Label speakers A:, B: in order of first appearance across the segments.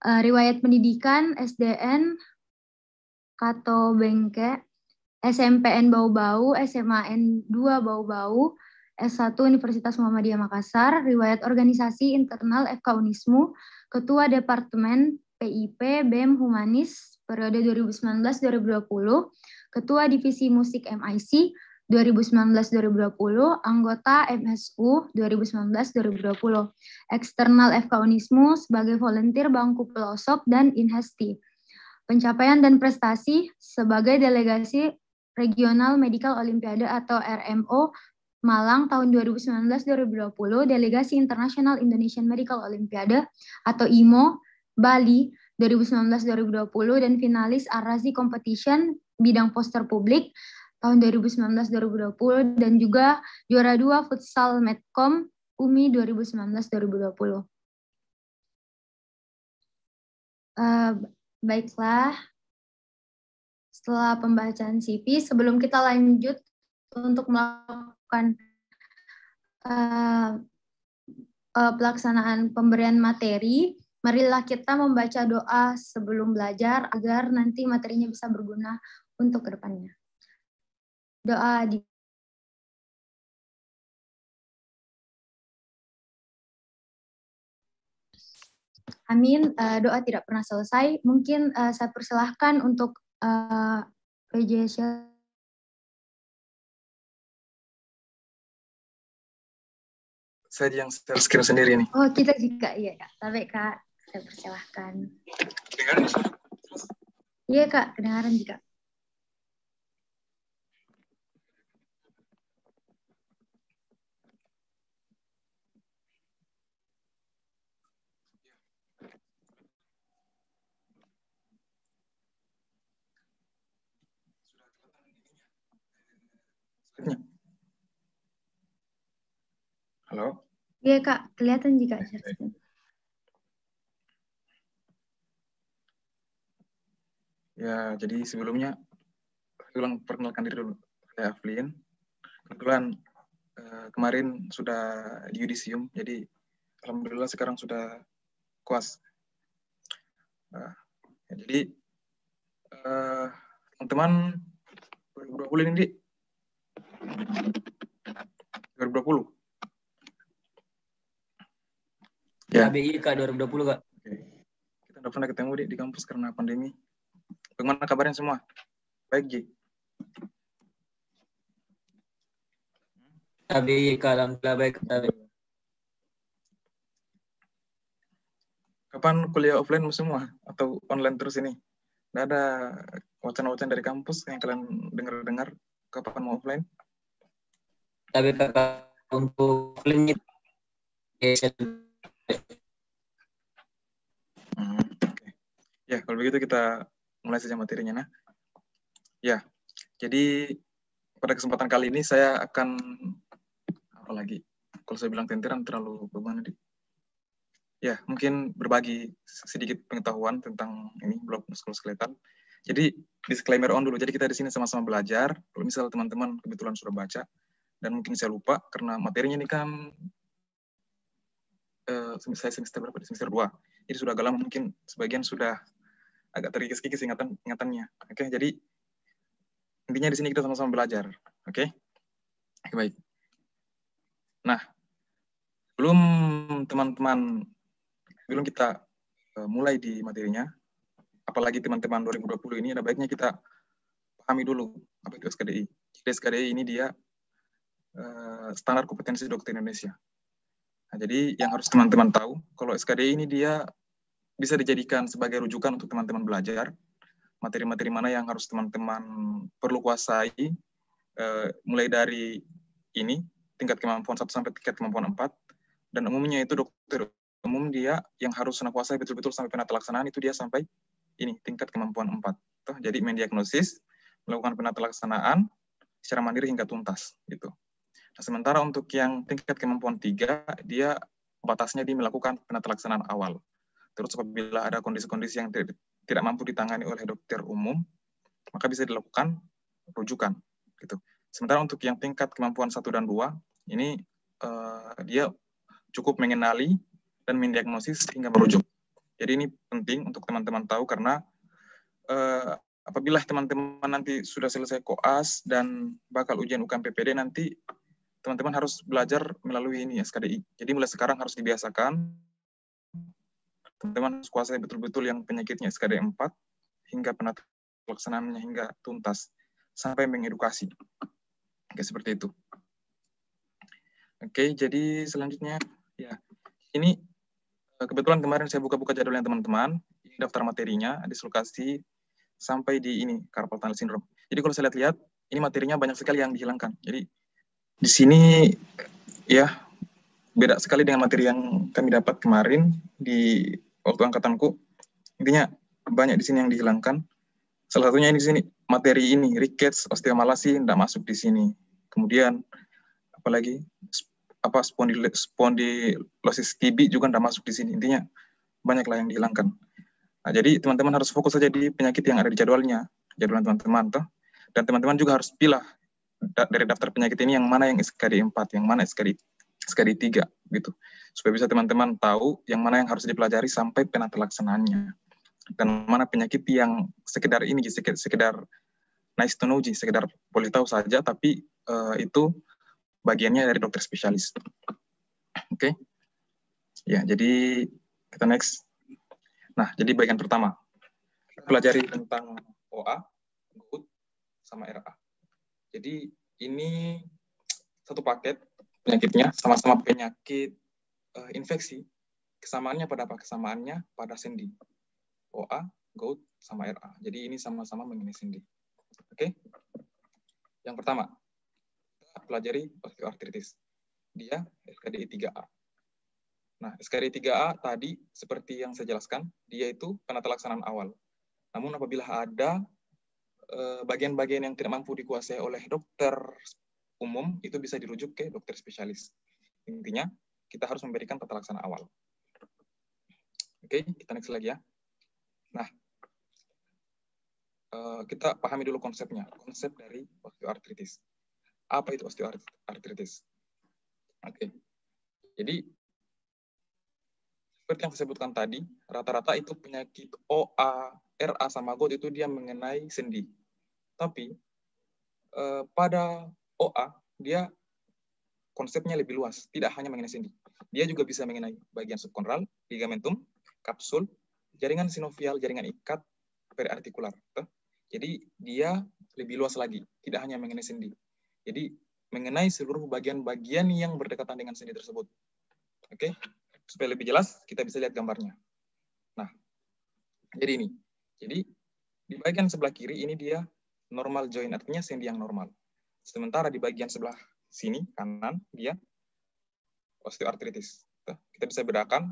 A: riwayat pendidikan SDN Kato Bengke, SMPN Bau-Bau, SMAN 2 Bau-Bau, S1 Universitas Muhammadiyah Makassar, riwayat organisasi internal FK Unismu, Ketua Departemen PIP BEM Humanis periode 2019-2020, Ketua Divisi Musik MIC 2019-2020, anggota MSU 2019-2020, eksternal FK Unismu sebagai volunteer bangku pelosok dan Inhesti. Pencapaian dan prestasi sebagai delegasi Regional Medical Olimpiade atau RMO Malang tahun 2019-2020, delegasi International Indonesian Medical Olimpiade atau IMO Bali 2019-2020, dan finalis Ar-Razi Competition bidang poster publik tahun 2019-2020, dan juga juara 2 futsal Medcom UMI 2019-2020. Baiklah, setelah pembacaan CV, sebelum kita lanjut untuk melakukan pelaksanaan pemberian materi, marilah kita membaca doa sebelum belajar agar nanti materinya bisa berguna untuk kedepannya. Doa di Amin. Doa tidak pernah selesai. Mungkin saya persilahkan untuk PJ.
B: Saya yang screen sendiri nih.
A: Oh, kita juga, iya Kak. Tapi Kak, saya persilahkan.
B: Kedengaran?
A: Iya Kak, kedengaran juga. Halo? Iya Kak, kelihatan juga.
B: Ya, jadi sebelumnya ulang perkenalkan diri dulu. Saya Aflin. Kebetulan kemarin sudah di yudisium, jadi alhamdulillah sekarang sudah kuas. Jadi teman-teman 2020 ini, Dik. 2020.
C: Ya. KBI Kak 2020 Kak.
B: Oke. Kita udah pernah ketemu di kampus karena pandemi. Bagaimana kabarnya semua? Baik, Ji?
C: KBI Kak, alhamdulillah baik.
B: Kapan kuliah offline semua atau online terus ini? Nggak ada wacana-wacana dari kampus yang kalian dengar-dengar kapan mau offline?
C: Tapi Kakak untuk offline
B: Okay. Ya, kalau begitu kita mulai saja materinya. Nah. Ya, jadi pada kesempatan kali ini saya akan apa lagi? Kalau saya bilang tenteran terlalu bagaimana, Dik? Ya, mungkin berbagi sedikit pengetahuan tentang ini blok muskuloskeletal. Jadi disclaimer on dulu. Jadi kita di sini sama-sama belajar. Kalau misal teman-teman kebetulan sudah baca dan mungkin saya lupa karena materinya ini kan saya semester berapa? Semester 2. Jadi sudah agak lama, mungkin sebagian sudah agak terkikis-kikis ingatannya. Oke, jadi intinya di sini kita sama-sama belajar. Oke? Baik. Nah, belum kita mulai di materinya, apalagi teman-teman 2020 ini, ada baiknya kita pahami dulu apa itu SKDI. Jadi SKDI ini dia standar kompetensi dokter Indonesia. Nah, jadi yang harus teman-teman tahu, kalau SKDI ini dia bisa dijadikan sebagai rujukan untuk teman-teman belajar, materi-materi mana yang harus teman-teman perlu kuasai, mulai dari ini, tingkat kemampuan 1 sampai tingkat kemampuan 4, dan umumnya itu dokter umum dia yang harus kuasai betul-betul sampai penata laksanaan itu dia sampai ini, tingkat kemampuan 4. Jadi mendiagnosis, melakukan penata laksanaan secara mandiri hingga tuntas. Gitu. Nah, sementara untuk yang tingkat kemampuan 3, dia batasnya dia melakukan penata laksanaan awal. Terus apabila ada kondisi-kondisi yang tidak mampu ditangani oleh dokter umum, maka bisa dilakukan rujukan. Gitu. Sementara untuk yang tingkat kemampuan 1 dan 2, ini dia cukup mengenali dan mendiagnosis hingga merujuk. Jadi ini penting untuk teman-teman tahu karena apabila teman-teman nanti sudah selesai koas dan bakal ujian UKM PPD nanti teman-teman harus belajar melalui ini SKDI. Jadi mulai sekarang harus dibiasakan. Teman-teman harus kuasai betul-betul yang penyakitnya SKDI 4 hingga pelaksanaannya hingga tuntas sampai mengedukasi. Oke, seperti itu. Oke, jadi selanjutnya ya ini kebetulan kemarin saya buka-buka jadwalnya teman-teman, daftar materinya, dislokasi sampai di ini carpal tunnel syndrome. Jadi kalau saya lihat-lihat, ini materinya banyak sekali yang dihilangkan. Jadi di sini ya beda sekali dengan materi yang kami dapat kemarin di waktu angkatanku. Intinya banyak di sini yang dihilangkan. Salah satunya ini di sini materi ini rickets, osteomalasi tidak masuk di sini. Kemudian apalagi spondylosis TB juga tidak masuk di sini. Intinya banyaklah yang dihilangkan. Nah, jadi teman-teman harus fokus saja di penyakit yang ada di jadwalnya, jadwal teman-teman toh. Dan teman-teman juga harus pilih dari daftar penyakit ini yang mana yang SKD 4, yang mana SKD 3 gitu. Supaya bisa teman-teman tahu yang mana yang harus dipelajari sampai penata laksanaannya. Dan mana penyakit yang sekedar ini sekedar nice to know, sekedar boleh tahu saja tapi itu bagiannya dari dokter spesialis. Oke. Ya, jadi kita next. Nah, jadi bagian pertama, pelajari tentang OA, GOUT, sama RA. Jadi ini satu paket penyakitnya, sama-sama penyakit infeksi. Kesamaannya pada apa? Kesamaannya pada sendi. OA, GOUT, sama RA. Jadi ini sama-sama mengenai sendi. Oke? Yang pertama, kita pelajari osteoartritis. Dia SKDI 3A. Nah, SKDI 3A tadi, seperti yang saya jelaskan, dia itu penata laksanaan awal. Namun apabila ada bagian-bagian yang tidak mampu dikuasai oleh dokter umum, itu bisa dirujuk ke dokter spesialis. Intinya, kita harus memberikan tata laksana awal. Oke, kita next lagi ya. Nah, kita pahami dulu konsepnya. Konsep dari osteoartritis. Apa itu osteoartritis? Oke, jadi seperti yang saya sebutkan tadi, rata-rata itu penyakit OA, RA, sama GOUT itu dia mengenai sendi. Tapi pada OA, dia konsepnya lebih luas, tidak hanya mengenai sendi. Dia juga bisa mengenai bagian subkonral, ligamentum, kapsul, jaringan sinovial, jaringan ikat, periartikular. Jadi dia lebih luas lagi, tidak hanya mengenai sendi. Jadi mengenai seluruh bagian-bagian yang berdekatan dengan sendi tersebut. Oke? Supaya lebih jelas, kita bisa lihat gambarnya. Nah, jadi ini. Jadi, di bagian sebelah kiri, ini dia normal joint, artinya sendi yang normal. Sementara di bagian sebelah sini, kanan, dia osteoartritis. Kita bisa bedakan,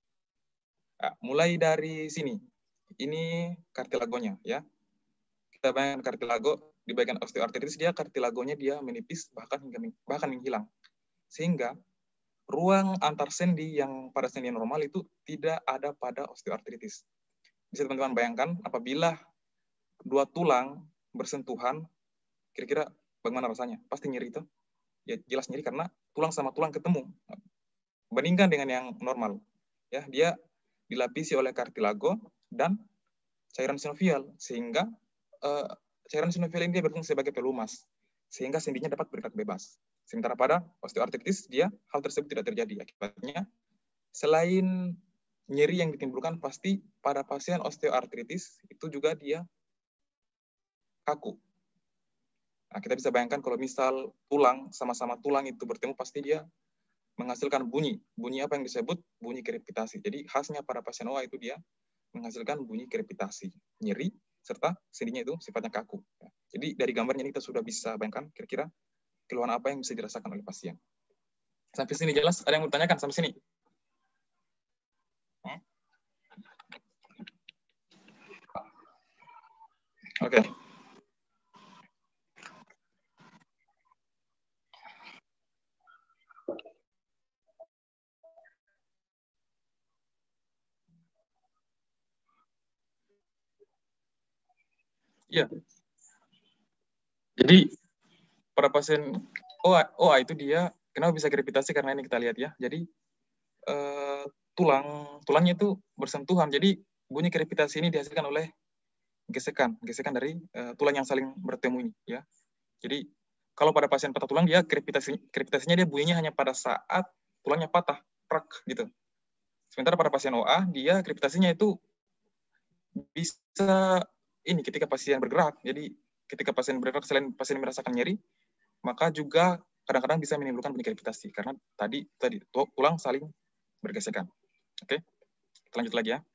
B: mulai dari sini. Ini kartilagonya, ya. Kita bayangkan kartilago, di bagian osteoartritis, dia kartilagonya dia menipis, bahkan menghilang. Sehingga, ruang antar sendi yang pada sendi normal itu tidak ada pada osteoartritis. Bisa teman-teman bayangkan apabila dua tulang bersentuhan, kira-kira bagaimana rasanya? Pasti nyeri itu. Ya jelas nyeri karena tulang sama tulang ketemu. Bandingkan dengan yang normal. Ya, dia dilapisi oleh kartilago dan cairan sinovial sehingga cairan sinovial ini dia berfungsi sebagai pelumas sehingga sendinya dapat bergerak bebas. Sementara pada osteoartritis, dia hal tersebut tidak terjadi. Akibatnya, selain nyeri yang ditimbulkan, pasti pada pasien osteoartritis, itu juga dia kaku. Nah, kita bisa bayangkan kalau misal tulang, sama-sama tulang itu bertemu, pasti dia menghasilkan bunyi. Bunyi apa yang disebut? Bunyi krepitasi. Jadi, khasnya pada pasien OA itu dia menghasilkan bunyi krepitasi. Nyeri, serta sendinya itu sifatnya kaku. Jadi, dari gambarnya ini kita sudah bisa bayangkan, kira-kira keluhan apa yang bisa dirasakan oleh pasien. Sampai sini jelas? Ada yang mau ditanyakan sampai sini? Oke. Iya. Jadi, pada pasien OA itu dia kenapa bisa krepitasi karena ini kita lihat ya. Jadi tulangnya itu bersentuhan. Jadi bunyi krepitasi ini dihasilkan oleh gesekan dari tulang yang saling bertemu ini, ya. Jadi kalau pada pasien patah tulang dia krepitasinya dia bunyinya hanya pada saat tulangnya patah, prak gitu. Sementara pada pasien OA dia krepitasinya itu bisa ini ketika pasien bergerak. Jadi ketika pasien bergerak selain pasien merasakan nyeri, maka juga kadang-kadang bisa menimbulkan bunyi krepitasi karena tadi tulang saling bergesekan. Oke, kita lanjut lagi ya.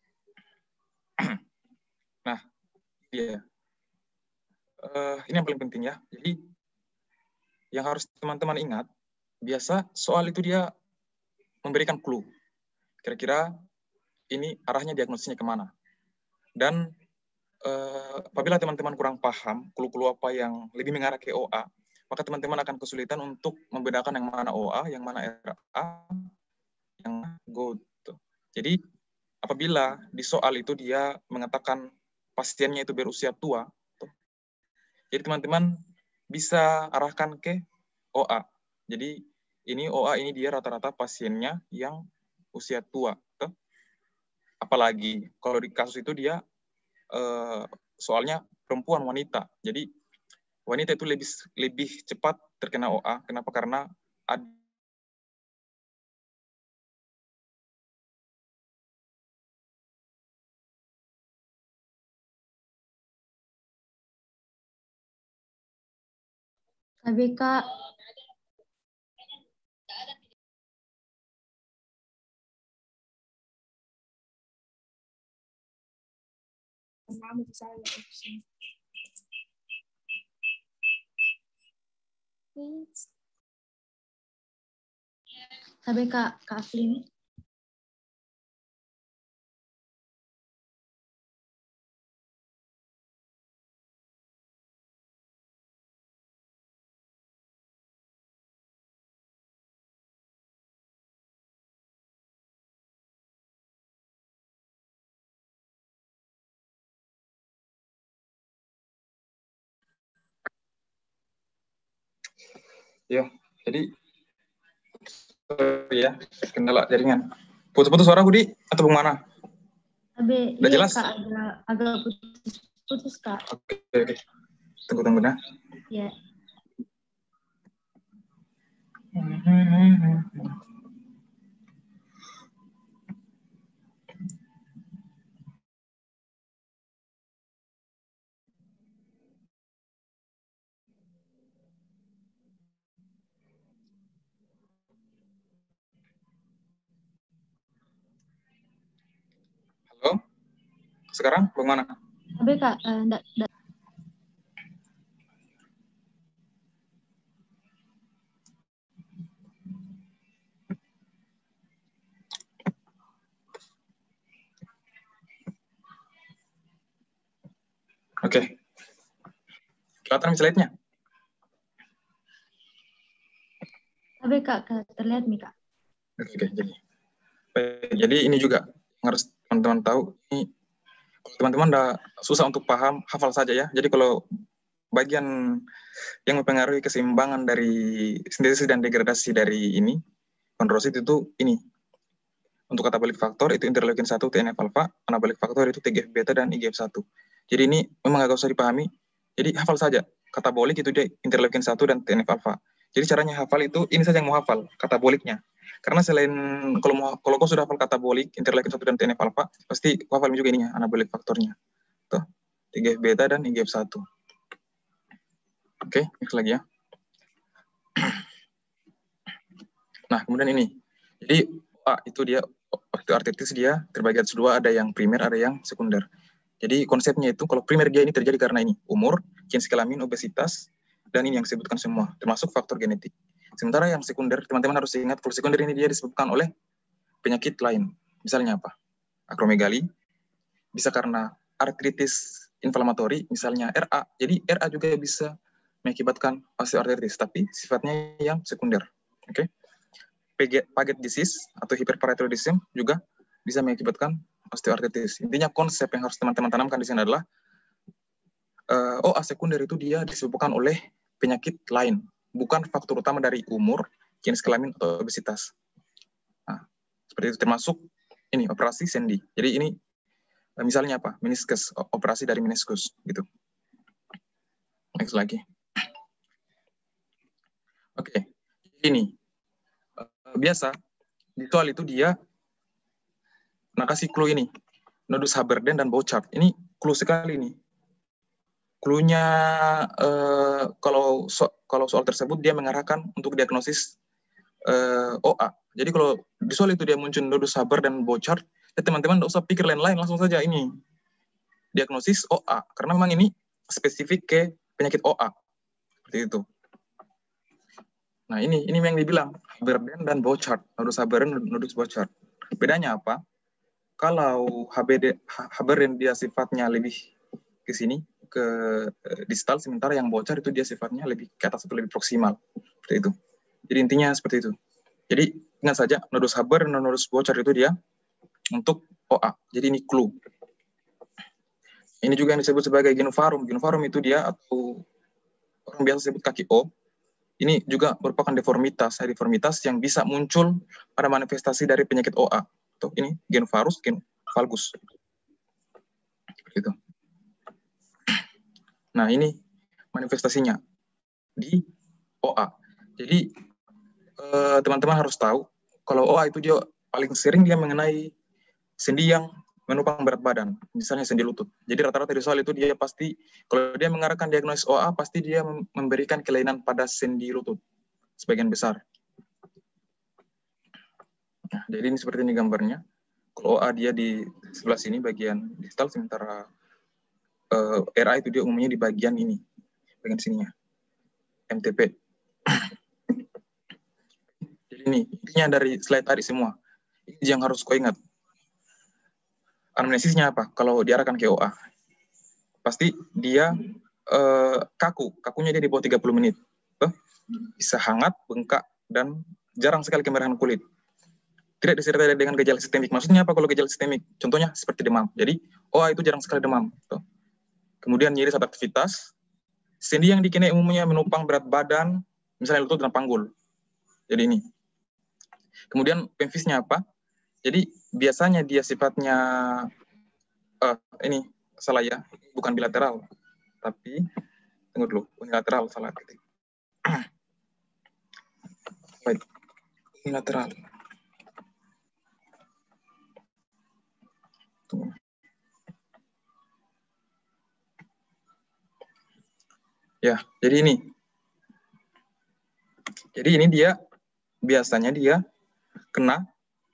B: Nah, ini yang paling penting ya. Jadi yang harus teman-teman ingat, biasa soal itu dia memberikan clue. Kira-kira ini arahnya diagnosisnya kemana. Dan apabila teman-teman kurang paham clue-clue apa yang lebih mengarah ke OA, maka teman-teman akan kesulitan untuk membedakan yang mana OA, yang mana RA, yang GOAT. Jadi apabila di soal itu dia mengatakan pasiennya itu berusia tua, jadi teman-teman bisa arahkan ke OA. Jadi ini OA ini dia rata-rata pasiennya yang usia tua. Apalagi kalau di kasus itu dia soalnya perempuan wanita. Jadi wanita itu lebih cepat terkena OA. Kenapa? Karena ada
A: KBK. KBK, Kak Aflin.
B: ya, jadi ya kendala jaringan. Putus-putus suara Budi atau bagaimana?
A: Udah
B: iya, jelas?
A: Kak, agak putus Kak.
B: Oke. Tunggu nah.
A: Ya.
B: Halo? Sekarang bagaimana?
A: KBK,
B: Oke. Kelihatan slide-nya?
A: KBK, terlihat nih Kak.
B: Oke, jadi ini juga harus teman-teman tahu. Ini kalau teman-teman udah susah untuk paham, hafal saja ya. Jadi kalau bagian yang mempengaruhi keseimbangan dari sintesis dan degradasi dari ini, kondrosit itu ini. Untuk katabolic faktor itu interleukin 1 TNF alpha, anabolic faktor itu TGF beta dan IGF-1. Jadi ini memang agak usah dipahami. Jadi hafal saja. Katabolik itu dia interleukin 1 dan TNF alpha. Jadi caranya hafal itu ini saja yang mau hafal, kataboliknya. Karena selain kalau kau sudah hafal katabolik, interleukin 1 dan TNF alpha, pasti kau hafal juga ininya, anabolic faktornya. Tuh, TGF beta dan IGF-1. Oke, next lagi ya. Nah, kemudian ini. Jadi itu dia osteoartritis dia terbagi atas dua, ada yang primer, ada yang sekunder. Jadi konsepnya itu kalau primer dia ini terjadi karena ini umur, jenis kelamin, obesitas, dan ini yang disebutkan semua, termasuk faktor genetik. Sementara yang sekunder, teman-teman harus ingat kalau sekunder ini dia disebabkan oleh penyakit lain. Misalnya apa? Akromegali, bisa karena artritis inflamatori, misalnya RA. Jadi RA juga bisa mengakibatkan osteoartritis, tapi sifatnya yang sekunder. Oke. Paget disease atau hyperparathyroidism juga bisa mengakibatkan osteoartritis. Intinya konsep yang harus teman-teman tanamkan di sini adalah OA sekunder itu dia disebabkan oleh penyakit lain, bukan faktor utama dari umur, jenis kelamin atau obesitas. Nah, Seperti itu, termasuk ini operasi sendi. Jadi ini misalnya apa? Meniskus, operasi dari meniskus gitu. Next lagi. Oke. Ini biasa di soal itu dia kasih clue ini. Nodus Haberden dan Bouchard. Ini clue sekali nih. Clue-nya kalau soal tersebut dia mengarahkan untuk diagnosis OA. Jadi kalau di soal itu dia muncul nodus Haber dan Bouchard, ya teman-teman tidak usah pikir lain-lain, langsung saja ini diagnosis OA, karena memang ini spesifik ke penyakit OA. Seperti itu. Nah ini yang dibilang Haberden dan Bouchard, nodus Haberden dan nodus Bouchard. Bedanya apa? Kalau Haberden dia sifatnya lebih ke sini, ke distal, sementara yang Bouchard itu dia sifatnya lebih ke atas atau lebih proksimal. Seperti itu. Jadi intinya seperti itu. Jadi ingat saja nodus Haber dan nodus Bouchard itu dia untuk OA. Jadi ini clue. Ini juga yang disebut sebagai ginovarum. Ginovarum itu dia atau orang biasa sebut kaki O. Ini juga merupakan deformitas yang bisa muncul pada manifestasi dari penyakit OA. Tuh, ini ginovarus, valgus. Gitu. Nah, ini manifestasinya di OA. Jadi teman-teman harus tahu kalau OA itu dia paling sering dia mengenai sendi yang menopang berat badan, misalnya sendi lutut. Jadi rata-rata di soal itu dia pasti, kalau dia mengarahkan diagnosis OA, pasti dia memberikan kelainan pada sendi lutut, sebagian besar. Nah, jadi ini seperti ini gambarnya. Kalau OA dia di sebelah sini, bagian distal, sementara RA itu dia umumnya di bagian ini, bagian sininya, MTP. Jadi ini, intinya dari slide tadi semua. Ini yang harus kau ingat. Anamnesisnya apa? Kalau diarahkan ke OA, pasti dia kakunya dia di bawah 30 menit. Bisa hangat, bengkak, dan jarang sekali kemerahan kulit. Tidak disertai dengan gejala sistemik. Maksudnya apa kalau gejala sistemik? Contohnya seperti demam. Jadi OA itu jarang sekali demam. Kemudian nyeri saat aktivitas. Sendi yang dikenai umumnya menopang berat badan, misalnya lutut dan panggul. Jadi ini. Kemudian pemfisnya apa? Jadi biasanya dia sifatnya ini salah ya, bukan bilateral, tapi tunggu dulu, unilateral salah ketik. Baik, unilateral. Tunggu. Ya, jadi ini. Jadi ini dia biasanya dia kena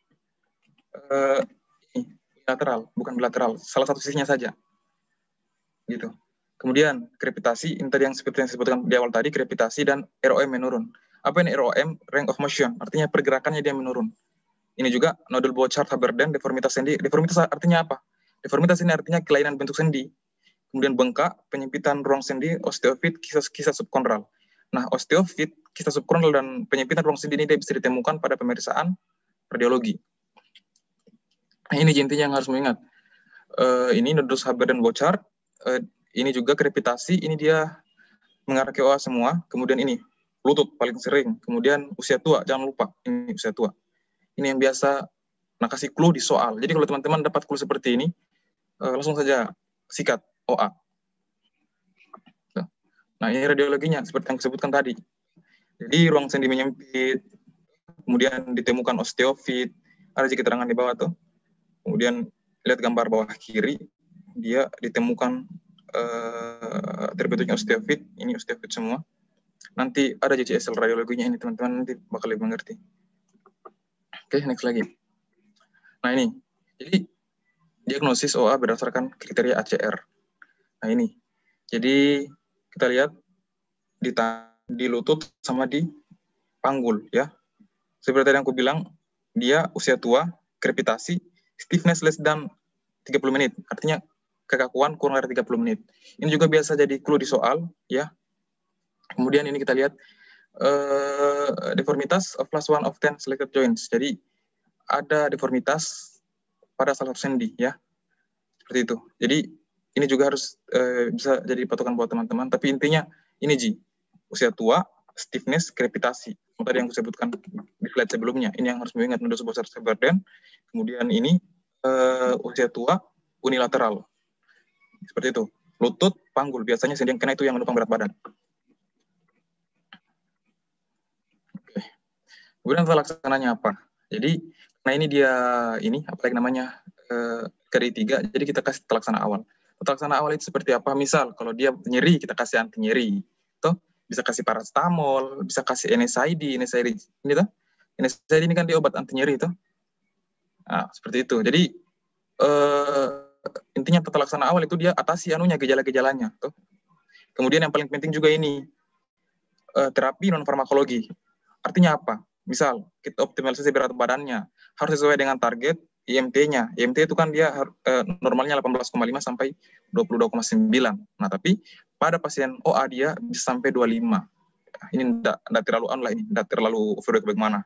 B: unilateral, bukan bilateral, salah satu sisinya saja. Gitu. Kemudian krepitasi, ini tadi yang seperti yang disebutkan di awal tadi, krepitasi dan ROM menurun. Apa ini ROM? Range of motion, artinya pergerakannya dia menurun. Ini juga nodul Bouchard Haberden, deformitas sendi. Deformitas artinya apa? Deformitas ini artinya kelainan bentuk sendi. Kemudian bengkak, penyempitan ruang sendi, osteofit, kisah subkondral. Nah, osteofit, kisah subkondral dan penyempitan ruang sendi ini dia bisa ditemukan pada pemeriksaan radiologi. Nah, ini intinya yang harus mengingat. Ini nodus Haberden Bouchard. Ini juga krepitasi, ini dia mengarah ke OA semua. Kemudian ini lutut paling sering. Kemudian usia tua, jangan lupa ini usia tua. Ini yang biasa kasih clue di soal. Jadi kalau teman-teman dapat clue seperti ini, langsung saja sikat OA. Nah ini radiologinya seperti yang disebutkan tadi. Jadi ruang sendi menyempit, kemudian ditemukan osteofit, ada keterangan di bawah tuh. Kemudian lihat gambar bawah kiri, dia ditemukan terbentuknya osteofit, ini osteofit semua. Nanti ada JCSL radiologinya ini teman-teman nanti bakal lebih mengerti. Oke, next lagi. Nah ini, jadi diagnosis OA berdasarkan kriteria ACR. Nah ini, jadi kita lihat di lutut sama di panggul ya. Seperti yang aku bilang, dia usia tua, krepitasi, stiffness less than 30 menit, artinya kekakuan kurang dari 30 menit. Ini juga biasa jadi clue di soal, ya. Kemudian ini kita lihat deformitas of plus 1 of 10 selected joints. Jadi ada deformitas pada salah satu sendi, ya. Seperti itu. Jadi ini juga harus bisa jadi patokan buat teman-teman. Tapi intinya ini usia tua, stiffness, krepitasi. tadi yang saya sebutkan di slide sebelumnya. Ini yang harus mengingat noda subosal burden. Kemudian ini usia tua unilateral. Seperti itu. Lutut, panggul. Biasanya sendi yang kena itu yang menopang berat badan. Oke. Kemudian tata laksananya apa? Jadi, nah ini dia, apalagi namanya, KDI 3, jadi kita kasih tata laksana awal. Tata laksana awal itu seperti apa? Misal, kalau dia nyeri, kita kasih anti nyeri. Tuh, bisa kasih paracetamol, bisa kasih NSAID ini tuh. NSAID ini kan dia obat anti nyeri itu. Nah, seperti itu. Jadi, intinya tata laksana awal itu dia atasi gejala-gejalanya. Tuh. Kemudian yang paling penting juga ini, terapi non-farmakologi. Artinya apa? Misal, kita optimalisasi berat badannya, harus sesuai dengan target IMT-nya. IMT itu kan dia normalnya 18,5 sampai 22,9. Nah, tapi pada pasien OA dia bisa sampai 25. Ini tidak terlalu online, tidak terlalu overweight bagaimana.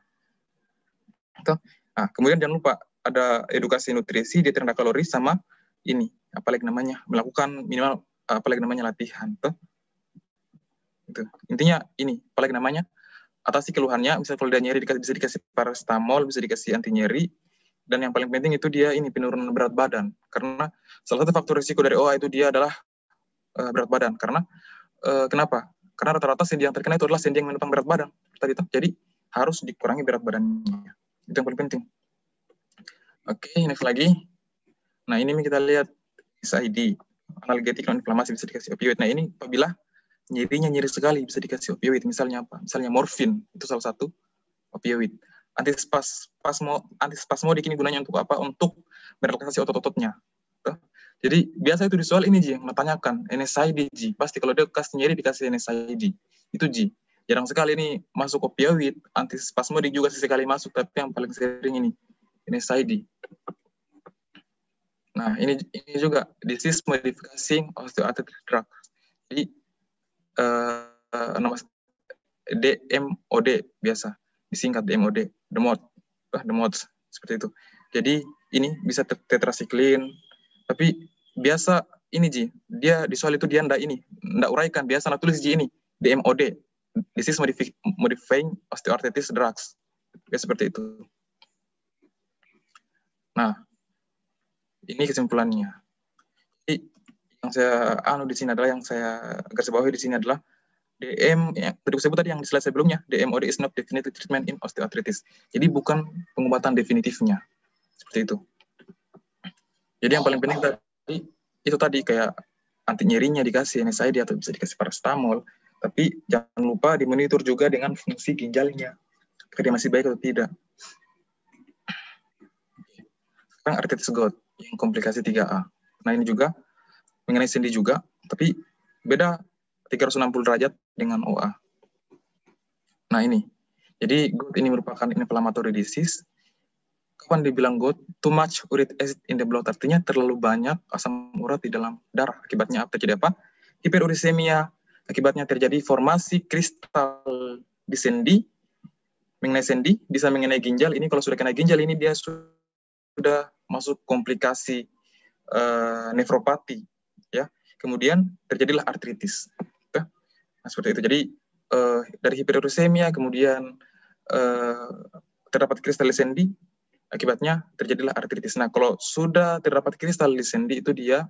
B: Nah, kemudian jangan lupa ada edukasi nutrisi, diet rendah kalori, sama ini, apalagi namanya, melakukan minimal apalagi namanya latihan. Itu. Intinya ini, apalagi namanya, atasi keluhannya, misalnya kalau dia nyeri bisa dikasih paracetamol, bisa dikasih anti nyeri, dan yang paling penting itu dia ini penurunan berat badan. Karena salah satu faktor risiko dari OA itu dia adalah berat badan. Karena kenapa? Karena rata-rata sendi yang terkena itu adalah sendi yang menopang berat badan. Jadi harus dikurangi berat badannya. Itu yang paling penting. Oke, next lagi. Nah, ini kita lihat SID, analgetik non inflamasi, bisa dikasih opioid. Nah, ini apabila nyerinya nyeri sekali bisa dikasih opioid. Misalnya apa? Misalnya morfin, itu salah satu opioid. Antispasmodik ini gunanya untuk apa? Untuk merelaksasi otot-ototnya. Jadi biasa itu di soal ini Ji, menanyakan NSAID Ji. Pasti kalau dia kasih nyeri dikasih NSAID. Itu Ji. Jarang sekali ini masuk opioid, antispasmodik juga sesekali masuk, tapi yang paling sering ini NSAID. Nah, ini juga disease modifying osteoarthritis drug. Jadi nama DMOD biasa disingkat DMOD, DMOD seperti itu. Jadi ini bisa tetrasiklin, tapi biasa ini Ji, dia di soal itu dia ndak uraikan, biasa tulis Ji ini DMOD, disease modifying osteoarthritis drugs. Ya seperti itu. Nah, ini kesimpulannya. Jadi yang saya di sini adalah, yang saya garis bawahi di sini adalah DM yang disebut tadi yang di slide sebelumnya, DMOD is not definitive treatment in osteoarthritis. Jadi bukan pengobatan definitifnya. Seperti itu. Jadi yang paling penting tadi itu tadi kayak anti nyerinya dikasih NSAID atau bisa dikasih paracetamol, tapi jangan lupa dimonitor juga dengan fungsi ginjalnya. Apakah dia masih baik atau tidak. Sekarang arthritis gout yang komplikasi 3A. Nah, ini juga mengenai sendi juga, tapi beda 360 derajat dengan OA. Nah, ini. Jadi gout ini merupakan inflammatory disease. Kapan dibilang gout? Too much uric acid in the blood, artinya terlalu banyak asam urat di dalam darah. Akibatnya terjadi apa? Hiperurisemia. Akibatnya terjadi formasi kristal di sendi. Mengenai sendi, bisa mengenai ginjal. Ini kalau sudah kena ginjal, ini dia sudah masuk komplikasi nefropati. Ya. Kemudian terjadilah artritis. Nah, seperti itu. Jadi dari hiperurisemia, kemudian terdapat kristal di sendi, akibatnya terjadilah artritis. Nah, kalau sudah terdapat kristal di sendi itu dia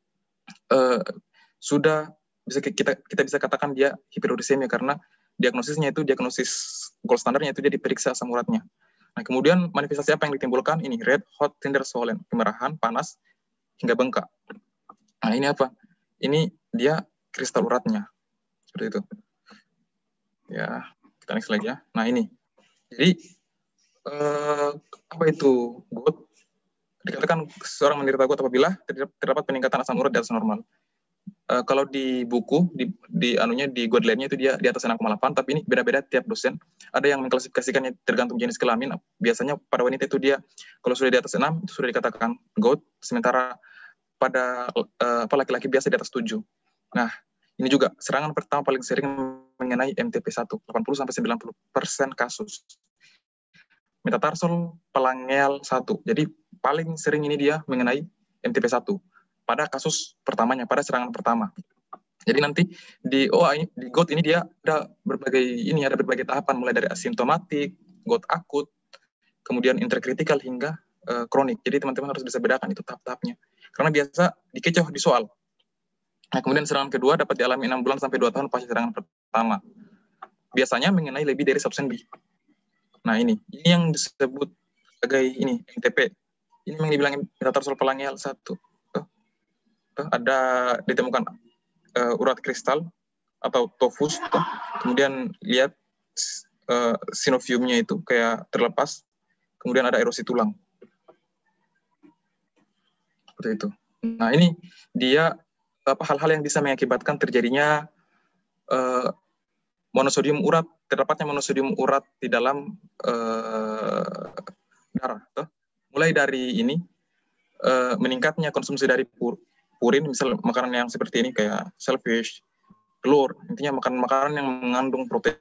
B: sudah bisa kita bisa katakan dia hiperurisemia, karena diagnosisnya itu diagnosis gold standarnya itu dia diperiksa asam uratnya. Nah, kemudian manifestasi apa yang ditimbulkan? Ini red, hot, tender, swollen, kemerahan, panas, hingga bengkak. Nah, ini apa? Ini dia kristal uratnya. Seperti itu. Ya, kita next lagi ya. Nah, ini. Jadi apa itu gout? Dikatakan seorang menderita gout apabila terdapat peningkatan asam urat di atas normal. Kalau di buku di guideline-nya itu dia di atas 6,8, tapi ini beda-beda tiap dosen. Ada yang mengklasifikasikannya tergantung jenis kelamin. Biasanya pada wanita itu dia kalau sudah di atas 6 itu sudah dikatakan gout, sementara pada laki-laki biasa di atas 7. Nah, ini juga serangan pertama paling sering mengenai MTP1, 80-90% kasus. Metatarsal pelangel 1. Jadi paling sering ini dia mengenai MTP1 pada kasus pertamanya, pada serangan pertama. Jadi nanti di GOT ini dia ada berbagai tahapan, mulai dari asimptomatik, GOT akut, kemudian interkritikal hingga kronik. Jadi teman-teman harus bisa bedakan itu tahap-tahapnya. Karena biasa dikecoh di soal. Nah, kemudian serangan kedua dapat dialami 6 bulan sampai 2 tahun pasca serangan pertama. Biasanya mengenai lebih dari subsen B. Nah, ini yang disebut sebagai MTP. Ini yang dibilang metatarsal pelangi L1. Ada ditemukan urat kristal atau tofus, kemudian lihat sinoviumnya itu kayak terlepas, kemudian ada erosi tulang. Seperti itu. Nah, ini dia hal-hal yang bisa mengakibatkan terjadinya monosodium urat, terdapatnya monosodium urat di dalam darah. Mulai dari ini meningkatnya konsumsi dari purin, misal makanan yang seperti ini kayak shellfish, telur, intinya makanan yang mengandung protein.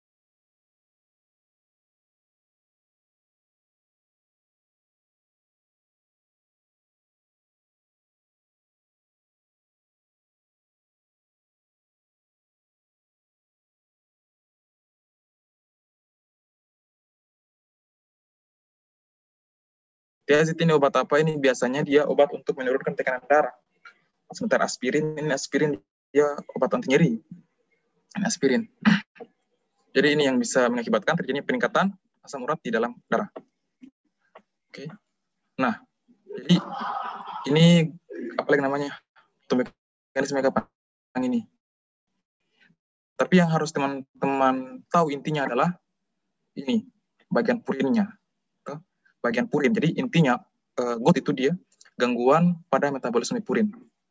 B: Tiazid ini obat apa ini? Biasanya dia obat untuk menurunkan tekanan darah. Sementara aspirin dia obat anti nyeri. Aspirin. Jadi ini yang bisa mengakibatkan terjadinya peningkatan asam urat di dalam darah. Oke. Nah, jadi ini apalagi namanya? Mekanisme kapan ini. Tapi yang harus teman-teman tahu intinya adalah ini, bagian purinnya. Bagian purin. Jadi intinya GOT itu dia gangguan pada metabolisme purin.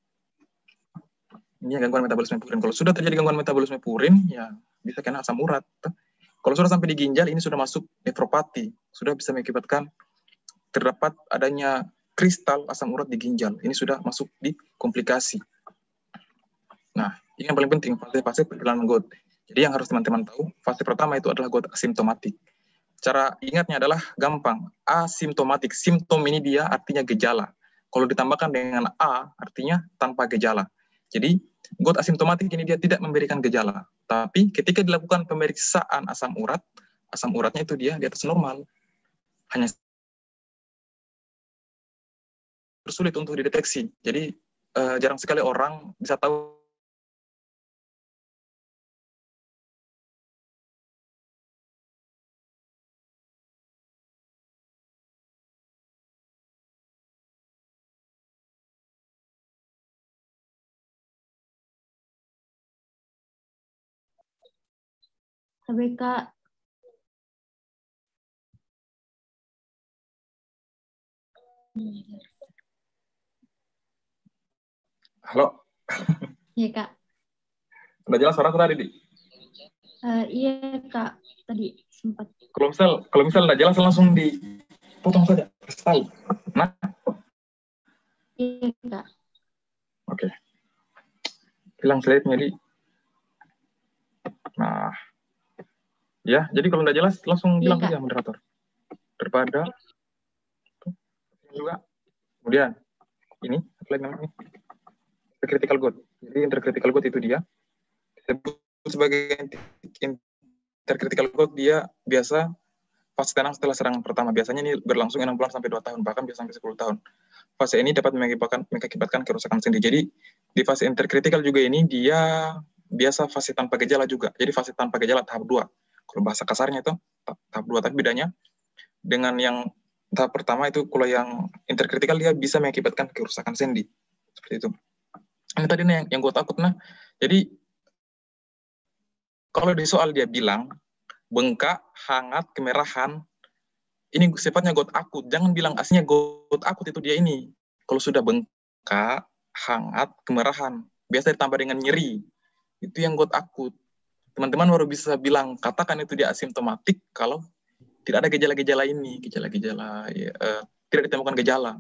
B: Ini gangguan metabolisme purin. Kalau sudah terjadi gangguan metabolisme purin, ya bisa kena asam urat. Kalau sudah sampai di ginjal, ini sudah masuk nefropati. Sudah bisa mengakibatkan terdapat adanya kristal asam urat di ginjal. Ini sudah masuk di komplikasi. Nah, ini yang paling penting, fase-fase perjalanan GOT. Jadi yang harus teman-teman tahu, fase pertama itu adalah GOT asimptomatik. Cara ingatnya adalah gampang, asimptomatik. Simptom ini dia artinya gejala. Kalau ditambahkan dengan A, artinya tanpa gejala. Jadi, GOT asimptomatik ini dia tidak memberikan gejala. Tapi ketika dilakukan pemeriksaan asam uratnya itu dia di atas normal. Hanya sulit untuk dideteksi. Jadi, jarang sekali orang bisa tahu
A: KBK.
B: Halo.
A: Iya, Kak.
B: Udah jelas suara tadi, Di?
A: Iya, Kak. Tadi sempat.
B: Kalau misal nggak jelas langsung dipotong saja. Tahu. Nah.
A: Iya, Kak.
B: Oke. Hilang slide-nya, Di. Nah. Ya, jadi kalau nggak jelas langsung bilang saja moderator. Daripada juga. Kemudian ini apa lagi namanya? Intercritical GOT. Jadi intercritical GOT itu dia disebut sebagai intercritical GOT, dia biasa fase tenang setelah serangan pertama. Biasanya ini berlangsung 6 bulan sampai 2 tahun, bahkan bisa sampai 10 tahun. Fase ini dapat mengakibatkan kerusakan sendi. Jadi di fase intercritical juga ini dia biasa fase tanpa gejala juga. Jadi fase tanpa gejala tahap 2. Kalau bahasa kasarnya itu tahap 2, tapi bedanya dengan yang tahap pertama itu, kalau yang interkritikal dia bisa mengakibatkan kerusakan sendi. Seperti itu. Ini tadi nih yang gue takut. Nah, jadi kalau di soal dia bilang bengkak, hangat, kemerahan, ini sifatnya GOT akut. Jangan bilang aslinya GOT akut itu dia ini. Kalau sudah bengkak, hangat, kemerahan, biasa ditambah dengan nyeri. Itu yang GOT akut. Teman-teman baru bisa bilang, katakan itu dia asimptomatik kalau tidak ada gejala-gejala ini, gejala-gejala tidak ditemukan gejala.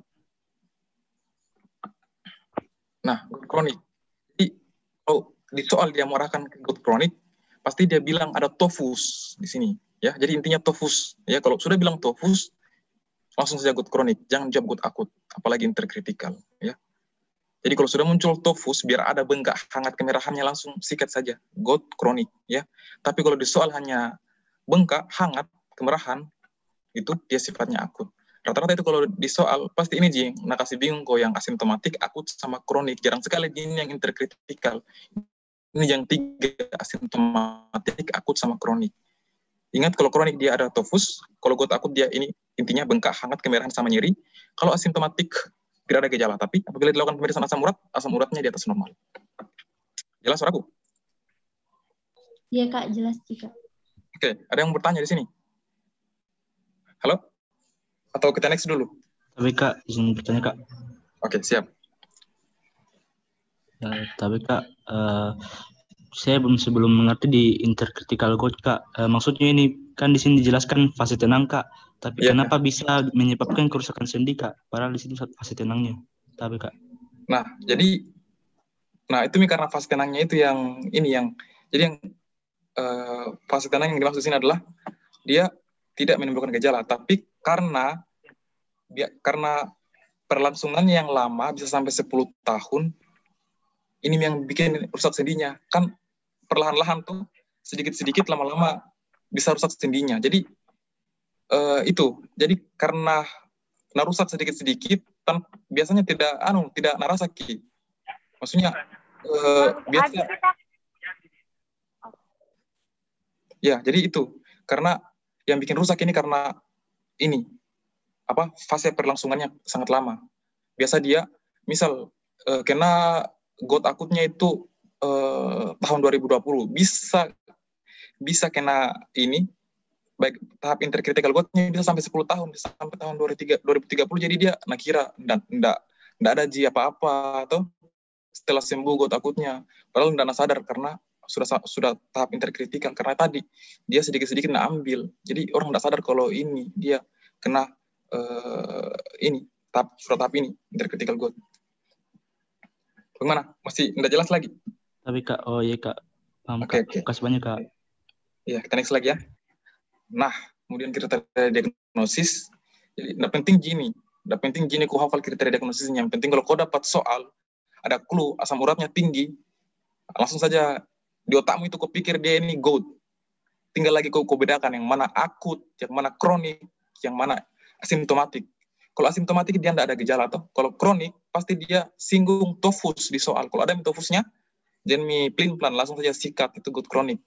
B: Nah, GOT kronik. Jadi kalau di soal dia mengarahkan ke GOT kronik, pasti dia bilang ada tofus di sini. Ya, jadi intinya tofus. Ya, kalau sudah bilang tofus, langsung saja GOT kronik. Jangan jawab GOT akut, apalagi interkritikal. Ya. Jadi kalau sudah muncul tofus, biar ada bengkak hangat kemerahannya langsung sikat saja, gout kronik ya. Tapi kalau di soal hanya bengkak hangat kemerahan, itu dia sifatnya akut. Rata-rata itu kalau di soal pasti ini Ji, nah kasih bingung kok yang asimptomatik, akut sama kronik. Jarang sekali ini yang interkritikal. Ini yang 3 asimptomatik, akut sama kronik. Ingat kalau kronik dia ada tofus, kalau gout akut dia ini intinya bengkak hangat kemerahan sama nyeri. Kalau asimptomatik tidak ada gejala, tapi apabila dilakukan pemeriksaan asam uratnya di atas normal. Jelas suaraku?
A: Iya Kak, jelas Kak.
B: Oke, ada yang bertanya di sini? Halo? Atau kita next dulu?
D: Tapi Kak, izin bertanya Kak.
B: Oke, siap.
D: Tapi Kak, saya sebelum mengerti di intercritical gout Kak. Maksudnya ini kan di sini dijelaskan fase tenang Kak. Tapi kenapa bisa menyebabkan kerusakan sendi Kak? Padahal di sini fase tenangnya. Tapi Kak.
B: Nah, jadi itu karena fase tenangnya itu yang ini jadi fase tenang yang dimaksud sini adalah dia tidak menimbulkan gejala, tapi karena perlangsungannya yang lama bisa sampai 10 tahun, ini yang bikin rusak sendinya. Kan perlahan-lahan tuh sedikit-sedikit lama-lama bisa rusak sendinya. Jadi itu. Jadi karena rusak sedikit-sedikit biasanya tidak narasaki. Maksudnya biasa. Ya, jadi itu. Karena yang bikin rusak ini karena ini fase perlangsungannya sangat lama. Biasa dia misal kena gout akutnya itu tahun 2020 bisa kena ini baik tahap intercritical goutnya bisa sampai 10 tahun, bisa sampai tahun 2030. Jadi dia kira enggak ada apa-apa atau setelah sembuh gout akutnya, padahal enggak sadar karena sudah tahap intercritical, karena tadi dia sedikit-sedikit ambil. Jadi orang enggak sadar kalau ini dia kena ini tahap ini intercritical gout. Bagaimana? Masih enggak jelas lagi?
D: Tapi Kak, oh iya Kak. Paham
B: Oke.
D: Kak. Kasih banyak Kak.
B: Iya, kita next lagi ya. Nah, kemudian kriteria diagnosis. Jadi, enggak penting gini kau hafal kriteria diagnosisnya. Yang penting kalau kau dapat soal, ada clue, asam uratnya tinggi, langsung saja di otakmu itu kau pikir dia ini gout. Tinggal lagi kau bedakan yang mana akut, yang mana kronik, yang mana asimptomatik. Kalau asimptomatik dia tidak ada gejala toh. Kalau kronik pasti dia singgung tofus di soal. Kalau ada tofusnya, jangan pelin-pelan langsung saja sikat, itu gout kronik.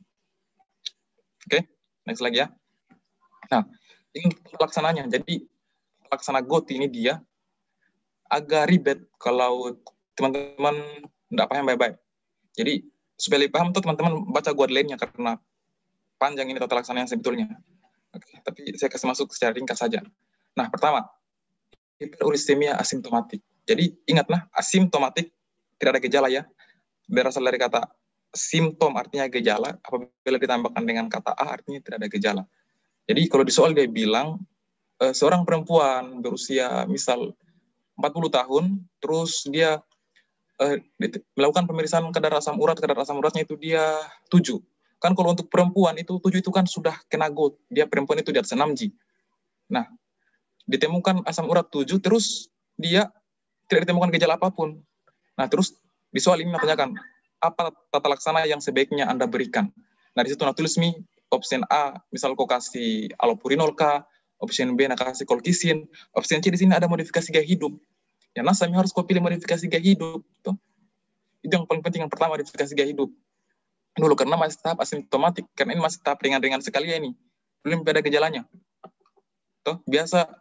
B: Oke, next lagi ya. Nah, ini pelaksananya. Jadi pelaksana gout ini dia agak ribet kalau teman-teman tidak paham baik-baik. Jadi supaya lebih paham tuh teman-teman baca guideline-nya karena panjang ini tata laksana yang sebetulnya. Oke, tapi saya kasih masuk secara ringkas saja. Nah, pertama, hiperuristemia asimptomatik. Jadi ingatlah, asimptomatik tidak ada gejala ya. Berasal dari kata simptom artinya gejala, apabila ditambahkan dengan kata A artinya tidak ada gejala. Jadi kalau di soal dia bilang seorang perempuan berusia misal 40 tahun, terus dia melakukan pemeriksaan kadar asam uratnya itu dia 7. Kan kalau untuk perempuan itu 7 itu kan sudah kena gout. Dia perempuan itu di atas 6 G. Nah, ditemukan asam urat 7, terus dia tidak ditemukan gejala apapun. Nah, terus di soal ini menanyakan, apa tata laksana yang sebaiknya Anda berikan? Nah, di situ tulis option A, misal kau kasih allopurinol K, option B, kasih colchicine, option C di sini ada modifikasi gaya hidup. Ya, nasami harus kau pilih modifikasi gaya hidup. Tuh. Itu yang paling penting, yang pertama modifikasi gaya hidup. Dulu, karena masih tahap asimptomatik, karena ini masih tahap ringan-ringan sekali ya ini. Belum ada gejalanya. Tuh, biasa,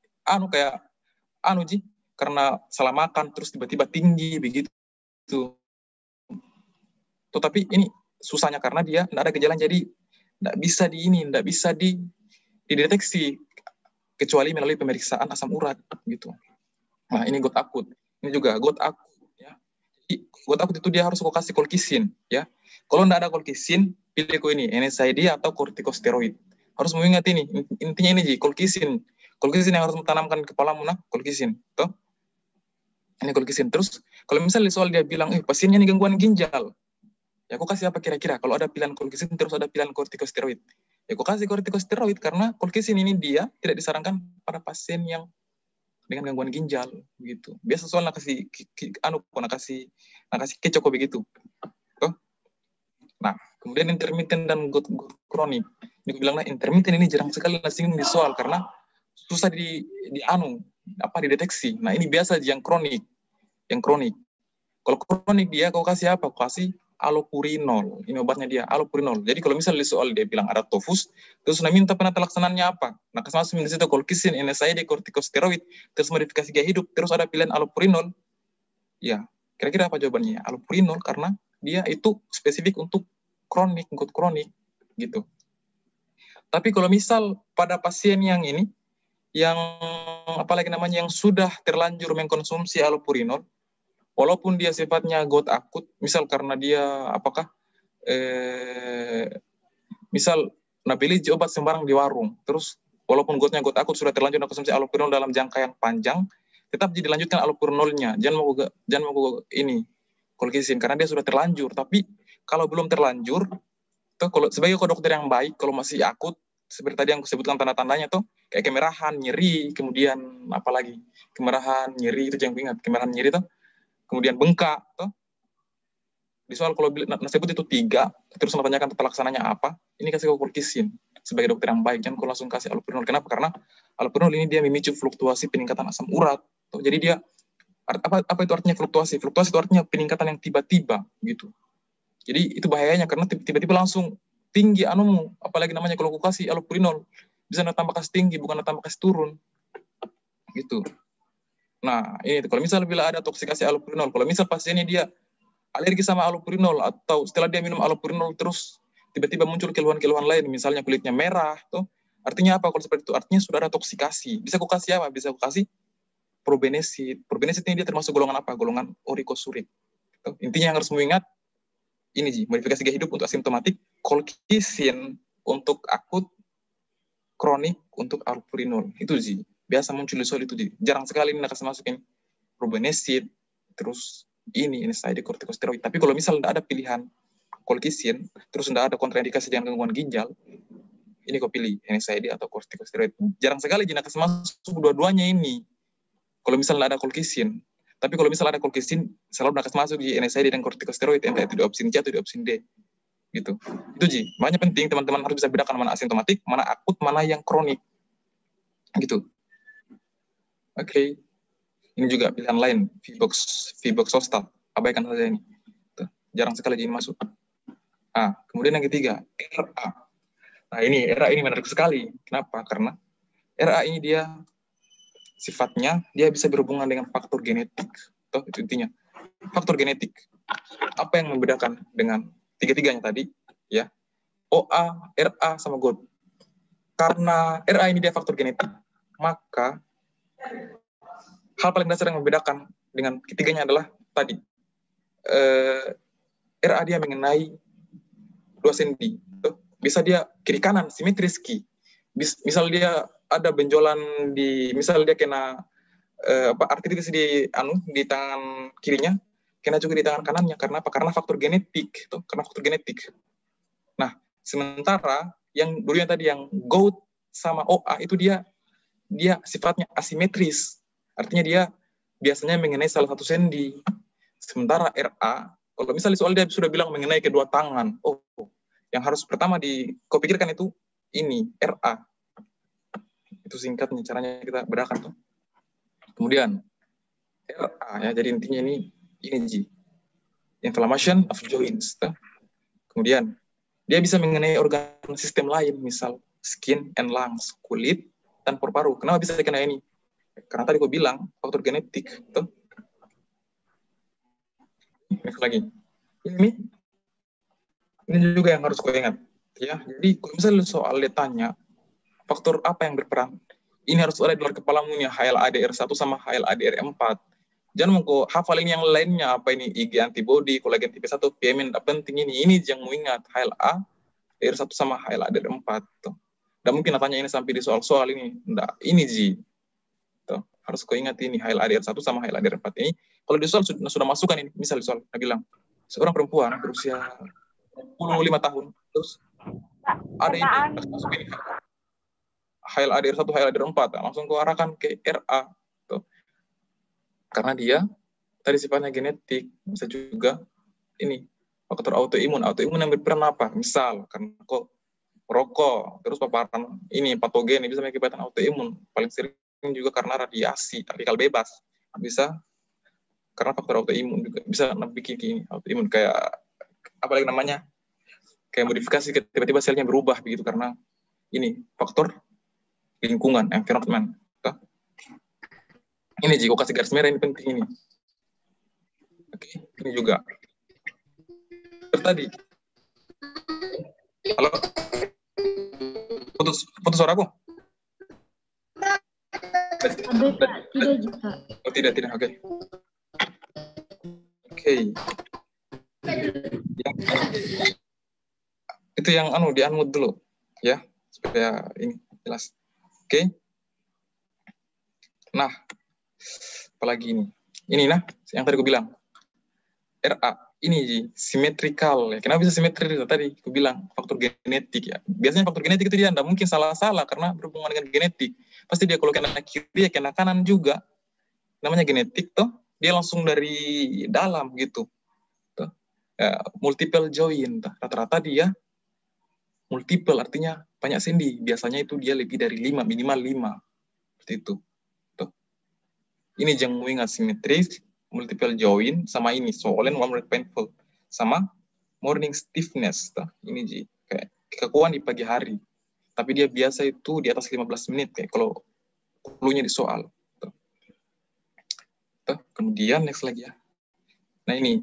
B: Ji, karena salah makan, terus tiba-tiba tinggi, begitu. Tuh, tapi ini susahnya karena dia tidak ada gejala, jadi tidak bisa dideteksi, kecuali melalui pemeriksaan asam urat, gitu. Nah, ini gout akut. Ini juga gout akut. Ya. Gout akut itu dia harus kau kasih colchicine. Ya. Kalau tidak ada colchicine, pilih kau ini, NSAID atau kortikosteroid. Harus mengingat ini. Intinya ini, colchicine. Colchicine yang harus menanamkan kepalamu, colchicine. Tuh. Ini colchicine. Terus, kalau misalnya soal dia bilang, pasiennya ini gangguan ginjal. Ya, kau kasih apa kira-kira? Kalau ada pilihan colchicine, terus ada pilihan kortikosteroid. Ya, kau kasih kortikosteroid karena colchicine ini dia tidak disarankan pada pasien yang dengan gangguan ginjal begitu. Biasa soal nak kasih kecok begitu. Tuh. Nah, kemudian intermittent dan GOUT kronik. Ini bilangnya intermittent ini jarang sekali nasing di soal karena susah dideteksi. Nah, ini biasa yang kronik. Kalau kronik dia kau kasih apa? Kau kasih allopurinol. Ini obatnya dia, allopurinol. Jadi kalau misalnya soal dia bilang ada tofus, terus minta penata laksanaannya apa? Nah, masuk di situ colchicine, NSAID, kortikosteroid, terus modifikasi gaya hidup, terus ada pilihan allopurinol. Ya, kira-kira apa jawabannya? Allopurinol karena dia itu spesifik untuk GOUT kronik gitu. Tapi kalau misal pada pasien yang ini, yang apalagi namanya yang sudah terlanjur mengkonsumsi allopurinol, walaupun dia sifatnya GOUT akut, misal karena dia misal beli obat sembarang di warung, terus walaupun GOUT-nya GOUT akut sudah terlanjur konsumsi allopurinol dalam jangka yang panjang, tetap dilanjutkan allopurinolnya. Jangan mau ini colchicine karena dia sudah terlanjur. Tapi kalau belum terlanjur, kalau sebagai dokter yang baik, kalau masih akut, seperti tadi yang aku sebutkan tanda-tandanya tuh kayak kemerahan, nyeri, kemudian apalagi kemerahan, nyeri itu yang ingat, kemerahan, nyeri tuh. Kemudian bengkak, toh. Di soal kalau sebut itu 3, terus menanyakan tata laksananya apa, ini kasih colchicine sebagai dokter yang baik, jangan kau langsung kasih allopurinol. Kenapa? Karena allopurinol ini dia memicu fluktuasi peningkatan asam urat. Toh. Jadi dia apa itu artinya fluktuasi? Fluktuasi itu artinya peningkatan yang tiba-tiba gitu. Jadi itu bahayanya karena tiba-tiba langsung tinggi anumu, apalagi namanya kalau kau kasih allopurinol, bisa tambah kasih tinggi bukan tambah kasih turun. Gitu. Nah, ini kalau misal bila ada toksikasi allopurinol, kalau misal pasiennya dia alergi sama allopurinol atau setelah dia minum allopurinol terus tiba-tiba muncul keluhan-keluhan lain, misalnya kulitnya merah, tuh artinya apa kalau seperti itu? Artinya sudah ada toksikasi. Bisa aku kasih apa? Bisa aku kasih probenesid. Probenesid ini dia termasuk golongan apa? Golongan urikosurid. Intinya yang harus mengingat ini modifikasi gaya hidup untuk asimptomatik, colchicine untuk akut, kronik untuk allopurinol. Itu biasa muncul di soal itu jarang sekali ini kasih masukin probenesid terus ini NSAID kortikosteroid. Tapi kalau misal tidak ada pilihan colchicine terus tidak ada kontraindikasi dengan gangguan ginjal, ini kau pilih NSAID atau kortikosteroid. Jarang sekali jika kasih masuk dua-duanya ini kalau misal tidak ada colchicine. Tapi kalau misal ada colchicine selalu kasih masuk di NSAID dan kortikosteroid, entah itu di opsi C atau di opsi D gitu. Itu makanya penting teman-teman harus bisa bedakan mana asimptomatik, mana akut, mana yang kronik gitu. Oke. Ini juga pilihan lain, Viboxostat. Abaikan saja ini. Tuh, jarang sekali ini masuk. Kemudian yang ketiga, RA. Nah, RA ini menarik sekali. Kenapa? Karena RA ini dia sifatnya dia bisa berhubungan dengan faktor genetik. Tuh, itu intinya. Faktor genetik. Apa yang membedakan dengan tiga-tiganya tadi? Ya. OA, RA, sama GOUT. Karena RA ini dia faktor genetik, maka hal paling dasar yang membedakan dengan ketiganya adalah tadi RA dia mengenai 2 sendi. Bisa dia kiri kanan simetris ki. Misal dia ada benjolan misal dia kena artritis di tangan kirinya, kena juga di tangan kanannya. Karena apa? Karena faktor genetik. Karena faktor genetik. Nah, sementara yang dulu yang tadi yang GOUT sama OA itu dia sifatnya asimetris. Artinya dia biasanya mengenai salah satu sendi. Sementara RA, kalau misalnya soal dia sudah bilang mengenai kedua tangan, yang harus pertama kau pikirkan itu ini, RA. Itu singkatnya, caranya kita bedakan. Kemudian, RA, ya, jadi intinya ini inflammation of joints. Kemudian, dia bisa mengenai organ sistem lain, misal skin and lungs, kulit, dan paru-paru. Kenapa bisa kena ini? Karena tadi gue bilang faktor genetik. Lagi. Ini juga yang harus kau ingat. Ya, jadi kalau misalnya soal ditanya faktor apa yang berperan, ini harus ada di luar kepalamu nih, HLA-DR1 sama HLA-DR4. Jangan mau kau hafal ini yang lainnya, apa ini IG antibody, kolagen tipe 1, PMN, penting ini yang mau ingat HLA-DR1 sama HLA-DR4. Dan mungkin tanya ini sampai di soal-soal ini. Nggak, ini harus kau ingat ini HLA-DR1 sama HLA-DR4 ini. Kalau di soal sudah masukkan ini, misal di soal bilang seorang perempuan berusia 25 tahun, terus ada ini masuk ini HLA-DR1, HLA-DR4, langsung kau arahkan ke RA. Karena dia tadi sifatnya genetik, bisa juga ini faktor autoimun. Autoimun yang berperan apa? Misal karena kok rokok, terus paparan ini patogen bisa mengakibatkan autoimun. Paling sering juga karena radiasi, radikal bebas. Bisa karena faktor autoimun juga bisa bikin ini autoimun kayak apa lagi namanya? Kayak modifikasi tiba-tiba selnya berubah begitu karena ini faktor lingkungan, environment. Ini jika kasih garis merah ini penting ini. Oke, ini juga. Terus tadi. Halo? Putus suaraku?
A: Tidak juga.
B: Oh, tidak. Oke. Oke. Itu yang di-unmute dulu ya, supaya ini jelas. Oke. Nah, apalagi ini. Ini yang tadi aku bilang. RA ini simetrikal ya. Kenapa bisa simetri tadi? Aku bilang faktor genetik ya. Biasanya faktor genetik itu dia tidak mungkin salah-salah karena berhubungan dengan genetik. Pasti dia kalau kena kiri ya kena kanan juga. Namanya genetik toh, dia langsung dari dalam gitu. Tuh. Ya, multiple join. Rata-rata dia multiple artinya banyak sendi. Biasanya itu dia lebih dari 5, minimal 5. Seperti itu. Tuh. Ini jangan ingat simetris, multiple join, sama ini, swollen, warm, painful. Sama morning stiffness. Tuh. Ini kayak kekakuan di pagi hari. Tapi dia biasa itu di atas 15 menit. Kayak kalau cluenya di soal. Tuh. Tuh. Kemudian next lagi ya. Nah ini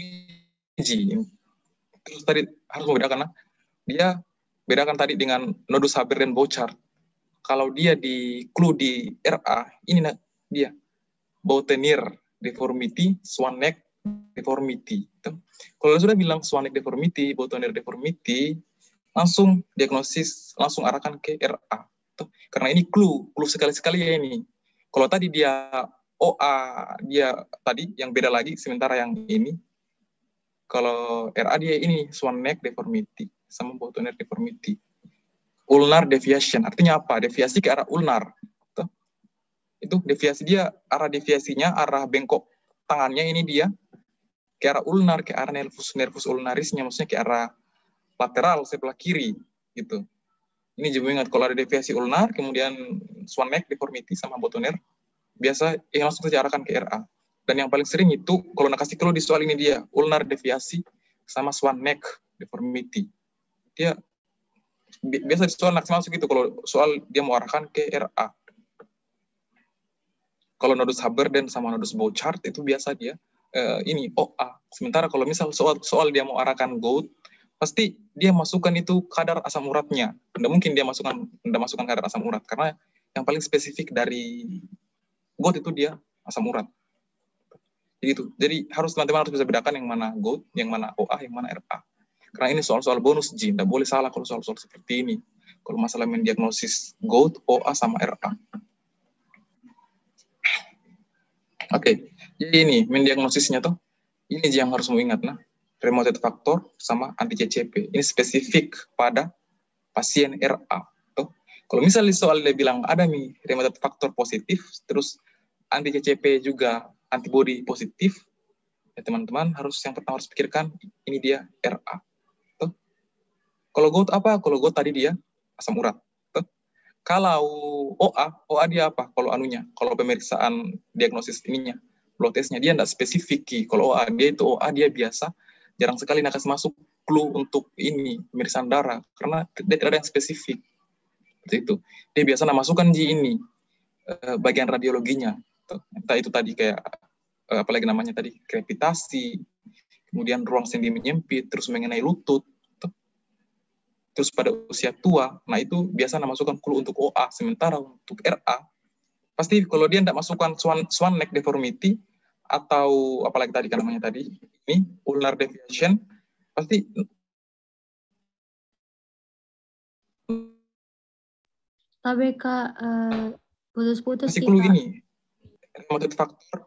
B: G. Terus tadi harus membedakan. Dia bedakan tadi dengan nodus Haber dan Bouchard. Kalau dia di clue di RA, ini dia Boutonniere deformity, Swan neck deformity. Kalau sudah bilang Swan neck deformity, Boutonniere deformity, langsung diagnosis, langsung arahkan ke RA. Karena ini clue sekali-sekali ya ini. Kalau tadi dia OA, dia tadi yang beda lagi, sementara yang ini, kalau RA dia ini Swan neck deformity sama Boutonniere deformity. Ulnar deviation, artinya apa? Deviasi ke arah ulnar. Itu deviasi dia, arah deviasinya, arah bengkok tangannya ini dia ke arah ulnar, ke arah nervus ulnarisnya, maksudnya ke arah lateral sebelah kiri gitu. Ini juga ingat kalau ada deviasi ulnar, kemudian Swan neck deformity sama Boutonniere, biasa langsung saja arahkan ke RA. Dan yang paling sering itu kalau nak kasih clue di soal ini dia ulnar deviasi sama Swan neck deformity. Dia biasa di soal nak masuk gitu kalau soal dia mau arahkan ke RA. Kalau nodus Haber dan sama nodus Bouchard itu biasa dia ini OA. Sementara kalau misal soal dia mau arahkan GOAT, pasti dia masukkan itu kadar asam uratnya. Tidak mungkin dia masukkan kadar asam urat karena yang paling spesifik dari GOAT itu dia asam urat. Jadi harus teman-teman harus bisa bedakan yang mana GOAT, yang mana OA, yang mana RA. Karena ini soal-soal bonus G, tidak boleh salah kalau soal-soal seperti ini. Kalau masalah mendiagnosis GOAT, OA sama RA. Oke, jadi ini mendiagnosisnya tuh, ini yang harus mengingat rheumatoid factor sama anti-CCP. Ini spesifik pada pasien RA. Tuh. Kalau misalnya soal dia bilang ada nih rheumatoid factor positif, terus anti-CCP juga antibody positif, ya teman-teman yang pertama harus pikirkan ini dia RA. Tuh. Kalau GOAT apa? Kalau GOAT tadi dia asam urat. Tuh. Kalau OA dia apa? Kalau pemeriksaan diagnosis ininya, blood testnya dia tidak spesifik. Kalau OA dia biasa jarang sekali nak kasih masuk clue untuk ini pemeriksaan darah karena dia tidak ada yang spesifik. Seperti itu. Dia biasa masukkan ini bagian radiologinya. Entah itu tadi kayak apalagi namanya tadi krepitasi, kemudian ruang sendi menyempit, terus mengenai lutut. Terus pada usia tua, nah itu biasa masukkan clue untuk OA. Sementara untuk RA, pasti kalau dia tidak masukkan Swan neck deformity, atau apalagi tadi kan namanya tadi, ini ulnar deviation, pasti
A: tapi Kak, putus-putus
B: masih
A: sih
B: clue
A: Kak.
B: ini. Rheumatoid factor.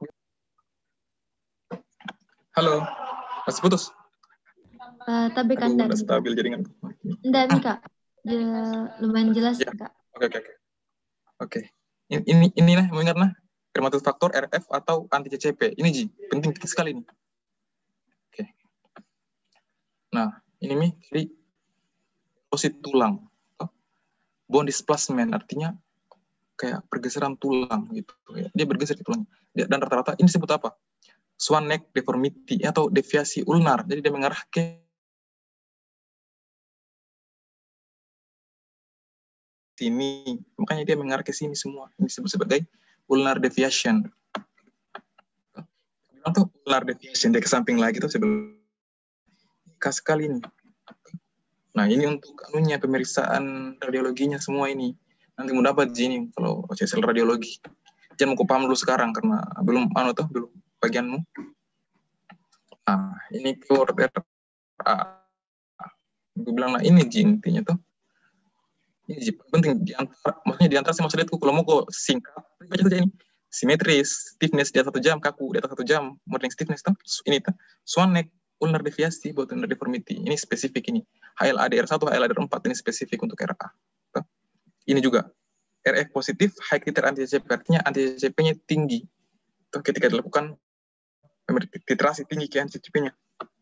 B: Halo, masih putus?
A: Tapi kan
B: tidak stabil jaringan.
A: Enggak nih Kak, lumayan jelas
B: ya.
A: Kak.
B: Oke. Ini mau ingat konfirmatif faktor RF atau anti CCP. Ini Ji, penting sekali nih. Oke. Nah, ini Mi, jadi erosi tulang. Bone displacement artinya kayak pergeseran tulang gitu. Dia bergeser di tulang. Dan rata-rata ini disebut apa? Swan neck deformity atau deviasi ulnar. Jadi dia mengarah ke sini. Makanya dia mengarah ke sini semua. Ini disebut sebagai ulnar deviation. Atau ulnar deviation, dia ke samping lagi tuh sebelum khas sekali ini. Nah, ini untuk anunya pemeriksaan radiologinya semua ini. Nanti mau dapat ini kalau CSL radiologi. Jangan mau paham dulu sekarang karena belum belum bagianmu. Nah, ini keyword RA. Gue bilang lah ini Ji intinya tuh. Ini Ji penting maksudnya di antara saya mau lihat kalau mau kok singkat baca saja ini. Simetris, stiffness di atas 1 jam, kaku di atas 1 jam, modeling stiffness tuh. Ini tuh swan neck, ulnar deviasi, buat ulnar deformity. Ini spesifik ini. HLA-DR1, HLA-DR4 ini spesifik untuk RA. Tuh. Ini juga RF positif, high titer anti-CCP, artinya anti-CCP-nya tinggi. Tuh, ketika dilakukan titrasi tinggi ke anti-CCP-nya.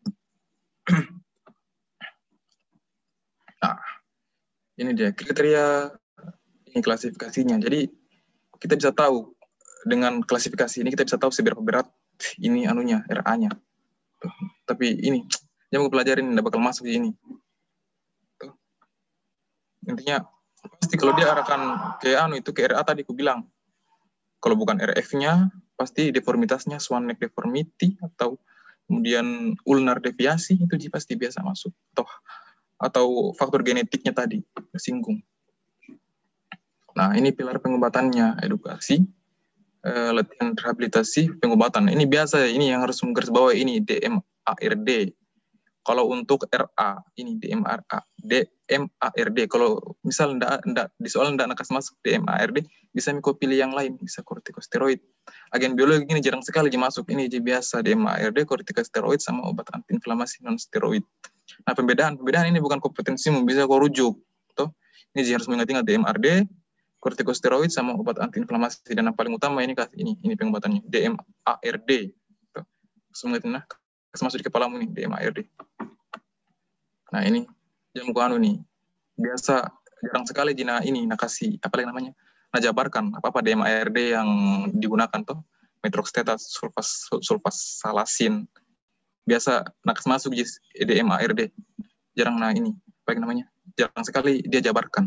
B: Nah, ini dia kriteria ini klasifikasinya. Jadi kita bisa tahu dengan klasifikasi ini kita bisa tahu seberapa berat ini anunya RA-nya. Tuh. Tapi ini yang mau pelajarin tidak bakal masuk di ini. Tuh. Intinya pasti kalau dia arahkan ke itu ke RA tadi aku bilang. Kalau bukan RF-nya pasti deformitasnya swan neck deformity atau kemudian ulnar deviasi itu pasti biasa masuk atau faktor genetiknya tadi tersinggung. Nah, ini pilar pengobatannya edukasi, latihan rehabilitasi, pengobatan. Ini biasa, ini yang harus menggarisbawahi ini DMARD. Kalau untuk RA ini DMARD. Kalau misal enggak di soal enggak nakas masuk DMARD, bisa Miko pilih yang lain, bisa kortikosteroid. Agen biologi ini jarang sekali dimasuk. Ini biasa DMARD, kortikosteroid sama obat antiinflamasi non steroid. Nah, pembedaan ini bukan kompetensimu, bisa kau rujuk. Toh, ini harus mengingat DMARD, kortikosteroid sama obat antiinflamasi, dan yang paling utama ini pengobatannya DMARD. Toh, semuanya masuk di kepalamu nih DMARD. Nah, ini jam anu nih. Biasa jarang sekali Jina ini nakasi apa lagi namanya? Najabarkan apa DMARD yang digunakan tuh metroxetat sulfasalasin. Biasa nakas masuk di DMARD. Jarang ini apa lagi namanya? Jarang sekali dia jabarkan.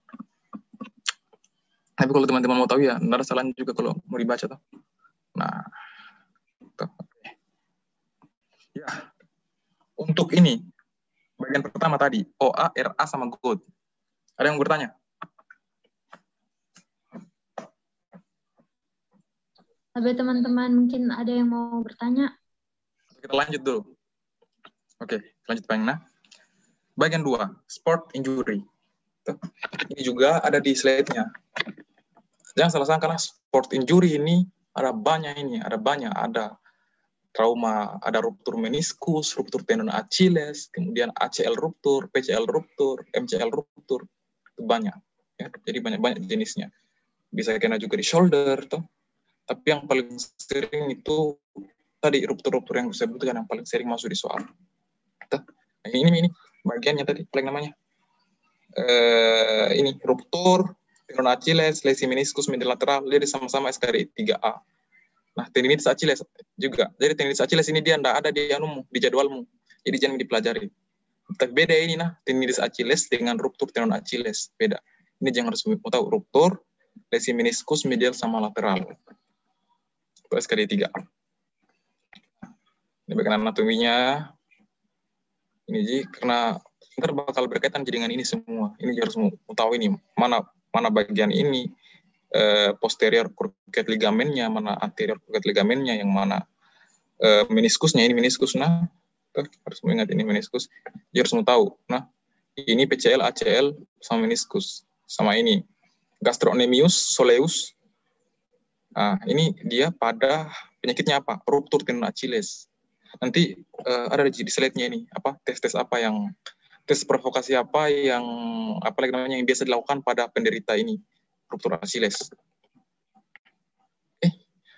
B: Tapi kalau teman-teman mau tahu ya, nggak ada salahnya juga kalau mau dibaca tuh. Nah, tuh. Ya, untuk ini bagian pertama tadi OA, RA sama GOD. Ada yang bertanya?
A: Ada teman-teman mungkin ada yang mau bertanya?
B: Kita lanjut dulu. Oke, lanjut Pak Nah. Bagian 2, sport injury. Tuh. Ini juga ada di slide-nya. Jangan salah sangka lah, sport injury ini ada banyak, ada trauma, ada ruptur meniskus, ruptur tendon Achilles, kemudian ACL ruptur, PCL ruptur, MCL ruptur, itu banyak. Ya, jadi banyak jenisnya. Bisa kena juga di shoulder, tuh. Tapi yang paling sering itu tadi ruptur-ruptur yang saya sebutkan yang paling sering masuk di soal. Tuh. Nah, ini bagiannya tadi, paling namanya. Ini ruptur, tendon Achilles, lesi meniskus medilateral, dia sama-sama SKRI 3A. Nah, tendinitis Achilles juga. Jadi tendinitis Achilles ini dia enggak ada di di jadwalmu. Jadi jangan dipelajari. Tapi beda ini tendinitis Achilles dengan ruptur tendon Achilles, beda. Ini jangan harus mau tahu ruptur, lesi meniskus medial sama lateral. Itu SKD 3. Ini bagian anatominya. Ini Ji, karena ntar bakal berkaitan dengan ini semua. Ini harus mau tahu ini mana bagian ini. Posterior cruciate ligamennya, mana anterior cruciate ligamennya, yang mana meniskusnya, ini meniskus. Nah, harus mengingat ini meniskus. Dia harus mau tahu. Nah, ini PCL, ACL sama meniskus. Sama ini gastrocnemius soleus. Nah, ini dia pada penyakitnya apa? Ruptur tendon Achilles. Nanti ada di slide-nya ini, tes apa yang tes provokasi apa yang lagi namanya yang biasa dilakukan pada penderita ini ruptur Achilles.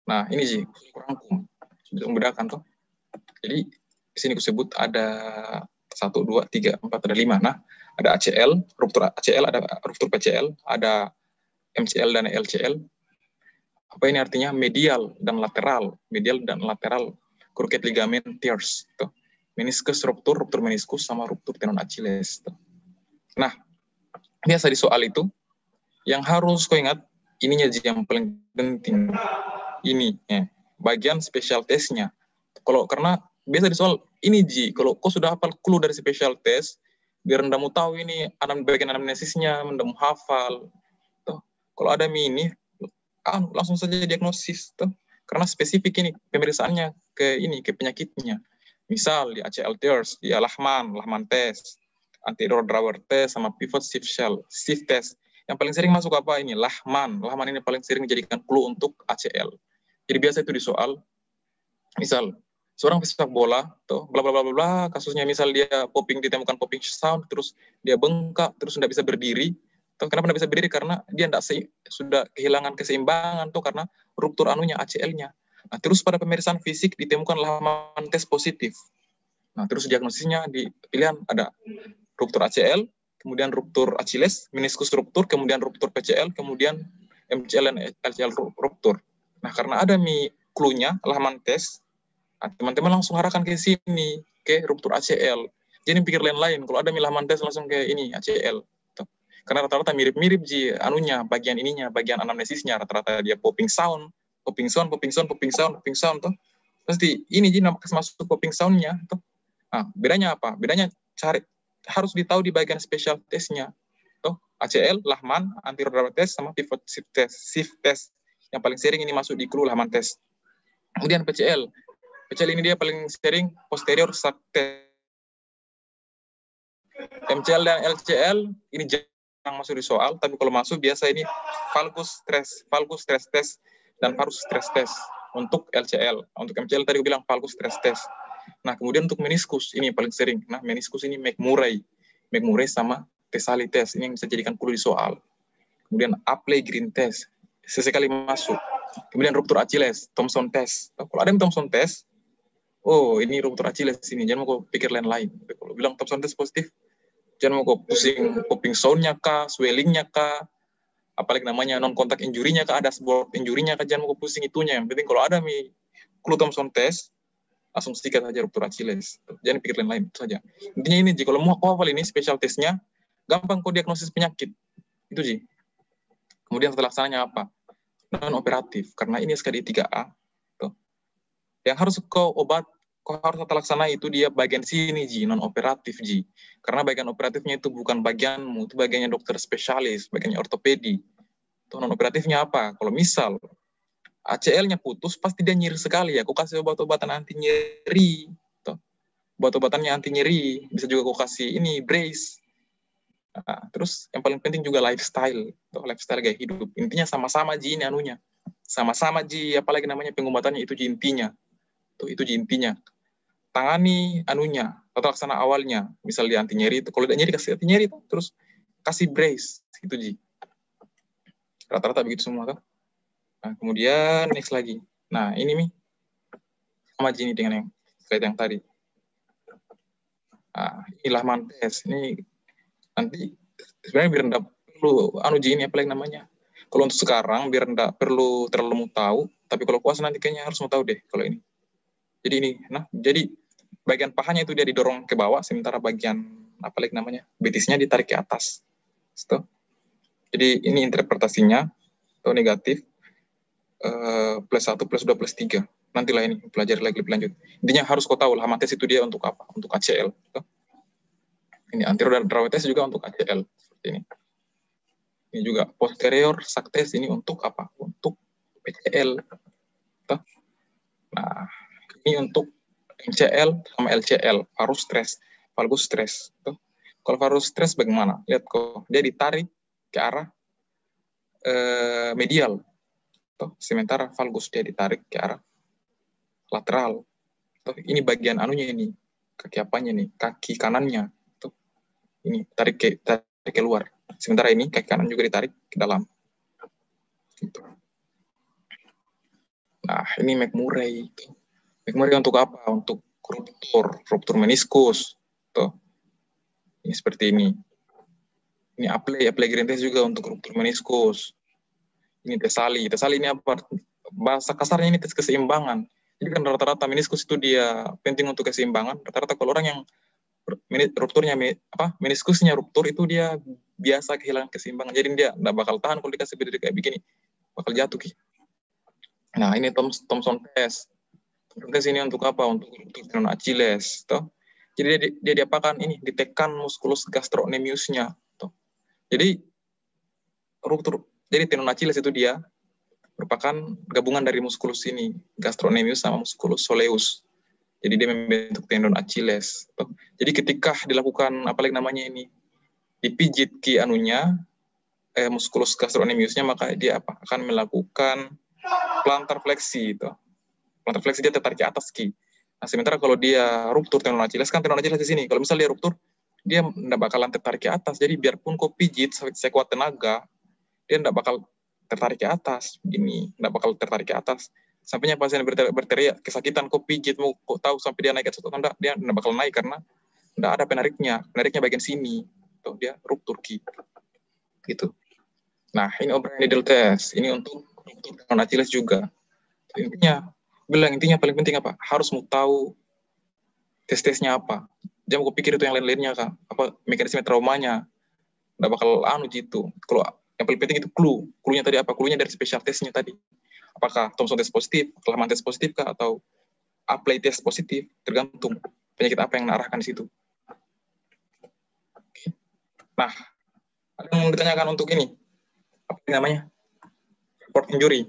B: Nah, ini sih kurangkum. Sudah membedakan toh. Jadi di sini kusebut ada 1, 2, 3, 4, ada 5. Nah, ada ACL, ruptur ACL, ada ruptur PCL, ada MCL dan LCL. Apa ini artinya? Medial dan lateral cruciate ligament tears. Tuh. Meniskus ruptur meniskus sama ruptur tendon Achilles. Tuh. Nah, biasa di soal itu yang harus kau ingat ininya yang paling penting. Ini ya, bagian special test-nya. Karena biasa di soal ini kalau kau sudah hafal clue dari special test, biar ndamu tahu ini bagian anamnesisnya, ndamu hafal. Tuh. Kalau ada ini langsung saja diagnosis tuh. Karena spesifik ini pemeriksaannya ke penyakitnya. Misal di ACL tears, di Lachman test, anterior drawer test sama pivot shift test. Yang paling sering masuk apa ini? Lachman ini paling sering dijadikan clue untuk ACL. Jadi biasa itu di soal, misal seorang pesepak bola tuh bla bla bla bla, kasusnya misal dia ditemukan popping sound, terus dia bengkak, terus tidak bisa berdiri. Kenapa tidak bisa berdiri? Karena dia sudah kehilangan keseimbangan tuh karena ruptur ACL-nya. Nah, terus pada pemeriksaan fisik ditemukan Lachman test positif. Nah, terus diagnosisnya di pilihan ada ruptur ACL, kemudian ruptur Achilles, meniskus ruptur, kemudian ruptur PCL, kemudian MCL dan LCL ruptur. Nah, karena ada clue-nya Lachman test, nah, teman-teman langsung arahkan ke sini, ke ruptur ACL. Jadi pikir lain-lain. Kalau ada Lachman test langsung ke ini ACL. Karena rata-rata mirip-mirip bagian anamnesisnya rata-rata dia popping sound tuh. Pasti ini masuk popping sound-nya tuh. Nah, bedanya apa? Bedanya harus ditahu di bagian special test-nya. Tuh, ACL, Lachman, anterior drawer test sama pivot shift test. Yang paling sering ini masuk di clue Lachman test. Kemudian PCL ini dia paling sering posterior sac test. MCL dan LCL ini jarang masuk di soal, tapi kalau masuk biasa ini valgus stress test dan varus stress test untuk LCL. Untuk MCL tadi aku bilang valgus stress test. Nah, kemudian untuk meniskus ini paling sering. Nah, meniskus ini McMurray sama Tesali test ini yang bisa jadikan clue di soal. Kemudian Apley Green test sesekali masuk. Kemudian ruptur Achilles, Thompson test. Kalau ada yang Thompson test, oh ini ruptur Achilles ini, jangan mau pikir lain-lain. Kalau bilang Thompson test positif, jangan mau pusing popping sound-nya kah, swelling-nya kah, apalagi namanya non-contact injury-nya kah, ada sport injury-nya kah, jangan mau pusing itunya. Yang penting kalau ada clue Thompson test, langsung sikat saja ruptur Achilles. Jangan pikir lain-lain, itu saja. Intinya ini, Ji, kalau mau hafal ini special test-nya, gampang kok diagnosis penyakit. Itu, Ji. Kemudian setelah laksananya apa? Non-operatif, karena ini SKDI 3A. Tuh. Yang harus kau harus tata laksana itu dia bagian sini, Ji, non-operatif, Ji. Karena bagian operatifnya itu bukan bagianmu, itu bagiannya dokter spesialis, bagiannya ortopedi. Tuh, non-operatifnya apa? Kalau misal ACL-nya putus, pasti dia nyeri sekali ya. Kau kasih obat-obatan anti nyeri. Tuh. Obat-obatannya anti nyeri. Bisa juga kau kasih ini, brace. Nah, terus yang paling penting juga lifestyle. Tuh, lifestyle gaya hidup. Intinya sama-sama, Ji, ini anunya. Sama-sama, Ji, apalagi namanya pengobatannya itu Ji intinya. Tuh, itu Ji intinya. Tangani anunya, atau laksana awalnya, misal dia anti nyeri, kalau tidak nyeri kasih anti nyeri, terus kasih brace, itu Ji. Rata-rata begitu semua kan. Nah, kemudian next lagi. Nah, ini sama Ji ini dengan yang slide yang tadi. Nah, ini Lachman test. Ini nanti sebenarnya biar enggak perlu Ji ini apalagi namanya. Kalau untuk sekarang biar enggak perlu terlalu mau tahu, tapi kalau kuasa nanti kayaknya harus mau tahu deh kalau ini. Jadi ini, jadi bagian pahanya itu dia didorong ke bawah, sementara bagian apalagi namanya betisnya ditarik ke atas. Jadi ini interpretasinya atau negatif +1 +2 +3. Nantilah ini pelajari lagi lebih lanjut. Intinya harus kau tahu Lachman test itu dia untuk apa? Untuk ACL. Ini anterior drawer test juga untuk ACL seperti ini. Ini juga posterior sac test ini untuk apa? Untuk PCL. Nah, ini untuk MCL sama LCL, valgus stress. Kalau valgus stress bagaimana? Lihat kok, dia ditarik ke arah medial. Sementara valgus dia ditarik ke arah lateral. Ini bagian anunya ini, kaki apanya nih? Kaki kanannya. Ini tarik ke luar. Sementara ini kaki kanan juga ditarik ke dalam. Gitu. Nah, ini McMurray. McMurray untuk apa? Untuk ruptur meniskus. Tuh. Ini seperti ini. Ini Apley Green test juga untuk ruptur meniskus. Ini Tesali ini apa? Bahasa kasarnya ini tes keseimbangan. Jadi kan rata-rata meniskus itu dia penting untuk keseimbangan. Rata-rata kalau orang yang meniskusnya ruptur itu dia biasa kehilangan keseimbangan. Jadi dia nggak bakal tahan kalau dikasih berdiri kayak begini. Bakal jatuh. Nah, ini Thomson test. Thomson test ini untuk apa? Untuk tendon Achilles. Toh. Jadi dia diapakan ini? Ditekan muskulus gastrocnemiusnya. Toh. Jadi ruptur. Jadi tendon Achilles itu dia merupakan gabungan dari muskulus ini, gastrocnemius sama musculus soleus. Jadi dia membentuk tendon Achilles. Toh. Jadi ketika dilakukan apalagi namanya ini dipijit ki anunya musculus gastrocnemiusnya, maka dia akan melakukan plantar fleksi itu. Plantar fleksi dia tertarik ke atas ki. Nah, sementara kalau dia ruptur tendon Achilles kan tendon Achilles di sini. Kalau misalnya dia ruptur, dia tidak bakalan tertarik ke atas. Jadi biarpun kau pijit sekuat tenaga, dia tidak bakal tertarik ke atas. Begini, tidak bakal tertarik ke atas. Sampainya pasien berteriak kesakitan, kau pijit, mau kau tahu sampai dia naik ke atas atau tidak, dia tidak bakal naik karena tidak ada penariknya. Penariknya bagian sini. Tuh, dia ruptur ki. Gitu. Nah, ini O'Brien needle test. Ini untuk tendon Achilles juga. Intinya paling penting apa? Harus mau tahu tes-tesnya apa. Jangan mau pikir itu yang lain-lainnya kan. Apa mekanisme traumanya. Nggak bakal gitu. Kalau yang paling penting itu clue-nya tadi apa? Clue-nya dari special testnya tadi. Apakah Thomson test positif, Kalaman test positif kah, atau Apley test positif, tergantung penyakit apa yang mengarahkan di situ. Nah, ada yang mau ditanyakan untuk ini. Apa namanya? Report injury.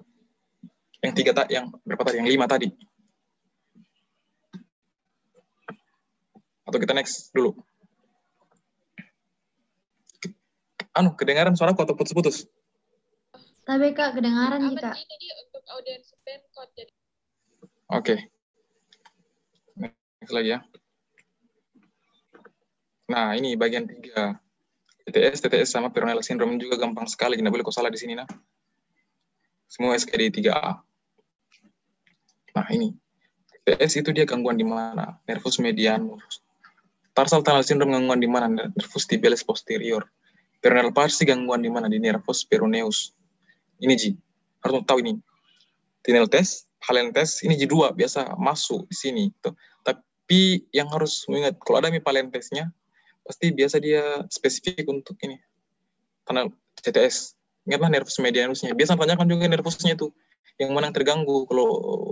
B: Yang berapa tadi? Yang 5 tadi. Atau kita next dulu. Kedengaran suaraku atau putus-putus?
A: Tapi Kak, kedengaran sih Kak.
E: Ini dia untuk audiens Pemkot.
B: Oke. Next lagi ya. Nah, ini bagian 3. TTS sama peroneal syndrome juga gampang sekali. Nggak boleh kok salah di sini, nah. Semua SKD 3A. Nah, ini. TTS itu dia gangguan di mana? Nervus medianus. Tarsal tunnel syndrome gangguan di mana? Nervus tibialis posterior. Peroneal palsy gangguan di mana? Di nervus peroneus. Ini Ji. Harus tahu ini. Tinel test, Halen test, ini J2 biasa masuk di sini. Tuh. Tapi yang harus mengingat, kalau ada Halen testnya, pasti biasa dia spesifik untuk ini. Tunnel CTS. Ingatlah nervus medianusnya. Biasa tanyakan juga nervusnya itu. Yang mana yang terganggu kalau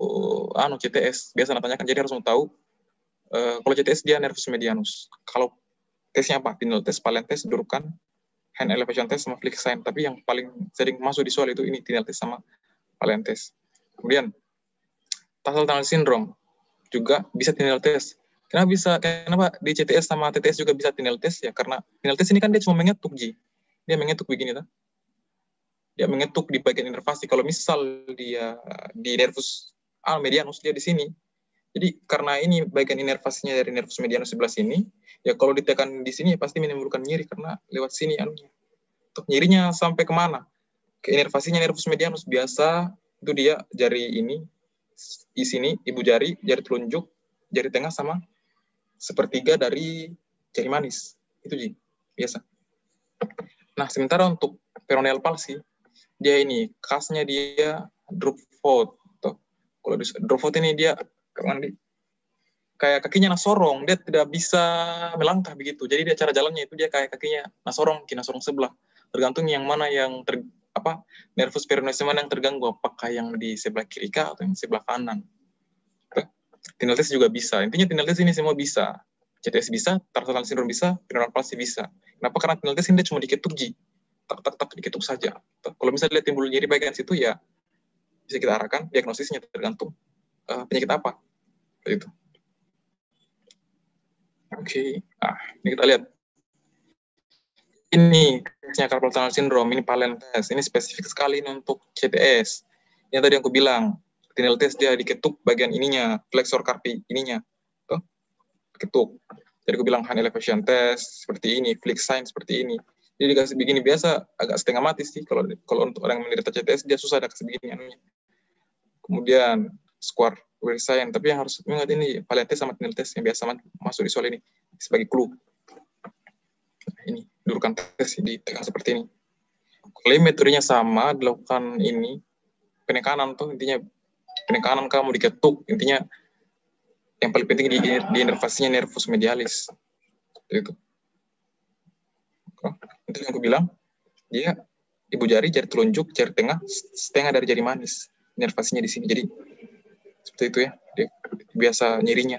B: CTS. Biasa tanyakan, jadi harus tahu. Kalau CTS dia nervus medianus. Kalau tesnya apa? Tinel test, Halen test, dudukan, hand elevation test sama flick sign. Tapi yang paling sering masuk di soal itu ini tinel test sama Halen test. Kemudian tarsal tunnel syndrome juga bisa tinel test. Kenapa di CTS sama TTS juga bisa tinel test ya? Karena tinel test ini kan dia cuma mengetuk Ji. Dia mengetuk begini tuh. Dia mengetuk di bagian inervasi. Kalau misal dia di nervus medianus dia di sini. Jadi karena ini bagian inervasinya dari nervus medianus sebelah sini, ya kalau ditekan di sini ya pasti menimbulkan nyeri karena lewat sini anunya. Tuh, nyerinya sampai kemana? Ke inervasinya nervus medianus biasa itu dia jari ini di sini, ibu jari telunjuk, jari tengah sama sepertiga dari jari manis. Itu Ji, biasa. Nah, sementara untuk peroneal palsy, dia ini khasnya dia drop foot. Kalau drop foot ini dia kayak kakinya nasorong, dia tidak bisa melangkah begitu. Jadi dia cara jalannya itu dia kayak kakinya nasorong sebelah. Tergantung yang mana yang nervus peroneus mana yang terganggu, apakah yang di sebelah kiri kah atau yang sebelah kanan. Tinel test juga bisa. Intinya tinel test ini semua bisa. CTS bisa, tarsal tunnel syndrome bisa, peroneal palsy bisa. Kenapa? Karena tinel test ini dia cuma diketuk Ji. Tak diketuk saja. Kalau misalnya dia timbul nyeri bagian situ ya bisa kita arahkan diagnosisnya tergantung penyakit apa. Begitu. Oke. Nah, ini kita lihat. Ini tesnya carpal tunnel syndrome, ini Halen test. Ini spesifik sekali untuk CTS. Yang tadi yang aku bilang, tinel test dia diketuk bagian ininya, flexor carpi ininya. Tuh. Ketuk. Jadi aku bilang hand elevation test seperti ini, flick sign seperti ini. Jadi dikasih begini biasa agak setengah mati sih kalau untuk orang yang menderita CTS dia susah ada kasih begini anunya. kemudian square sign. Tapi yang harus ingat ini Valentis sama Tinel test yang biasa masuk di soal ini sebagai clue. Ini dudukan tes ditekan seperti ini. Kalau metodenya sama, dilakukan ini penekanan tuh intinya penekanan kamu diketuk, intinya yang paling penting di inervasinya nervus medialis. Itu. Itu yang aku bilang, dia ibu jari telunjuk, jari tengah, setengah dari jari manis. Inervasinya di sini. Jadi seperti itu ya, dia biasa nyirinya.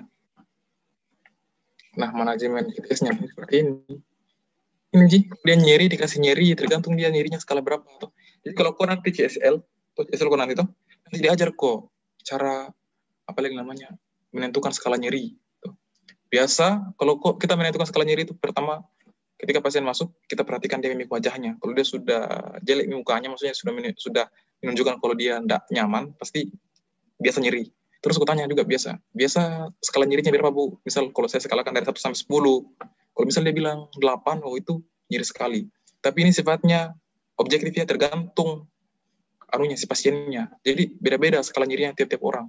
B: Nah, manajemen ITS-nya seperti ini. Ini Ji, dia nyeri, dikasih nyeri, tergantung dia nyerinya skala berapa. Tuh. Jadi kalau kau nanti CSL kau nanti tuh, nanti diajar kok cara, apa lagi namanya, menentukan skala nyeri. Tuh. Biasa, kalau kok kita menentukan skala nyeri itu, pertama, ketika pasien masuk, kita perhatikan dia mimik wajahnya. Kalau dia sudah jelek mukanya, maksudnya sudah menunjukkan kalau dia tidak nyaman, pasti biasa nyeri. Terus aku tanya juga biasa skala nyerinya berapa Bu? Misal kalau saya skalakan dari 1 sampai 10, kalau misalnya dia bilang 8, oh itu nyeri sekali. Tapi ini sifatnya objektifnya tergantung si pasiennya. Jadi beda-beda skala nyerinya tiap-tiap orang.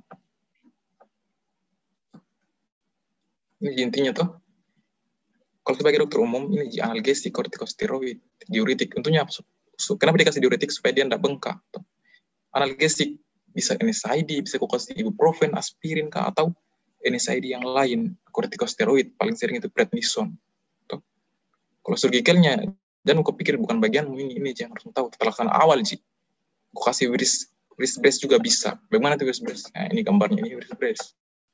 B: Ini intinya tuh. Kalau sebagai dokter umum, ini analgesik, kortikosteroid, diuretik. Tentunya kenapa dikasih diuretik? Supaya dia tidak bengkak. Analgesik bisa NSAID, bisa kau kasih ibuprofen, aspirin, atau NSAID yang lain. Kortikosteroid, paling sering itu prednison. Kalau surgicalnya, dan kau pikir bukan bagianmu ini yang harus tahu. Terlaksana awal sih. Kau kasih wrist brace juga bisa. Bagaimana tuh wrist brace? Nah, ini gambarnya, ini wrist brace.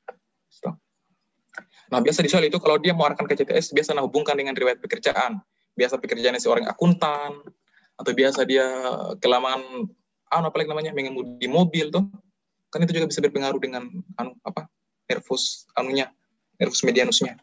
B: Nah, biasa di soal itu kalau dia mau arahkan ke CTS, biasa hubungkan dengan riwayat pekerjaan. Biasa pekerjaannya seorang akuntan, atau biasa dia kelamaan, apalagi namanya, mengemudi mobil tuh. Kan itu juga bisa berpengaruh dengan nervus medianusnya.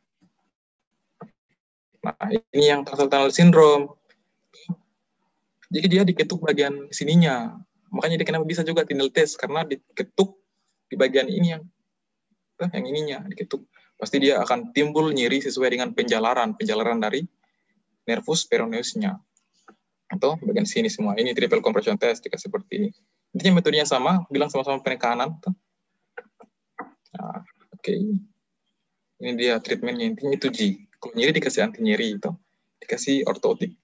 B: Nah, ini yang tunnel syndrome. Jadi dia diketuk bagian sininya. Makanya dia kenapa bisa juga tinel test, karena diketuk di bagian ini yang ininya diketuk. Pasti dia akan timbul nyeri sesuai dengan penjalaran dari nervus peroneusnya. Atau bagian sini semua. Ini triple compression test jika seperti ini. Intinya metodenya sama, bilang sama-sama penekanan. Nah, oke. Ini dia treatmentnya, intinya itu G. Kalau nyeri dikasih anti nyeri itu, dikasih ortotik.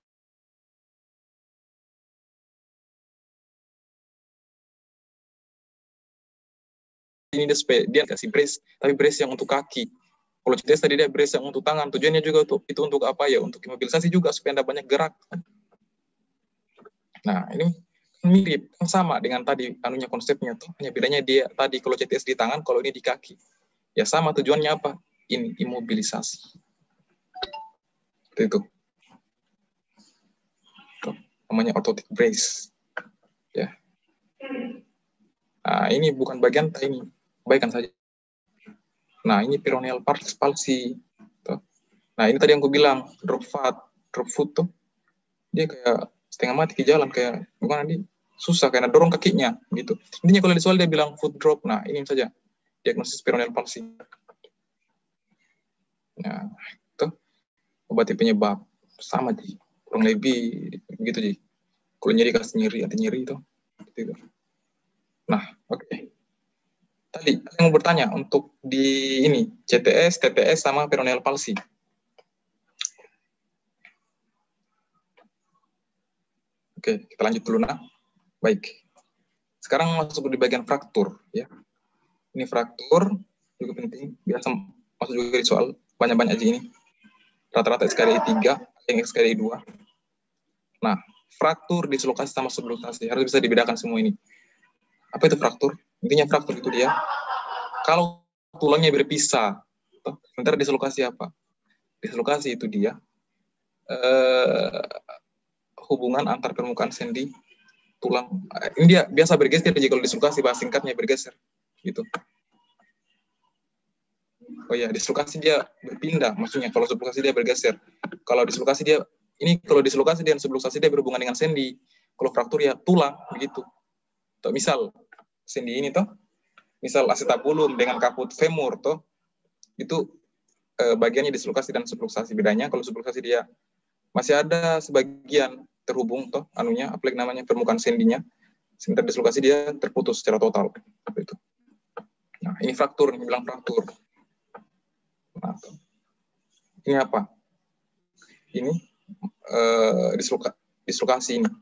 B: Ini dia kasih brace, tapi brace yang untuk kaki. Kalau CTS tadi dia brace yang untuk tangan, tujuannya juga itu untuk apa ya? Untuk imobilisasi juga supaya tidak banyak gerak. Nah, ini mirip, kan sama dengan tadi konsepnya tuh, hanya bedanya dia tadi kalau CTS di tangan, kalau ini di kaki. Ya sama, tujuannya apa? Ini imobilisasi. Seperti itu. Namanya orthotic brace. Ya. Nah, ini bukan bagian ini. Baikkan saja. Nah, ini peroneal palsy. Tuh. Nah, ini tadi yang aku bilang, drop foot tuh. Dia kayak setengah mati ke jalan, kayak bukan nanti susah karena dorong kakinya gitu. Intinya kalau di soal dia bilang foot drop. Nah, ini saja diagnosis peroneal palsy. Nah, itu obati penyebab sama Ji. Kurang lebih begitu Ji. Kalau nyeri kasih nyeri, anti nyeri itu. Gitu. Nah, oke. Tadi saya mau bertanya untuk di ini CTS, TTS sama peroneal palsy. Oke, kita lanjut dulu nah. Baik. Sekarang masuk di bagian fraktur ya. Ini fraktur juga penting, biasa masuk juga di soal banyak-banyak aja ini. Rata-rata SKDI 3, yang SKDI 2. Nah, fraktur, dislokasi sama subluxasi harus bisa dibedakan semua ini. Apa itu fraktur? Intinya fraktur itu dia kalau tulangnya berpisah. Sementara dislokasi apa? Dislokasi itu dia hubungan antar permukaan sendi tulang. Ini dia biasa bergeser, jadi kalau dislokasi bahasa singkatnya bergeser gitu. Oh ya, dislokasi dia berpindah, maksudnya kalau subluxasi dia bergeser. Kalau dislokasi dia dan subluxasi dia berhubungan dengan sendi. Kalau fraktur ya tulang begitu. Tuh, misal sendi ini toh, misal acetabulum dengan kaput femur toh, itu bagiannya dislokasi dan subluxasi. Bedanya kalau subluxasi dia masih ada sebagian terhubung toh apalagi namanya permukaan sendinya, Sementara dislokasi dia terputus secara total. Itu. Nah, ini fraktur, ini bilang fraktur. Nah, ini apa? Ini dislokasi ini.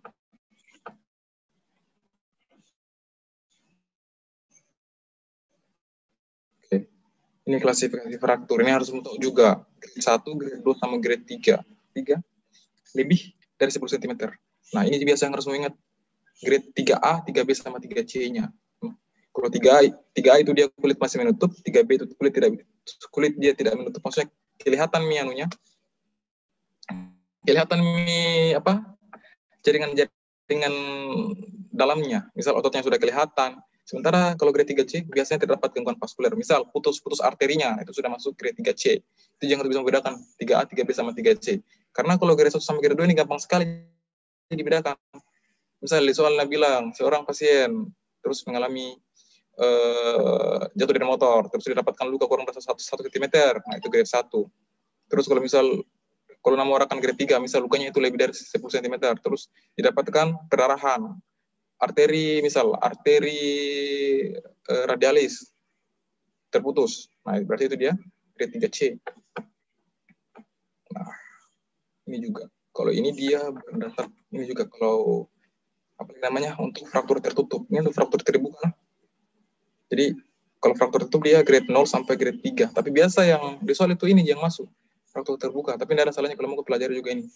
B: Oke. Ini klasifikasi fraktur. Ini harus tahu juga. Grade 1, grade 2, sama grade 3. 3 lebih dari 10 cm. Nah, ini biasa yang harus mengingat. Grade 3A, 3B, sama 3C-nya. Kalau 3A itu dia kulit masih menutup, 3B itu kulit dia tidak menutup. Maksudnya kelihatan kelihatan jaringan dalamnya. Misal ototnya sudah kelihatan. Sementara kalau grade 3C biasanya terdapat gangguan vaskuler. Misal putus arterinya, itu sudah masuk grade 3C. Itu jangan bisa membedakan 3A, 3B, sama 3C. Karena kalau grade 1 sampai grade 2 ini gampang sekali dibedakan. Misal soalnya bilang, seorang pasien terus mengalami jatuh dari motor, terus didapatkan luka kurang dari 1 cm, nah itu grade 1. Terus kalau nama orang kan grade 3, misal lukanya itu lebih dari 10 cm, terus didapatkan perdarahan, arteri radialis terputus, nah berarti itu dia grade 3C. Nah, ini juga. Kalau ini dia berdasar, ini juga kalau untuk fraktur tertutup. Ini untuk fraktur terbuka. Jadi kalau fraktur tertutup dia grade 0 sampai grade 3. Tapi biasa yang di soal itu ini yang masuk fraktur terbuka. Tapi tidak ada salahnya kalau mau pelajari juga ini.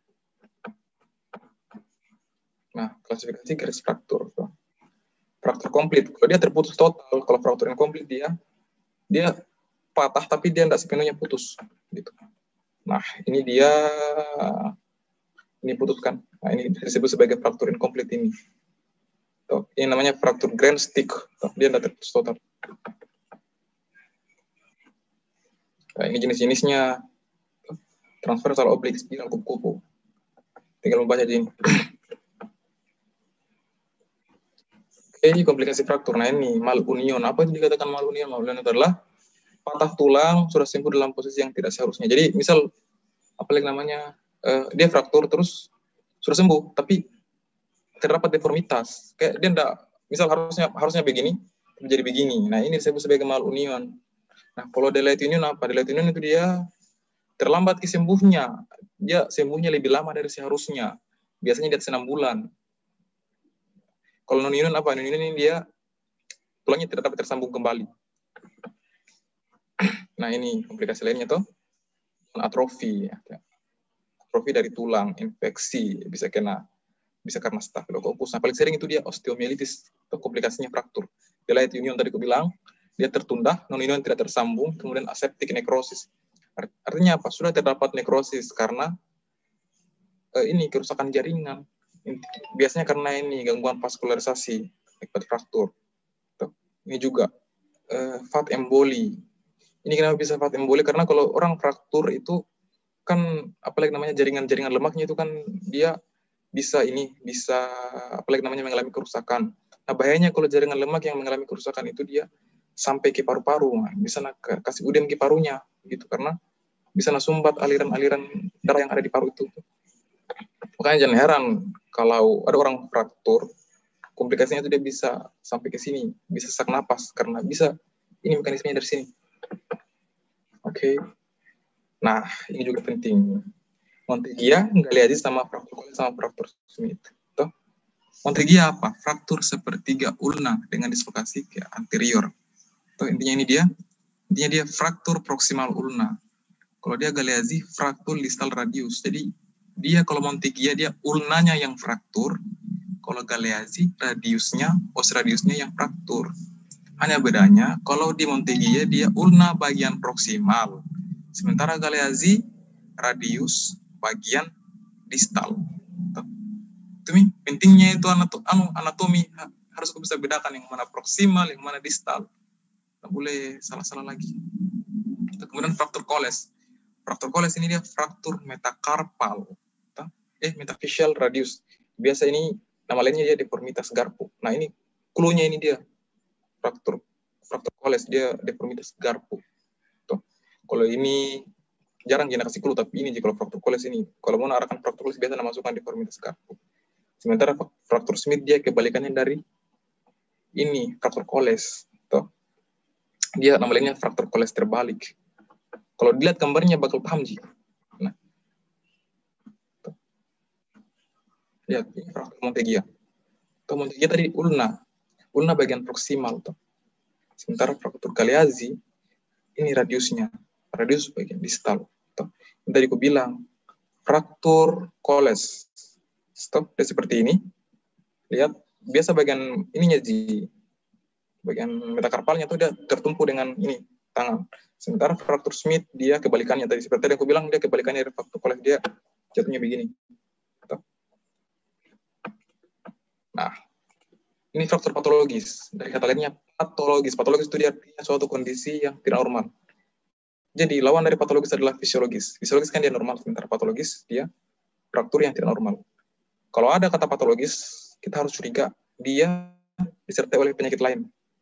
B: Nah, klasifikasi garis fraktur. Fraktur komplit. Kalau dia terputus total, kalau fraktur yang komplit dia patah tapi dia tidak sepenuhnya putus. Gitu. Nah, ini dia putuskan. Nah, ini disebut sebagai fraktur inkomplit ini. Tuh, ini namanya fraktur grand stick. Tuh, dia tidak terputus total. Nah, ini jenis-jenisnya. Transversal, oblik, spiral, kupu-kupu. Tinggal membaca di sini. Oke, ini komplikasi fraktur. Nah, ini malunion. Apa itu dikatakan malunion? Malunion adalah patah tulang sudah sembuh dalam posisi yang tidak seharusnya. Jadi, misal dia fraktur terus sudah sembuh, tapi terdapat deformitas. Kayak dia enggak, misal harusnya begini, menjadi begini. Nah, ini disebut sebagai malunion. Nah, kalau delayed union apa? Delayed union itu dia terlambat kesembuhnya. Dia sembuhnya lebih lama dari seharusnya. Biasanya di atas 6 bulan. Kalau non-union apa? Non-union ini dia tulangnya tidak dapat tersambung kembali. Nah, ini komplikasi lainnya tuh. Atrofi. Atrofi dari tulang, infeksi, bisa karena Staphylococcus. Nah, paling sering itu dia osteomielitis, itu komplikasinya fraktur. Delayed union tadi aku bilang, dia tertunda, non-union tidak tersambung, kemudian aseptic necrosis. Artinya apa? Sudah terdapat nekrosis karena ini kerusakan jaringan. Biasanya karena ini gangguan vaskularisasi akibat fraktur. Ini juga fat emboli. Ini kenapa bisa fat emboli? Karena kalau orang fraktur itu kan jaringan lemaknya itu kan dia bisa mengalami kerusakan. Nah, bahayanya kalau jaringan lemak yang mengalami kerusakan itu dia sampai ke paru-paru, nah, bisa kasih udem ke parunya gitu, karena bisa sumbat aliran-aliran darah yang ada di paru itu. Makanya jangan heran kalau ada orang fraktur, komplikasinya itu dia bisa sampai ke sini, bisa sesak napas karena bisa ini mekanismenya dari sini. Oke. Nah, ini juga penting. Montegia, Galeazzi, sama fraktur Smith. Tuh. Montegia apa? Fraktur sepertiga ulna dengan dislokasi ke anterior. Tuh, intinya dia fraktur proksimal ulna. Kalau dia Galeazzi, fraktur distal radius. Jadi dia kalau Montegia dia ulnanya yang fraktur, kalau Galeazzi radiusnya yang fraktur. Hanya bedanya kalau di Montegia dia ulna bagian proksimal, sementara Galeazzi radius bagian distal. Itu pentingnya itu anatomi harus bisa bedakan yang mana proksimal, yang mana distal. Tidak boleh salah-salah lagi. Kemudian fraktur Coles. Fraktur Coles ini dia fraktur metakarpal. Metaphyseal radius. Biasa ini nama lainnya dia deformitas Garpo. Nah, ini clue-nya ini dia. Fraktur Coles dia deformitas Garpo. Tuh. Kalau ini jarang dia kasih clue, tapi ini kalau fraktur Coles ini. Kalau mau arahkan fraktur Coles biasa masukkan deformitas Garpo. Sementara fraktur Smith dia kebalikannya dari ini, fraktur Colles. Tuh. Dia namanya fraktur Colles terbalik. Kalau dilihat gambarnya bakal paham, Ji. Nah. Tuh. Lihat, ini fraktur Montegia. Tuh, Montegia tadi ulna. Ulna bagian proksimal. Tuh. Sementara fraktur Galeazzi, ini radiusnya. Radius bagian distal. Tuh. Tadi aku bilang, fraktur Colles. Stop, dia seperti ini. Lihat, biasa bagian ininya, Ji. Bagian metakarpalnya tuh dia tertumpu dengan ini, tangan. Sementara fraktur Smith, dia kebalikannya. Tadi seperti yang aku bilang, dia kebalikannya dari fraktur Colles. Dia jatuhnya begini. Tuh. Nah, ini fraktur patologis. Dari kata lainnya, patologis. Patologis itu dia artinya suatu kondisi yang tidak normal. Jadi, lawan dari patologis adalah fisiologis. Fisiologis kan dia normal, sementara patologis dia fraktur yang tidak normal. Kalau ada kata patologis, kita harus curiga dia disertai oleh penyakit lain.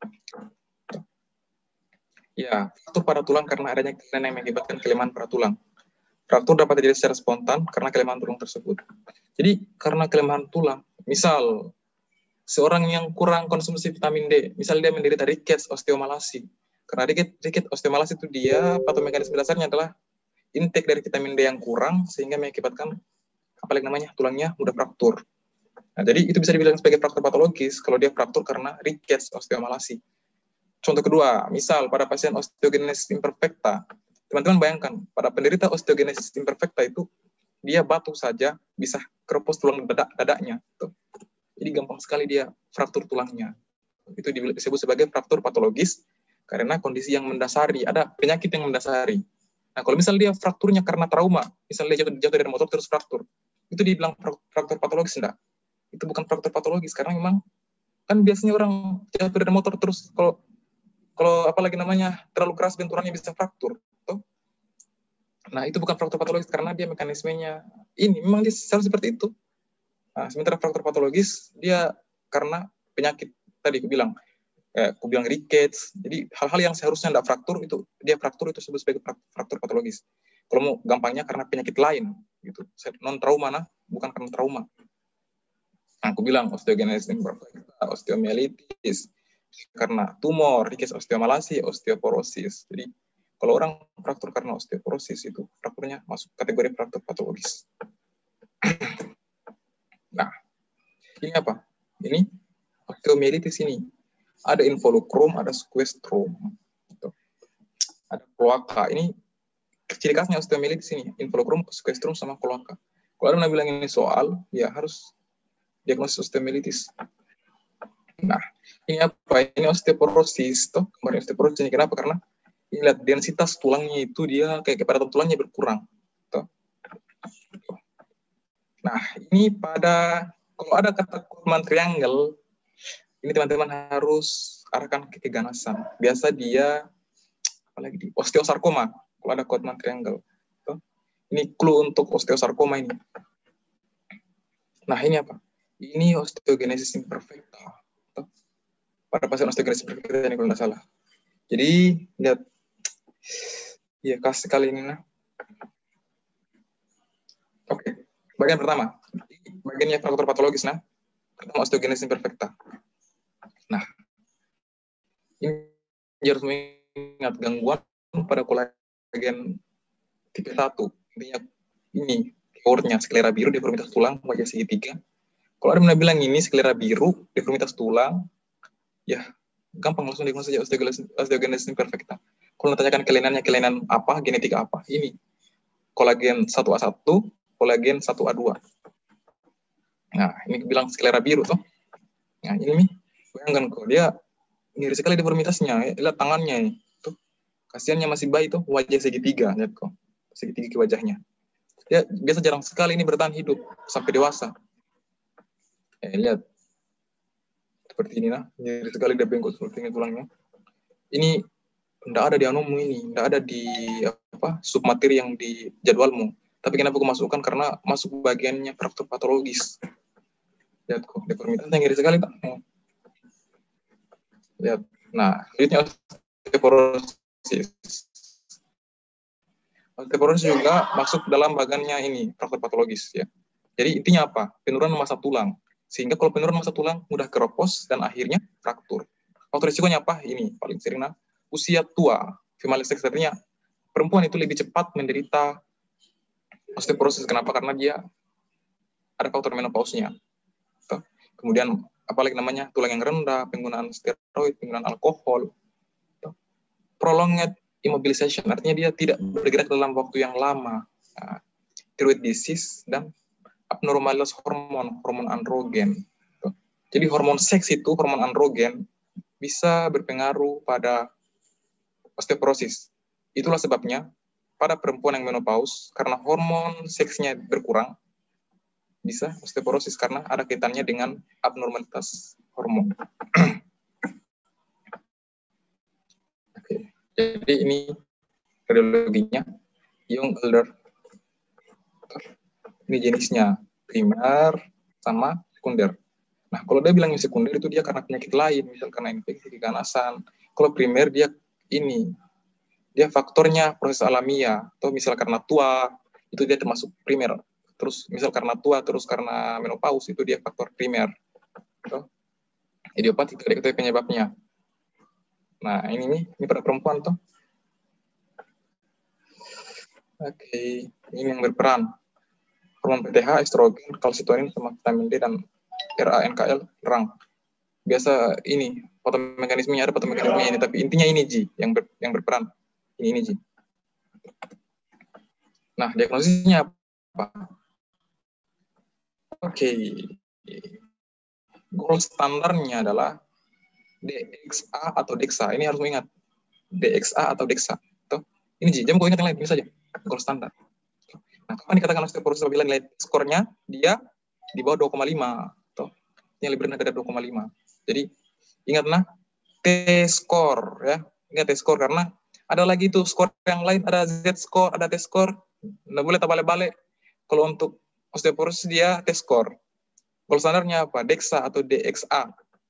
B: Ya, fraktur pada tulang karena adanya kelainan yang mengakibatkan kelemahan pada tulang. Fraktur dapat terjadi secara spontan karena kelemahan tulang tersebut. Jadi, karena kelemahan tulang, misal seorang yang kurang konsumsi vitamin D, misal dia menderita rickets osteomalasi. Karena rickets osteomalasi itu dia patomekanisme dasarnya adalah intake dari vitamin D yang kurang sehingga mengakibatkan apalagi namanya tulangnya mudah fraktur. Nah, jadi itu bisa dibilang sebagai fraktur patologis kalau dia fraktur karena rickets osteomalasi. Contoh kedua, misal pada pasien osteogenesis imperfecta, teman-teman bayangkan pada penderita osteogenesis imperfecta itu dia batu saja bisa keropos tulang dadanya. Tuh. Jadi gampang sekali dia fraktur tulangnya. Itu disebut sebagai fraktur patologis karena kondisi yang mendasari, ada penyakit yang mendasari. Nah, kalau misal dia frakturnya karena trauma, misal dia jatuh dari motor terus fraktur, itu dibilang fraktur patologis enggak? Itu bukan fraktur patologis karena memang kan biasanya orang jatuh dari motor terus kalau apalagi namanya terlalu keras benturannya bisa fraktur. Tuh. Nah, itu bukan fraktur patologis karena dia mekanismenya ini memang dia selalu seperti itu. Nah, sementara fraktur patologis dia karena penyakit tadi aku bilang rickets. Jadi hal-hal yang seharusnya tidak fraktur itu dia fraktur itu disebut sebagai fraktur patologis. Kalau mau gampangnya karena penyakit lain gitu. Non trauma nah, bukan karena trauma. Nah, aku bilang osteogenesis imperfecta, osteomyelitis karena tumor, rickets osteomalasi, osteoporosis. Jadi kalau orang fraktur karena osteoporosis itu frakturnya masuk kategori fraktur patologis. Nah, ini apa? Ini osteomyelitis ini. Ada involucrum, ada squamosum. Ada cloaca. Ini ciri khasnya osteomyelitis ini. Involucrum, squamosum, sama cloaca. Kalau ada yang bilang ini soal, ya harus diagnosis osteomyelitis. Nah, ini apa? Ini osteoporosis. Toh, kemarin osteoporosis ini kenapa? Karena ini lihat densitas tulangnya itu dia kayak kepadatan tulangnya berkurang. Toh. Nah, ini kalau ada kata Koopman triangle, ini teman-teman harus arahkan ke keganasan. Biasa dia apalagi di osteosarkoma. Kalau ada Koopman triangle. Toh. Ini clue untuk osteosarkoma ini. Nah, ini apa? Ini osteogenesis imperfecta. Toh. Pada pasien osteogenesis imperfecta ini kalau tidak salah. Jadi, lihat. Ya, khas sekali ini. Nah. Oke. Bagian pertama. Bagiannya fraktur patologis. Nah. Pertama, osteogenesis imperfecta. Nah, ini harus mengingat gangguan pada kolagen tipe 1. Intinya ini keywordnya sklera biru, deformitas tulang, wajah segitiga. Kalau ada yang bilang ini sklera biru, deformitas tulang, ya gampang langsung diagnosis saja osteogenesis imperfecta. Kalau ditanyakan kelainan apa, genetika apa, ini kolagen 1A1, kolagen 1A2. Nah, ini bilang sklera biru toh. Nah, ini nih, bayangkan kok dia ngiri sekali deformitasnya, lihat tangannya tuh. Kasihannya masih bayi tuh, wajah segitiga, lihat kok. Segitiga ke wajahnya. Ya, biasa jarang sekali ini bertahan hidup sampai dewasa. Lihat. Seperti ini nah, ngiri sekali dia bengkok seperti ini tulangnya. Ini tidak ada di anumu ini, tidak ada di submateri yang di jadwalmu. Tapi kenapa aku masukkan? Karena masuk bagiannya fraktur patologis. Lihat kok, deformitasnya ngiri sekali tak? Lihat. Nah, selanjutnya osteoporosis. Osteoporosis juga masuk dalam bagiannya ini, fraktur patologis ya. Jadi intinya apa? Penurunan massa tulang. Sehingga kalau penurunan massa tulang mudah keropos dan akhirnya fraktur. Faktor risikonya apa? Ini paling sering usia tua. Female sex artinya perempuan itu lebih cepat menderita osteoporosis. Kenapa? Karena dia ada faktor menopausnya. Kemudian apalagi namanya tulang yang rendah, penggunaan steroid, penggunaan alkohol, prolonged immobilization, artinya dia tidak bergerak dalam waktu yang lama, thyroid disease, dan abnormalitas hormon androgen. Jadi hormon seks itu, hormon androgen, bisa berpengaruh pada osteoporosis. Itulah sebabnya pada perempuan yang menopause, karena hormon seksnya berkurang, bisa osteoporosis karena ada kaitannya dengan abnormalitas hormon. Oke. Jadi ini radiologinya, young elder. Ini jenisnya primer sama sekunder. Nah, kalau dia bilang yang sekunder itu dia karena penyakit lain, misal karena infeksi keganasan. Kalau primer dia faktornya proses alamiah, atau misal karena tua, itu dia termasuk primer. Terus misal karena tua, terus karena menopause, itu dia faktor primer. Idiopati tidak diketahui penyebabnya. Nah, ini pada perempuan tuh. Oke, ini yang berperan. Hormon PTH, estrogen, kalsitonin, sama vitamin D, dan RANKL, rang. Biasa ini, fotomekanismenya ada fotomekanismenya ini, tapi intinya ini Ji, yang berperan. Ini Ji. Nah, diagnosisnya apa? Oke. Gold standarnya adalah DXA atau DEXA. Ini harus mengingat. DXA atau DEXA. Tuh. Ini Ji, jangan kau ingat yang lain, bisa saja. Gold standar. Nah, kapan dikatakan osteoporosis apabila nilai skornya dia di bawah 2,5. Tuh. Yang lebih rendah dari 2,5. Jadi, ingatlah T-score ya. Ingat T-score karena ada lagi tuh skor yang lain, ada Z-score, ada T-score. Nggak boleh tak balik-balik. Kalau untuk osteoporosis dia T-score. Gold standarnya apa? DEXA atau DXA.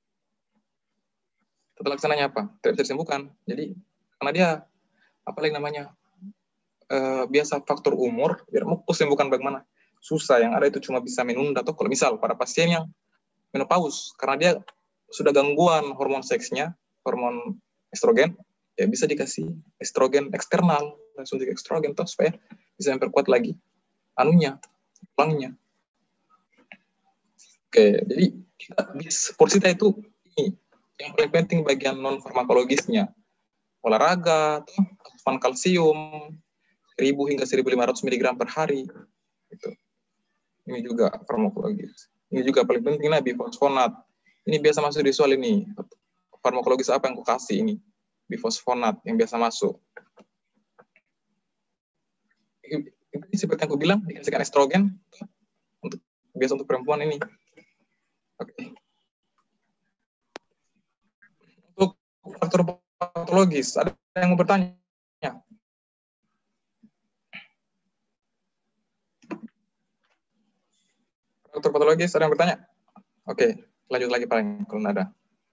B: Tata laksananya apa? Tidak bisa disembuhkan. Jadi, karena dia, apalagi namanya, biasa faktor umur, biar mau sembuhkan bagaimana? Susah, yang ada itu cuma bisa menunda. Atau kalau misal pada pasien yang menopause, karena dia sudah gangguan hormon seksnya, hormon estrogen, ya bisa dikasih estrogen eksternal, suntik estrogen, toh, supaya bisa memperkuat lagi tulangnya. Oke, jadi kita itu ini yang paling penting bagian non farmakologisnya, olahraga, asupan kalsium 1000 hingga 1500 mg per hari, gitu. Ini juga farmakologis. Ini juga paling penting bifosfonat. Ini biasa masuk di soal ini. Farmakologis apa yang aku kasih ini? Bifosfonat yang biasa masuk. Ini seperti yang aku bilang, dikasihkan estrogen biasa untuk perempuan ini. Oke. Untuk faktor patologis, ada yang mau bertanya? Faktor patologis, ada yang bertanya? Oke, lanjut lagi paling kalau ada.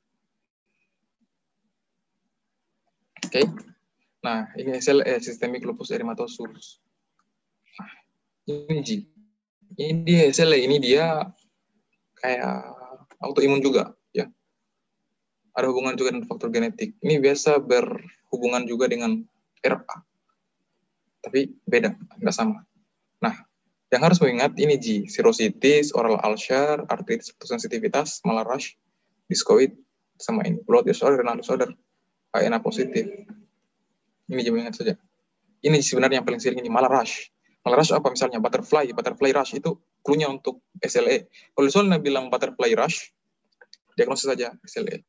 B: Oke. Nah, ini SLE, Systemic Lupus Erythematosus. Nah, ini dia SLE, ini dia kayak autoimun juga, ya. Ada hubungan juga dengan faktor genetik. Ini biasa berhubungan juga dengan RA. Tapi beda, nggak sama. Nah, yang harus mengingat ini cirrhosis, oral ulcer, arthritis, sensitivitas, malah rash, discoid, sama ini, blood disorder, renal disorder, HNA positif. Ini ingat saja. Ini sebenarnya yang paling sering ini, malah rash. Malah rash apa misalnya? Butterfly rash itu clue-nya untuk SLE. Kalau soalnya bilang butterfly rash, diagnosis saja SLE.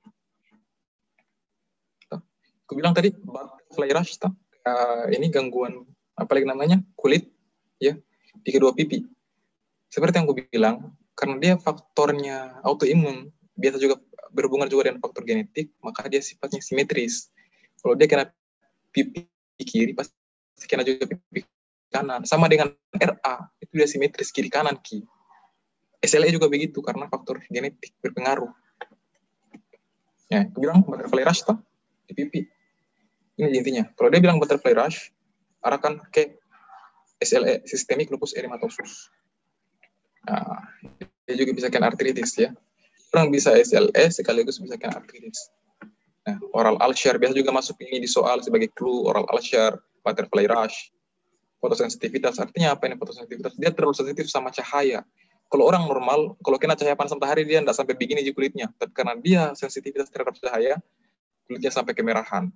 B: Aku bilang tadi butterfly rash, ini gangguan apalagi namanya kulit, ya, di kedua pipi. Seperti yang aku bilang, karena dia faktornya autoimun, biasa juga berhubungan juga dengan faktor genetik, maka dia sifatnya simetris. Kalau dia kena pipi kiri, pasti kena juga pipi kanan. Sama dengan RA, itu dia simetris kiri kanan ki. SLE juga begitu karena faktor genetik berpengaruh. Ya, aku bilang butterfly rash di pipi. Ini intinya. Kalau dia bilang butterfly rash, arahkan ke SLE, Systemic Lupus Erythematosus. Nah, dia juga bisa kena artritis ya. Orang bisa SLE sekaligus bisa kena artritis. Nah, oral ulcer biasa juga masuk ini di soal sebagai clue. Oral ulcer, butterfly rash, fotosensitivitas. Artinya apa ini fotosensitivitas? Dia terlalu sensitif sama cahaya. Kalau orang normal, kalau kena cahaya panas matahari dia tidak sampai begini di kulitnya. Tapi karena dia sensitivitas terhadap cahaya, kulitnya sampai kemerahan.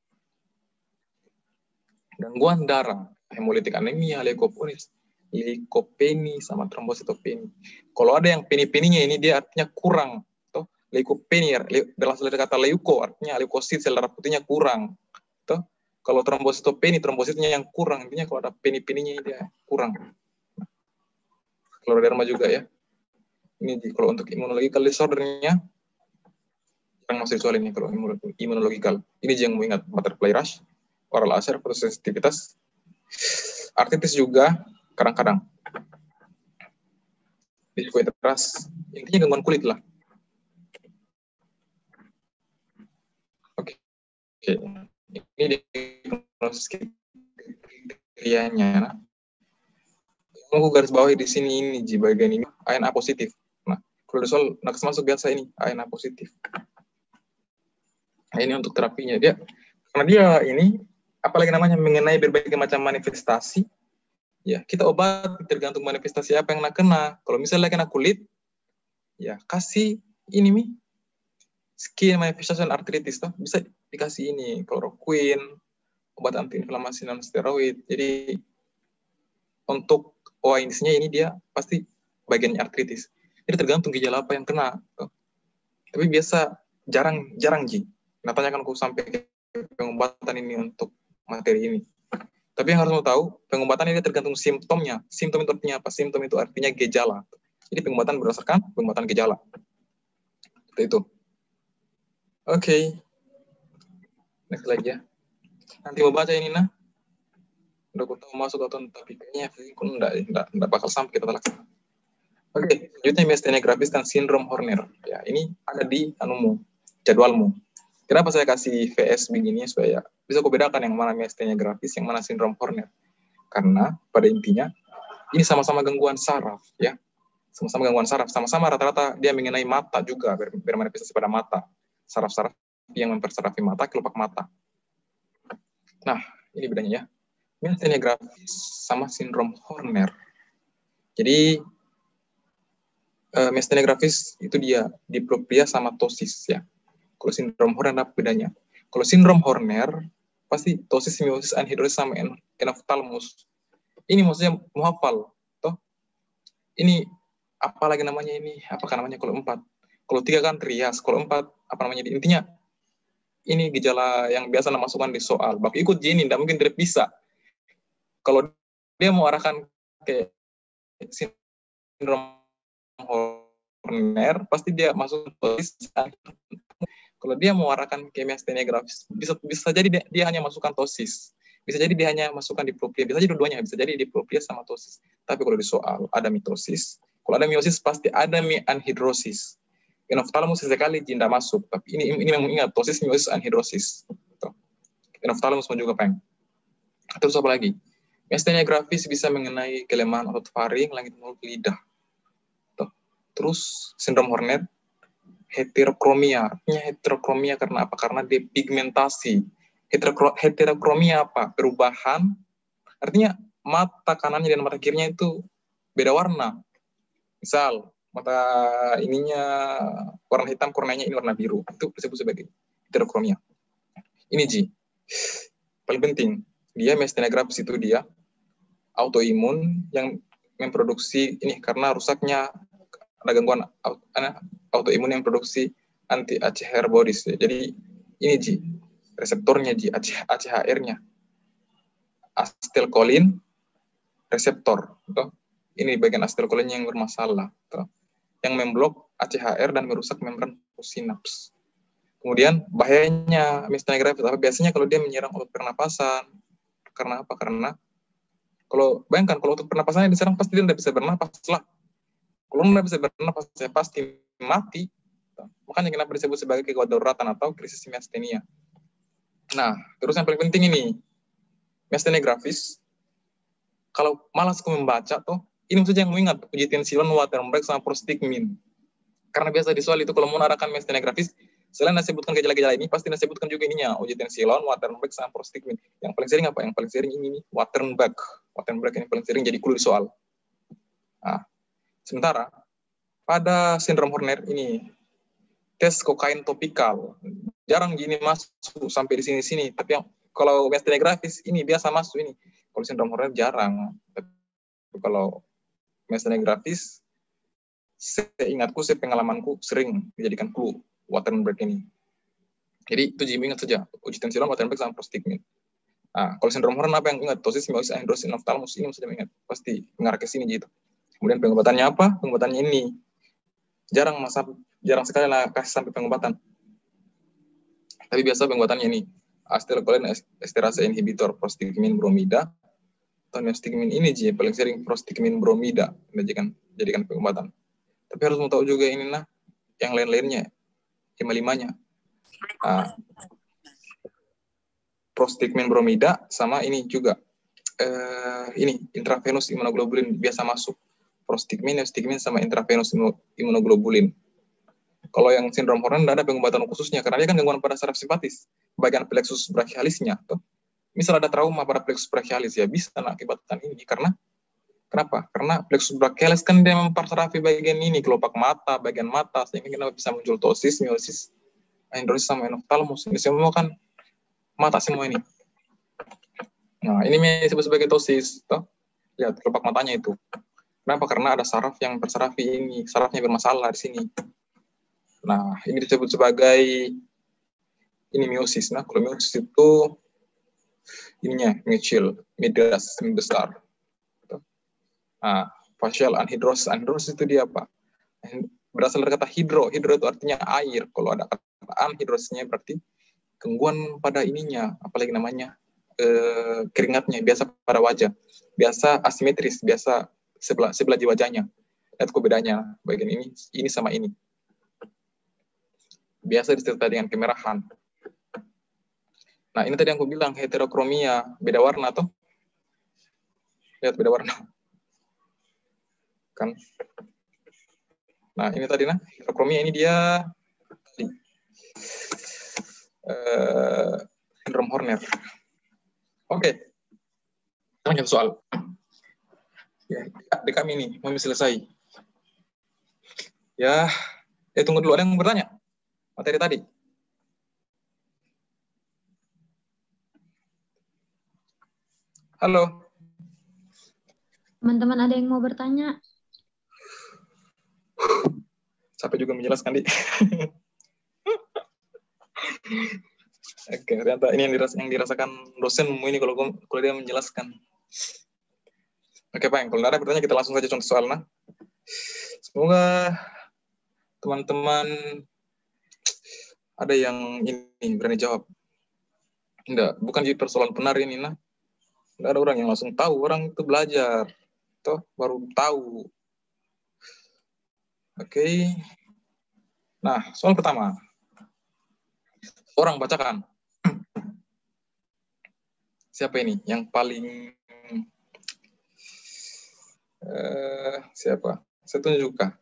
B: Gangguan darah, hemolitik anemia, leukopenia, sama trombositopenia. Kalau ada yang peni-peninya ini dia artinya kurang. Toh, leukopenia, berasal dari kata leuko, artinya leukosit, sel darah putihnya kurang. Toh, kalau trombositopenia, trombositnya yang kurang. Intinya kalau ada peni-peninya dia kurang. Skleroderma juga ya. Ini kalau untuk immunological disorder-nya, yang masih soal ini kalau immunological. Ini yang mau ingat, butterfly rash, oral ulcer, fotosensitivitas, artritis juga kadang-kadang. Diabetes, intinya gangguan kulit lah. Oke. Ini diagnosis kriterianya. Aku garis bawahi di sini ini di bagian ini ANA positif. Nah, kalau soal nakes masuk biasa ini ANA positif. Nah, ini untuk terapinya dia karena dia ini apalagi namanya mengenai berbagai macam manifestasi. Ya, kita obat tergantung manifestasi apa yang nak kena. Kalau misalnya kena kulit, ya kasih ini skin manifestation arthritis toh bisa dikasih ini chloroquine, obat antiinflamasi non steroid. Jadi untuk OAINS-nya ini dia pasti bagiannya artritis. Jadi tergantung gejala apa yang kena. Tapi biasa jarang Ji. Nah, tanyakan aku sampai ke pengobatan ini untuk materi ini. Tapi yang harus mau tahu, pengobatan ini tergantung simptomnya. Simptom itu artinya apa? Simptom itu artinya gejala. Jadi pengobatan berdasarkan pengobatan gejala. Seperti itu. Oke. Next lagi ya. Nanti mau baca ini, nah. Udah aku tahu masuk atau tapi kayaknya enggak bakal sampai kita laksanakan. Oke, selanjutnya miastenia gravis dan sindrom Horner. Ya, ini ada di jadwalmu. Kenapa saya kasih VS begini supaya bisa kau bedakan yang mana miastenia gravis, yang mana sindrom Horner. Karena pada intinya ini sama-sama gangguan saraf, ya. Sama-sama gangguan saraf, sama-sama rata-rata dia mengenai mata juga, bermanifestasi pada mata. Saraf-saraf yang mempersarafi mata, kelopak mata. Nah, ini bedanya ya. Miastenia gravis sama sindrom Horner. Jadi miastenia gravis itu dia diplopia sama tosis ya. Kalau sindrom Horner apa bedanya? Kalau sindrom Horner pasti tosis, meiosis, anhidrosis sama enophthalmos. Ini maksudnya mau hafal, toh? Ini apa lagi namanya ini? Apakah namanya kalau 4? Kalau 3 kan trias, kalau 4 apa namanya? Intinya ini gejala yang biasa masukkan di soal. Bak ikut Jenny, tidak mungkin terpisah. Kalau dia mau arahkan ke sindrom Horner, pasti dia masuk tosis. Kalau dia mau arahkan ke miastenia gravis, bisa jadi dia hanya masukkan tosis. Bisa jadi dia hanya masukkan diplopia. Bisa jadi dua-duanya, bisa jadi diplopia sama tosis. Tapi kalau di soal ada mitosis, kalau ada meiosis pasti ada anhidrosis. Enophthalmos sesekali tidak masuk, tapi ini memang ingat tosis, meiosis, anhidrosis. Enophthalmos pun juga pengen. Terus apa lagi? Miastenia gravis bisa mengenai kelemahan otot faring, langit mulut, lidah. Terus sindrom Horner, heterokromia. Artinya heterokromia karena apa? Karena depigmentasi. Heterokromia apa? Perubahan. Artinya mata kanannya dan mata kirinya itu beda warna. Misal mata ininya warna hitam, korneanya ini warna biru. Itu disebut sebagai heterokromia. Ini Ji. Paling penting, dia miastenia gravis itu dia autoimun yang memproduksi ini karena rusaknya ada gangguan autoimun yang produksi anti-ACHR bodies. Jadi ini Ji, reseptornya Ji, ACHR-nya. Acetylcholine reseptor. Gitu. Ini bagian acetylcholine yang bermasalah. Gitu. Yang memblok ACHR dan merusak membran sinaps. Kemudian bahayanya miastenia gravis, biasanya kalau dia menyerang otot pernapasan. Karena apa? Karena kalau bayangkan kalau otot pernapasannya diserang pasti dia tidak bisa bernapas lah. Kalau tidak bisa bernapas, saya pasti mati. Makanya kenapa disebut sebagai kegawat daruratan atau krisis miastenia. Nah, terus yang paling penting ini, miastenia gravis, kalau malas aku membaca, toh ini maksudnya yang mau ingat, uji tensilon, Waterberg, sama prostigmin. Karena biasa di soal itu kalau mau mengarahkan mestenia grafis, selain disebutkan gejala-gejala ini, pasti disebutkan juga ininya, uji tensilon, Waterberg, sama prostigmin. Yang paling sering apa? Yang paling sering ini nih, Waterberg. Waterberg ini paling sering jadi clue di soal. Nah, sementara pada sindrom Horner ini tes kokain topikal jarang gini masuk sampai di sini-sini. Tapi yang kalau mestenia grafis ini biasa masuk ini. Kalau sindrom Horner jarang. Tapi kalau mestenia grafis, seingatku, pengalamanku sering dijadikan clue Waterberg ini. Jadi itu Jimmy ingat saja, uji tensilon, Waterberg, sama prostigmin. Nah, kalau sindrom Horner apa yang ingat? Tosis, meiosis, anhidrosis, nophthalmos, ini mesti ingat. Pasti mengarah ke sini gitu. Kemudian pengobatannya apa? Pengobatannya ini. Jarang sekali lah kasih sampai pengobatan. Tapi biasa pengobatannya ini. Acetylcholine esterase inhibitor, prostigmin bromida, atau neostigmin ini paling sering prostigmin bromida jadikan pengobatan. Tapi harus mau tahu juga ini nah yang lain-lainnya, 5-5-nya. Prostigmin bromida sama ini juga ini intravenous imunoglobulin biasa masuk. Prostigmin, neostigmin sama intravenous imunoglobulin. Kalau yang sindrom Horner tidak ada pengobatan khususnya karena dia kan gangguan pada saraf simpatis, bagian plexus brachialisnya. Misal ada trauma pada plexus brachialis ya bisa akibatkan ini karena kenapa? Karena plexus brachialis kan dia mempersarafi bagian ini, kelopak mata, bagian mata, sehingga kita bisa muncul tosis, meiosis, anhidrosis, sama nophthalmos. Ini semua kan mata semua ini. Nah, ini disebut sebagai tosis. Toh? Lihat kelopak matanya itu. Kenapa? Karena ada saraf yang bersarafi ini, sarafnya bermasalah di sini. Nah, ini disebut sebagai ini meiosis. Nah, kalau meiosis itu ininya mengecil, midas, membesar. Nah, facial anhidrosis. Anhidrosis itu dia apa? Berasal dari kata hidro. Hidro itu artinya air. Kalau ada kata anhidrosisnya berarti gangguan pada ininya, apalagi namanya keringatnya, biasa pada wajah. Biasa asimetris, biasa sebelah di wajahnya. Lihat kok bedanya bagian ini sama ini. Biasa disertai dengan kemerahan. Nah, ini tadi yang aku bilang, heterokromia, beda warna tuh. Lihat beda warna. Kan. Nah, ini tadi nah, heterokromia ini dia sindrom Horner. Oke. Lanjut soal. Ya, di kami ini mau selesai. Ya, tunggu dulu, ada yang bertanya? Materi tadi. Halo.
A: Teman-teman ada yang mau bertanya?
B: Sampai juga menjelaskan, Di. Oke, ternyata ini yang dirasakan dosen ini kalau dia menjelaskan. Oke, Pak, kalau ada bertanya kita langsung saja contoh soal. Nah. Semoga teman-teman ada yang ini berani jawab. Enggak, bukan jadi persoalan benar ini, nah. Enggak ada orang yang langsung tahu, orang itu belajar. Toh baru tahu. Oke. Nah, soal pertama. Orang bacakan. Siapa ini? Yang paling siapa? Saya tunjukkan.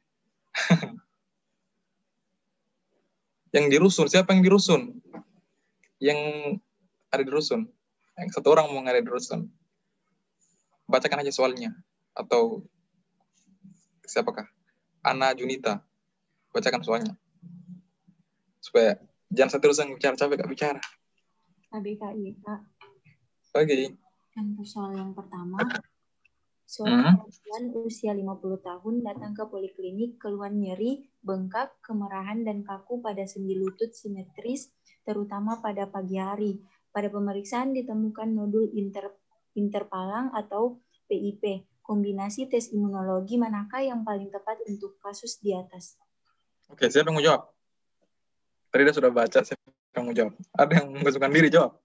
B: Yang di rusun, siapa yang di rusun? Yang ada di rusun. Yang satu orang mau ada di rusun. Bacakan aja soalnya. Atau siapakah? Ana Junita. Bacakan soalnya. Supaya jangan satu rusun bicara, capek gak bicara.
F: KBKI, Kak.
B: Oke.
F: Untuk soal yang pertama, seorang perempuan usia 50 tahun datang ke poliklinik keluhan nyeri, bengkak, kemerahan, dan kaku pada sendi lutut simetris, terutama pada pagi hari. Pada pemeriksaan ditemukan nodul interpalang atau PIP. Kombinasi tes imunologi manakah yang paling tepat untuk kasus di atas?
B: Oke, siapa yang mau jawab? Tadi dia sudah baca, siapa yang mau jawab? Ada yang mengesungkan diri, jawab.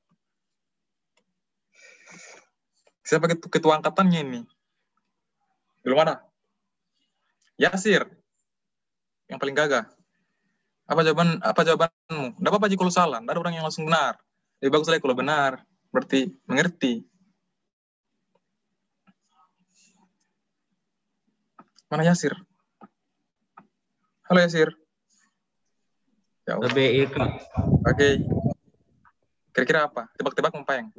B: Siapa ketua angkatannya ini? Belum ada? Yasir. Yang paling gagah. Apa jawabanmu? Tidak apa-apa jika kalau salah. Tidak ada orang yang langsung benar. Lebih bagus lagi kalau benar. Berarti mengerti. Mana Yasir? Halo Yasir. Ya Allah.
C: KBI Kak.
B: Oke. Kira-kira apa? Tebak-tebak Mempayang.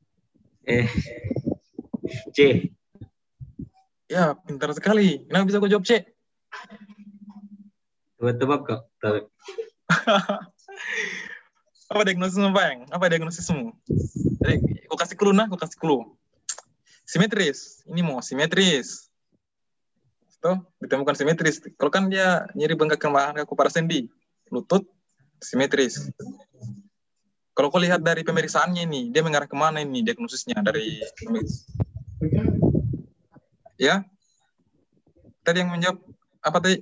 C: C.
B: Ya, pintar sekali. Kenapa bisa kau jawab C?
C: Tebak-tebak Kak.
B: Apa diagnosismu, Bang? Apa diagnosismu? Jadi, aku kasih clue. Simetris. Ini mau simetris. Tuh, ditemukan simetris. Kalau kan dia nyeri bengkak kemahan kaku pada sendi, lutut, simetris. Kalau kau lihat dari pemeriksaannya ini, dia mengarah kemana ini diagnosisnya dari ya? Tadi yang menjawab apa tadi?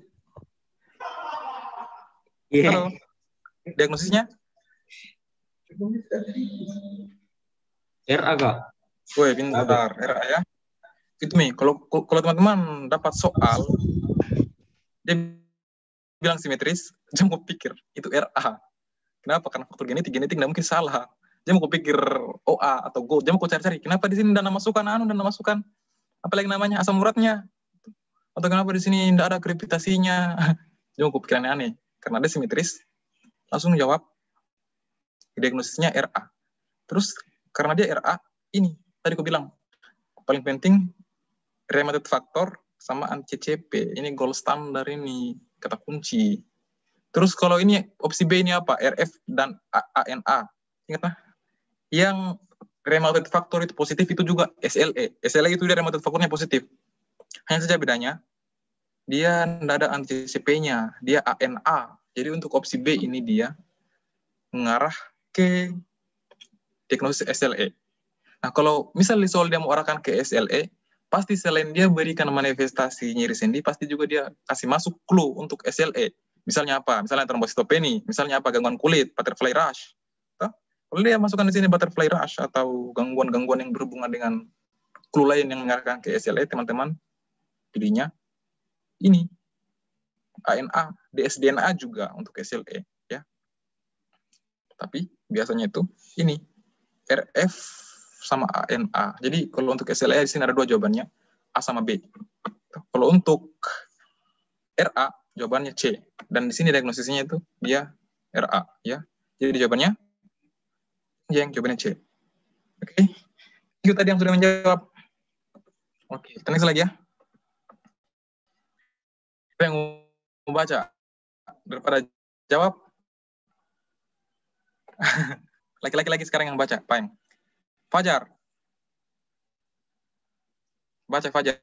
C: Iya.
B: Halo. Diagnosisnya?
C: RA Kak.
B: Woi, pintar. RA ya. Itu nih, kalau teman-teman dapat soal, dia bilang simetris, dia mau pikir itu RA. Kenapa? Karena faktor genetik nggak mungkin salah. Dia mau pikir OA atau GO. Dia mau cari-cari. Kenapa di sini dana masukan apalagi namanya asam uratnya? Atau kenapa di sini tidak ada gravitasinya? Dia mau pikir aneh-aneh. Karena dia simetris, langsung jawab diagnosisnya RA. Terus karena dia RA, ini tadi aku bilang paling penting rheumatoid factor sama anti-CCP. Ini gold standard ini, kata kunci. Terus kalau ini opsi B ini apa? RF dan ANA. Ingat lah. Yang rheumatoid factor itu positif itu juga SLE. SLE itu dia rheumatoid factornya positif. Hanya saja bedanya dia tidak ada anti-CCP-nya, dia ANA. Jadi untuk opsi B ini dia mengarah ke diagnosis SLE. Nah, kalau misalnya soal dia mau arahkan ke SLE, pasti selain dia berikan manifestasi nyeri sendi, pasti juga dia kasih masuk clue untuk SLE. Misalnya apa? Misalnya trombositopeni, misalnya apa? Gangguan kulit, butterfly rash. Kalau dia masukkan di sini butterfly rash atau gangguan-gangguan yang berhubungan dengan clue lain yang mengarahkan ke SLE, teman-teman, pilihnya ini. ANA, dsDNA juga untuk SLE, ya. Tapi biasanya itu ini RF sama ANA. Jadi kalau untuk SLE di sini ada dua jawabannya, A sama B. Kalau untuk RA jawabannya C. Dan di sini diagnosisnya itu dia RA, ya. Jadi jawabannya yang jawabannya C. Oke. Itu tadi yang sudah menjawab. Oke, next lagi ya. Siapa yang mau baca? Daripada jawab. Laki-laki lagi sekarang yang baca, Pak. Fajar. Baca Fajar.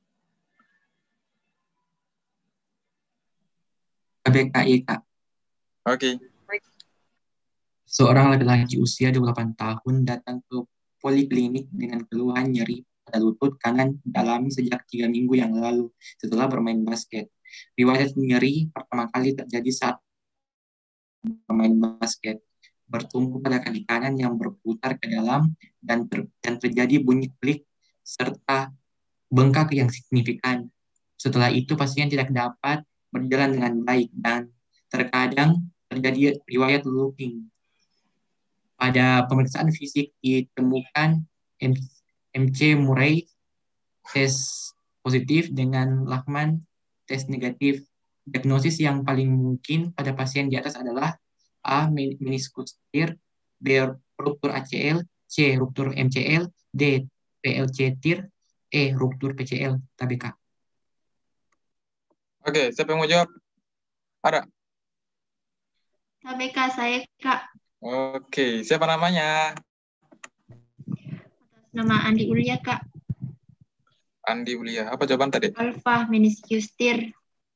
G: KBKI, Kak.
B: Oke.
G: Seorang laki-laki usia 28 tahun datang ke poliklinik dengan keluhan nyeri pada lutut kanan dialami sejak 3 minggu yang lalu setelah bermain basket. Riwayat nyeri pertama kali terjadi saat bermain basket. Bertumpu pada kaki kanan yang berputar ke dalam dan terjadi bunyi klik serta bengkak yang signifikan. Setelah itu pasien tidak dapat berjalan dengan baik dan terkadang terjadi riwayat looping. Pada pemeriksaan fisik ditemukan MC Murray tes positif dengan Lachman tes negatif. Diagnosis yang paling mungkin pada pasien di atas adalah A. meniskus tir, B. ruptur ACL, C. ruptur MCL, D. PLC tir, E. ruptur PCL TBK.
B: Oke, siapa yang mau jawab? Ada?
H: TBK saya, Kak.
B: Oke, siapa namanya?
H: Nama Andi Ulia, Kak.
B: Andi Ulia. Apa jawaban tadi?
H: Alpha meniscus tir.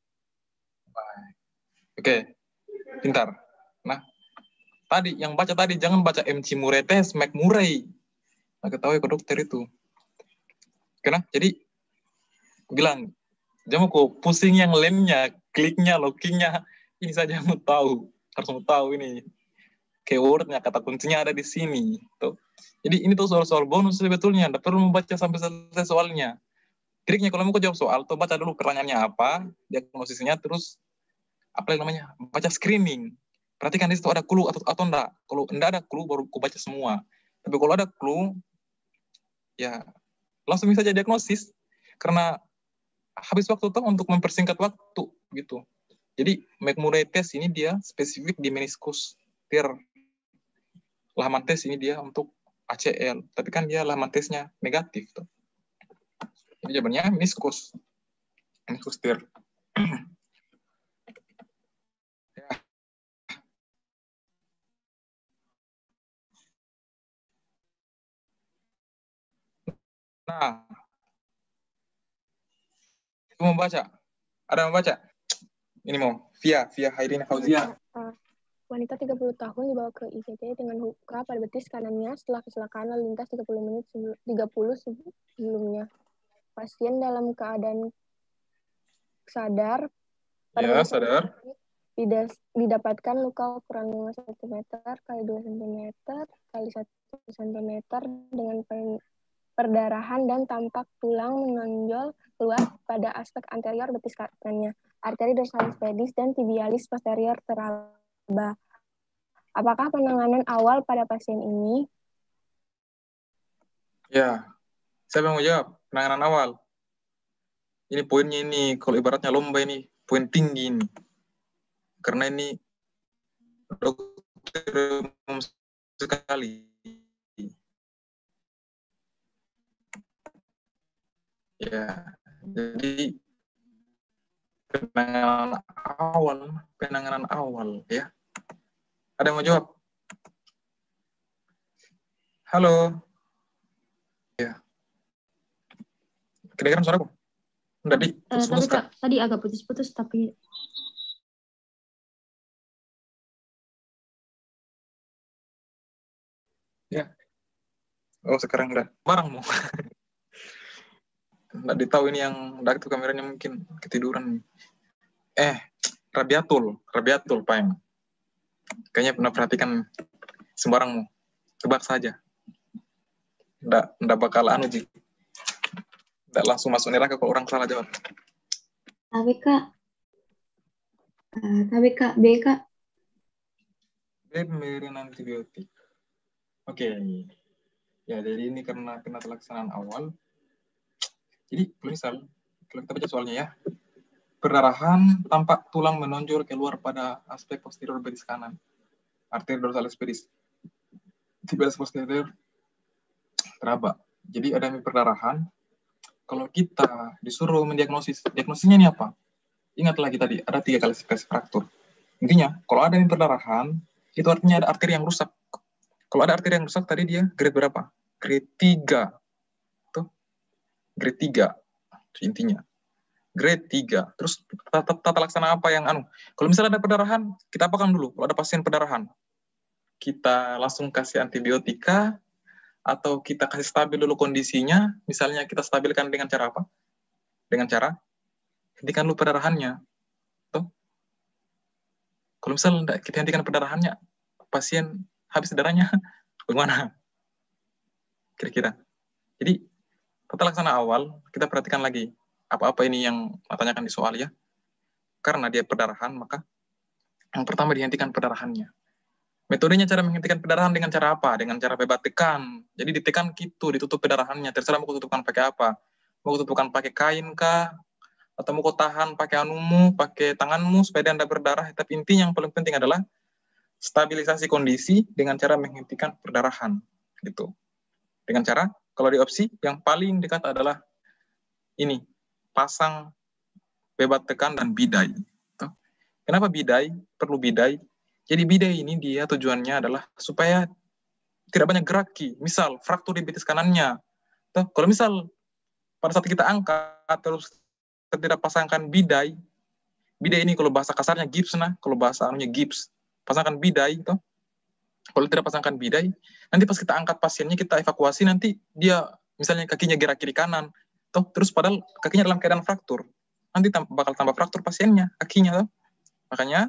B: Oke, pintar. Nah, tadi yang baca tadi jangan baca MC Murray tes, Mac Murray. Nah, ketahui ke dokter itu. Kenapa? Jadi bilang, jangan kok pusing yang lemnya, kliknya, lockingnya. Ini saja mau tahu, harus mau tahu ini. Keywordnya, kata kuncinya ada di sini. Tuh. Jadi ini tuh soal-soal bonus sebetulnya. Tidak perlu membaca sampai selesai soalnya. Triknya kalau mau jawab soal, tuh baca dulu pertanyaannya apa, diagnosisnya, terus apa yang namanya, baca screening. Perhatikan di situ ada clue atau enggak. Kalau enggak ada clue, baru aku baca semua. Tapi kalau ada clue, ya langsung bisa jadi diagnosis. Karena habis waktu toh untuk mempersingkat waktu gitu. Jadi McMurray test ini dia spesifik di meniskus tir. Lahaman tes ini dia untuk ACL, tapi kan dia lahaman tesnya negatif tuh. Jadi jawabannya meniskus tir. Nah, itu mau baca? Ada yang membaca? Ini mau Via Hairina Fauzia.
E: Wanita 30 tahun dibawa ke ICT dengan luka pada betis kanannya setelah kecelakaan lalu lintas 30 sebelumnya. Pasien dalam keadaan sadar.
B: Ya, sadar.
E: Didapatkan luka ukuran 5 cm kali 2 cm kali 1 cm dengan perdarahan dan tampak tulang menonjol keluar pada aspek anterior betis kanannya. Arteri dorsalis pedis dan tibialis posterior teraba. Apakah penanganan awal pada pasien ini?
B: Ya, siapa yang mau jawab? Penanganan awal. Ini poinnya ini, kalau ibaratnya lomba ini, poin tinggi ini. Karena ini dokter umum sekali. Ya, jadi penanganan awal ya. Ada yang mau jawab? Halo. Ya. Kedengaran suaraku? Enggak,
A: tapi Kak, tadi agak putus-putus tapi
B: ya. Oh, sekarang enggak. Barangmu. Enggak ditahu ini yang enggak itu kameranya mungkin ketiduran. Rabiatul, Pak. Kayaknya pernah perhatikan sembarangmu. Tebak saja. Enggak bakal Ji. Enggak langsung masuk neraka kalau orang salah jawab.
F: KBK B, Kak.
B: Pemberian antibiotik. Oke. Ya, jadi ini karena pelaksanaan awal. Jadi, misal, kalau kita baca soalnya ya. Perdarahan tampak tulang menonjol keluar pada aspek posterior betis kanan. Arteri dorsalis pedis. Tibialis posterior teraba. Jadi ada perdarahan. Kalau kita disuruh mendiagnosis, diagnosisnya ini apa? Ingat lagi tadi, ada 3 klasifikasi fraktur. Intinya, kalau ada perdarahan, itu artinya ada arteri yang rusak. Kalau ada arteri yang rusak, tadi dia grade berapa? Grade 3. Tuh. Grade 3. Itu intinya. Grade 3. Terus tata laksana apa yang Kalau misalnya ada perdarahan, kita apakan dulu? Kalau ada pasien perdarahan, kita langsung kasih antibiotika, atau kita kasih stabil dulu kondisinya, misalnya kita stabilkan dengan cara apa? Dengan cara hentikan dulu perdarahannya. Tuh. Kalau misalnya kita hentikan perdarahannya, pasien habis darahnya, bagaimana? Kira-kira. Jadi, tata laksana awal, kita perhatikan lagi apa-apa ini yang tanyakan di soal ya. Karena dia perdarahan, maka yang pertama dihentikan perdarahannya. Metodenya cara menghentikan perdarahan dengan cara apa? Dengan cara bebas tekan. Jadi ditekan gitu, ditutup perdarahannya. Terserah mau tutupkan pakai apa. Mau tutupkan pakai kain kah? Atau mau tahan pakai pakai tanganmu supaya dia tidak berdarah. Tapi intinya yang paling penting adalah stabilisasi kondisi dengan cara menghentikan perdarahan. Gitu. Dengan cara, kalau di opsi, yang paling dekat adalah ini, pasang bebas tekan dan bidai. Kenapa bidai? Perlu bidai. Jadi bidai ini dia tujuannya adalah supaya tidak banyak geraki. Misal, fraktur di betis kanannya. Kalau misal pada saat kita angkat, terus tidak pasangkan bidai ini kalau bahasa kasarnya gips, kalau bahasa gips, pasangkan bidai. Kalau tidak pasangkan bidai, nanti pas kita angkat pasiennya, kita evakuasi, nanti dia misalnya kakinya gerak kiri kanan, terus padahal kakinya dalam keadaan fraktur. Nanti bakal tambah fraktur pasiennya, kakinya. Makanya,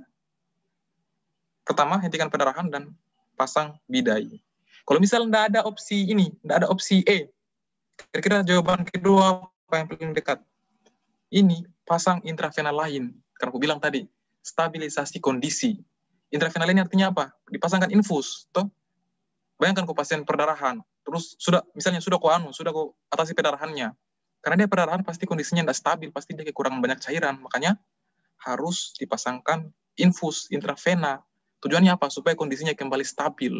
B: pertama, hentikan perdarahan dan pasang bidai. Kalau misal tidak ada opsi ini, tidak ada opsi E, kira-kira jawaban kedua apa yang paling dekat? Ini, pasang intravenal lain. Karena aku bilang tadi, stabilisasi kondisi. Intravenal lain artinya apa? Dipasangkan infus. Bayangkan kok pasien perdarahan, terus sudah kok atasi perdarahannya. Karena dia perdarahan pasti kondisinya tidak stabil, pasti dia kekurangan banyak cairan, makanya harus dipasangkan infus intravena. Tujuannya apa? Supaya kondisinya kembali stabil.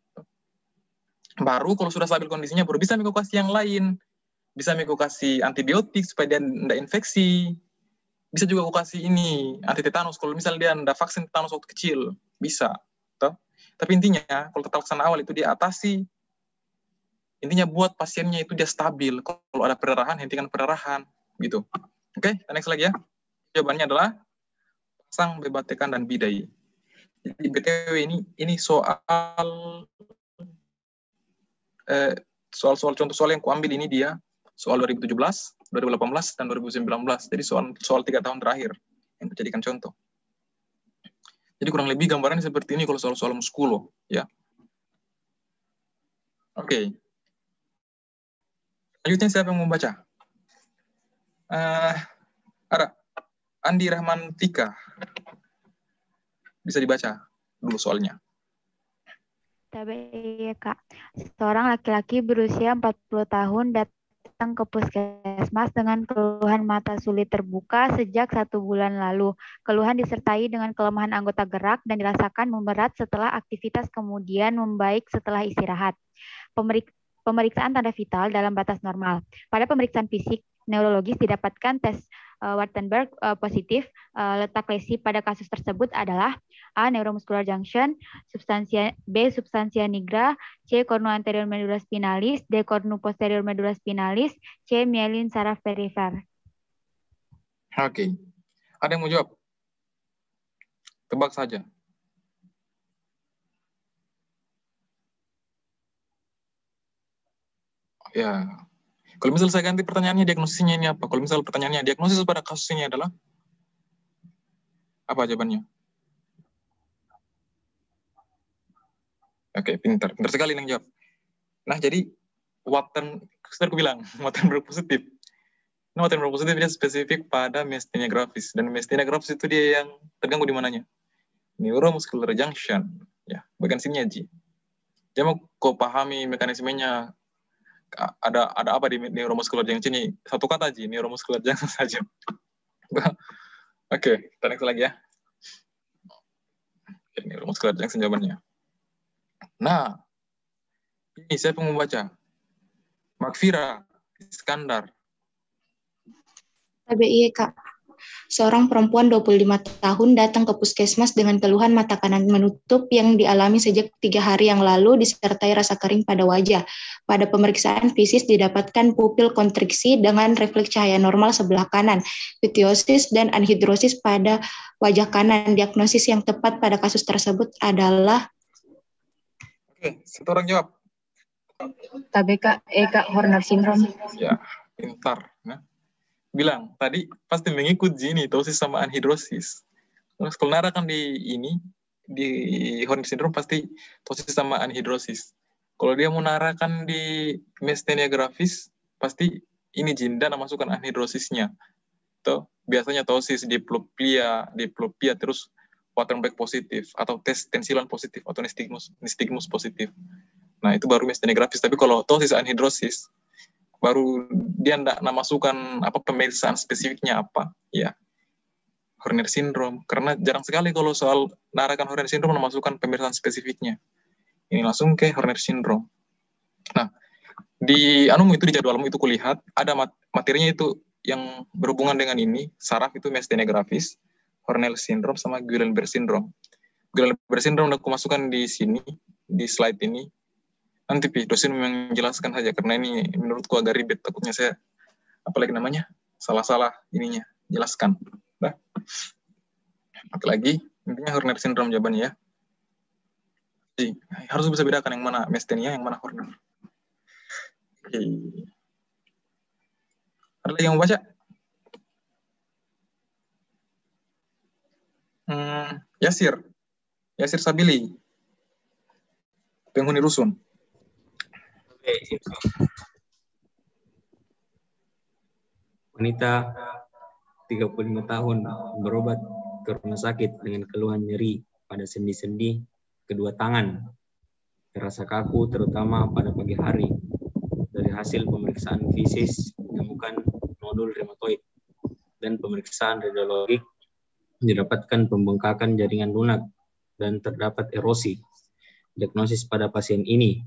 B: Baru kalau sudah stabil kondisinya, baru bisa Miko kasih yang lain. Bisa Miko kasih antibiotik supaya dia tidak infeksi. Bisa juga aku kasih ini, anti tetanus. Kalau misalnya dia tidak vaksin tetanus waktu kecil, bisa. Toh? Tapi intinya, kalau tata laksana awal itu dia atasi. Intinya buat pasiennya itu dia stabil. Kalau ada perdarahan, hentikan perdarahan. Gitu. Oke, next lagi ya. Jawabannya adalah pasang bebatekan dan bidai. Jadi BTW ini soal contoh soal yang kuambil ini dia soal 2017, 2018, dan 2019. Jadi soal 3 tahun terakhir yang dijadikan contoh. Jadi kurang lebih gambarannya seperti ini kalau soal-soal muskulo, ya. Oke. Selanjutnya siapa yang mau baca? Ada Andi Rahman Tika. Bisa dibaca dulu soalnya.
I: Iya, Kak. Seorang laki-laki berusia 40 tahun datang ke puskesmas dengan keluhan mata sulit terbuka sejak 1 bulan lalu. Keluhan disertai dengan kelemahan anggota gerak dan dirasakan memberat setelah aktivitas kemudian membaik setelah istirahat. Pemeriksaan tanda vital dalam batas normal. Pada pemeriksaan fisik neurologis didapatkan tes Wartenberg positif. Letak lesi pada kasus tersebut adalah A. Neuromuscular junction, B. Substansia nigra, C. Cornu anterior medulla spinalis, D. Cornu posterior medulla spinalis, C. Myelin saraf perifer.
B: Oke. Ada yang mau jawab? Tebak saja. Ya. Kalau misal saya ganti pertanyaannya, diagnosisnya ini apa? Kalau misal pertanyaannya diagnosis pada kasus ini adalah apa jawabannya? Oke, pintar sekali yang jawab. Nah, jadi aku bilang Wartenberg positif. Nah, Wartenberg positif dia spesifik pada myasthenia gravis, dan myasthenia gravis itu dia yang terganggu di mananya? Neuromuscular junction, ya, bagian sini aja. Jadi mau kau pahami mekanismenya. Ada apa di neuromuscular junction ini? Satu kata aja, neuromuscular junction saja. Oke, kita next lagi ya. Oke, neuromuscular junction jawabannya. Nah, ini saya mau baca. Makfira Iskandar.
H: Iya, Kak. Seorang perempuan 25 tahun datang ke puskesmas dengan keluhan mata kanan menutup yang dialami sejak 3 hari yang lalu disertai rasa kering pada wajah. Pada pemeriksaan fisik didapatkan pupil kontriksi dengan refleks cahaya normal sebelah kanan, vitiosis dan anhidrosis pada wajah kanan. Diagnosis yang tepat pada kasus tersebut adalah...
B: Oke, satu orang jawab.
J: TBK Eka Horner syndrome.
B: Ya, pintar. Nah. Bilang tadi pasti mengikut ini tosis sama anhidrosis. Terus kalau Nara kan di Horner syndrome pasti tosis sama anhidrosis. Kalau dia mau narakan di myasthenia gravis pasti ini jindan masukkan anhidrosisnya. Tuh biasanya tosis diplopia terus Wartenberg positif atau tes tensilan positif atau nystagmus positif. Nah itu baru myasthenia gravis. Tapi kalau tosis anhidrosis baru dia tidak masukkan apa pemeriksaan spesifiknya apa, ya Horner syndrome. Karena jarang sekali kalau soal narakan Horner syndrome memasukkan pemeriksaan spesifiknya. Ini langsung ke Horner syndrome. Nah, di itu di jadwalmu itu kulihat ada materinya itu yang berhubungan dengan ini, saraf itu myasthenia gravis, Horner syndrome sama Guillain-Barré syndrome. Guillain-Barré syndrome aku masukkan di sini di slide ini. Nanti dosen menjelaskan saja karena ini menurutku agak ribet, takutnya saya apalagi namanya salah-salah ininya jelaskan. Nah, oke lagi intinya Horner syndrome jawabannya ya. Jadi, harus bisa bedakan yang mana myasthenia, yang mana Horner. Oke. Ada lagi yang mau baca? Yasir Sabili, penghuni rusun.
C: Wanita 35 tahun berobat ke rumah sakit dengan keluhan nyeri pada sendi-sendi kedua tangan, terasa kaku terutama pada pagi hari. Dari hasil pemeriksaan fisik ditemukan nodul reumatoid, dan pemeriksaan radiologik didapatkan pembengkakan jaringan lunak dan terdapat erosi. Diagnosis pada pasien ini: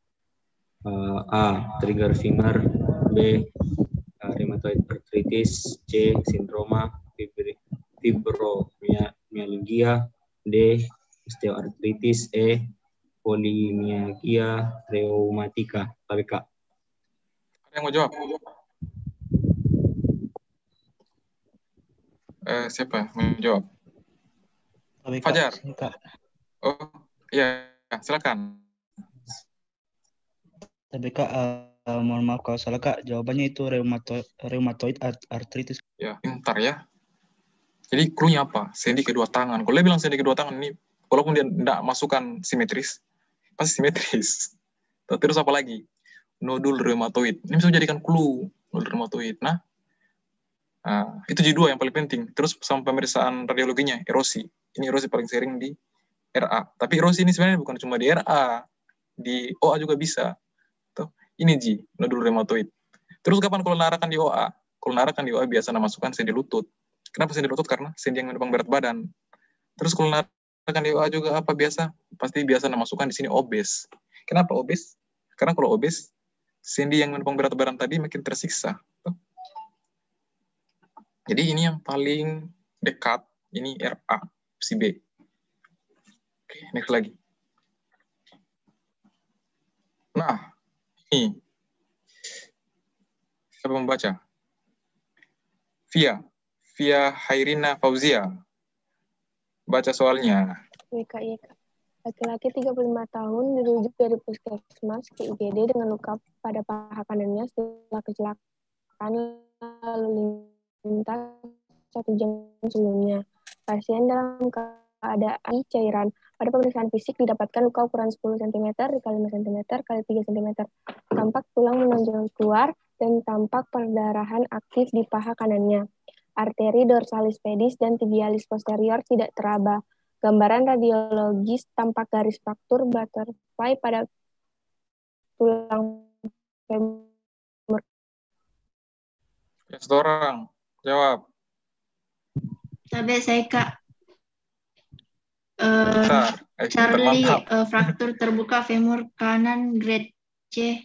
C: A. Trigger finger, B. Rheumatoid arthritis, C. Sindroma fibromyalgia, D. Osteoartritis, E. Polymyalgia rheumatica. KBK.
B: Ada yang mau jawab? Siapa mau jawab? Fajar. Oh, iya, silakan.
D: Tapi Kak, mohon maaf kalau salah Kak, jawabannya itu rheumatoid arthritis.
B: Ya, pintar ya. Jadi clue-nya apa? Sendi kedua tangan. Kalau dia bilang sendi kedua tangan ini, walaupun dia tidak masukkan simetris, pasti simetris. Terus apa lagi? Nodul reumatoid. Ini bisa dijadikan clue. Nodul reumatoid. Nah, itu jadi 2 yang paling penting. Terus sama pemeriksaan radiologinya, erosi. Ini erosi paling sering di RA. Tapi erosi ini sebenarnya bukan cuma di RA. Di OA juga bisa. Tuh, ini nodul reumatoid. Terus kapan kalau narakan di OA? Kalau narakan di OA biasa masukkan sendi lutut. Kenapa sendi lutut? Karena sendi yang menopang berat badan. Terus kalau narakan di OA juga apa biasa? Pasti biasa masukkan di sini obes. Kenapa obes? Karena kalau obes, sendi yang menopang berat badan tadi makin tersiksa. Tuh. Jadi ini yang paling dekat, ini RA, si B. Oke, next lagi. Nah, ini. Siapa membaca? Via Hairina Fauzia. Baca soalnya.
E: YK. Laki-laki 35 tahun dirujuk dari puskesmas ke IGD dengan luka pada paha kanannya setelah kecelakaan lalu lintas 1 jam sebelumnya. Pasien dalam keadaan cairan. Pada pemeriksaan fisik didapatkan luka ukuran 10 cm x 5 cm x 3 cm. Tampak tulang menonjol keluar dan tampak perdarahan aktif di paha kanannya. Arteri dorsalis pedis dan tibialis posterior tidak teraba. Gambaran radiologis tampak garis fraktur butterfly pada tulang femur.
B: Ya, seorang jawab.
H: Tapi saya Kak.
B: Charlie,
H: fraktur terbuka femur kanan grade C.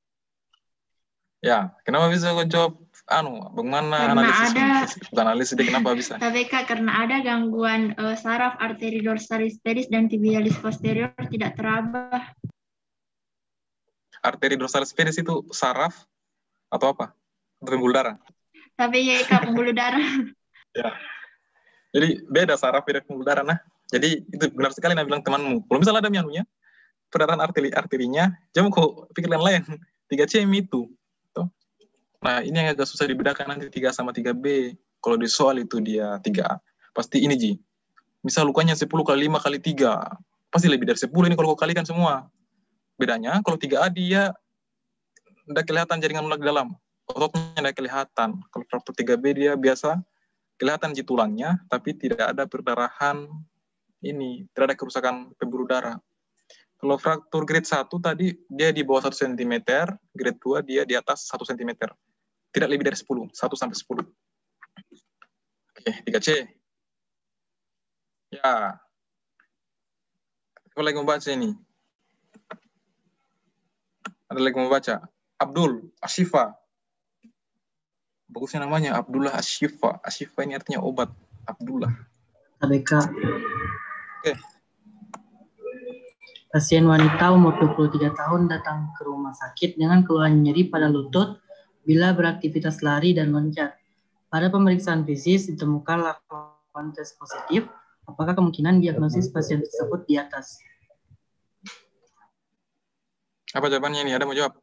B: Ya, kenapa bisa kau jawab? Bagaimana analisis? Bukan analisis, kenapa bisa?
H: Tapi Kak, karena ada gangguan saraf arteri dorsalis pedis dan tibialis posterior tidak teraba.
B: Arteri dorsalis pedis itu saraf atau apa? Atau pembuluh darah?
H: Tapi ya Kak, pembuluh darah.
B: Ya. Jadi beda saraf, beda pembuluh darah. Nah, jadi itu benar sekali yang bilang temanmu. Kalau misalnya ada mianunya, perdarahan arterinya, jangan kok pikiran lain. 3C itu. Nah, ini yang agak susah dibedakan nanti 3 sama 3B. Kalau di soal itu dia 3A. Pasti ini, Misal lukanya 10 kali 5 kali 3. Pasti lebih dari 10 ini kalau kau kalikan semua. Bedanya, kalau 3A dia tidak kelihatan jaringan lunak di dalam. Ototnya tidak kelihatan. Kalau fraktur 3B dia biasa kelihatan tulangnya, tapi tidak ada perdarahan tidak ada kerusakan pembuluh darah. Kalau fraktur grade 1 tadi, dia di bawah 1 cm, grade 2 dia di atas 1 cm. Tidak lebih dari 10, 1 sampai 10. Oke, 3C. Ya. Apa lagi membaca ini? Ada lagi membaca. Abdul, Ashifa. Bagusnya namanya, Abdullah Ashifa. Ashifa ini artinya obat. Abdullah.
K: ABK.
B: Oke.
K: Pasien wanita umur 23 tahun datang ke rumah sakit dengan keluhan nyeri pada lutut bila beraktivitas lari dan loncat. Pada pemeriksaan fisik ditemukan lakukan tes positif. Apakah kemungkinan diagnosis pasien tersebut di atas?
B: Apa jawabannya ini? Ada mau jawab?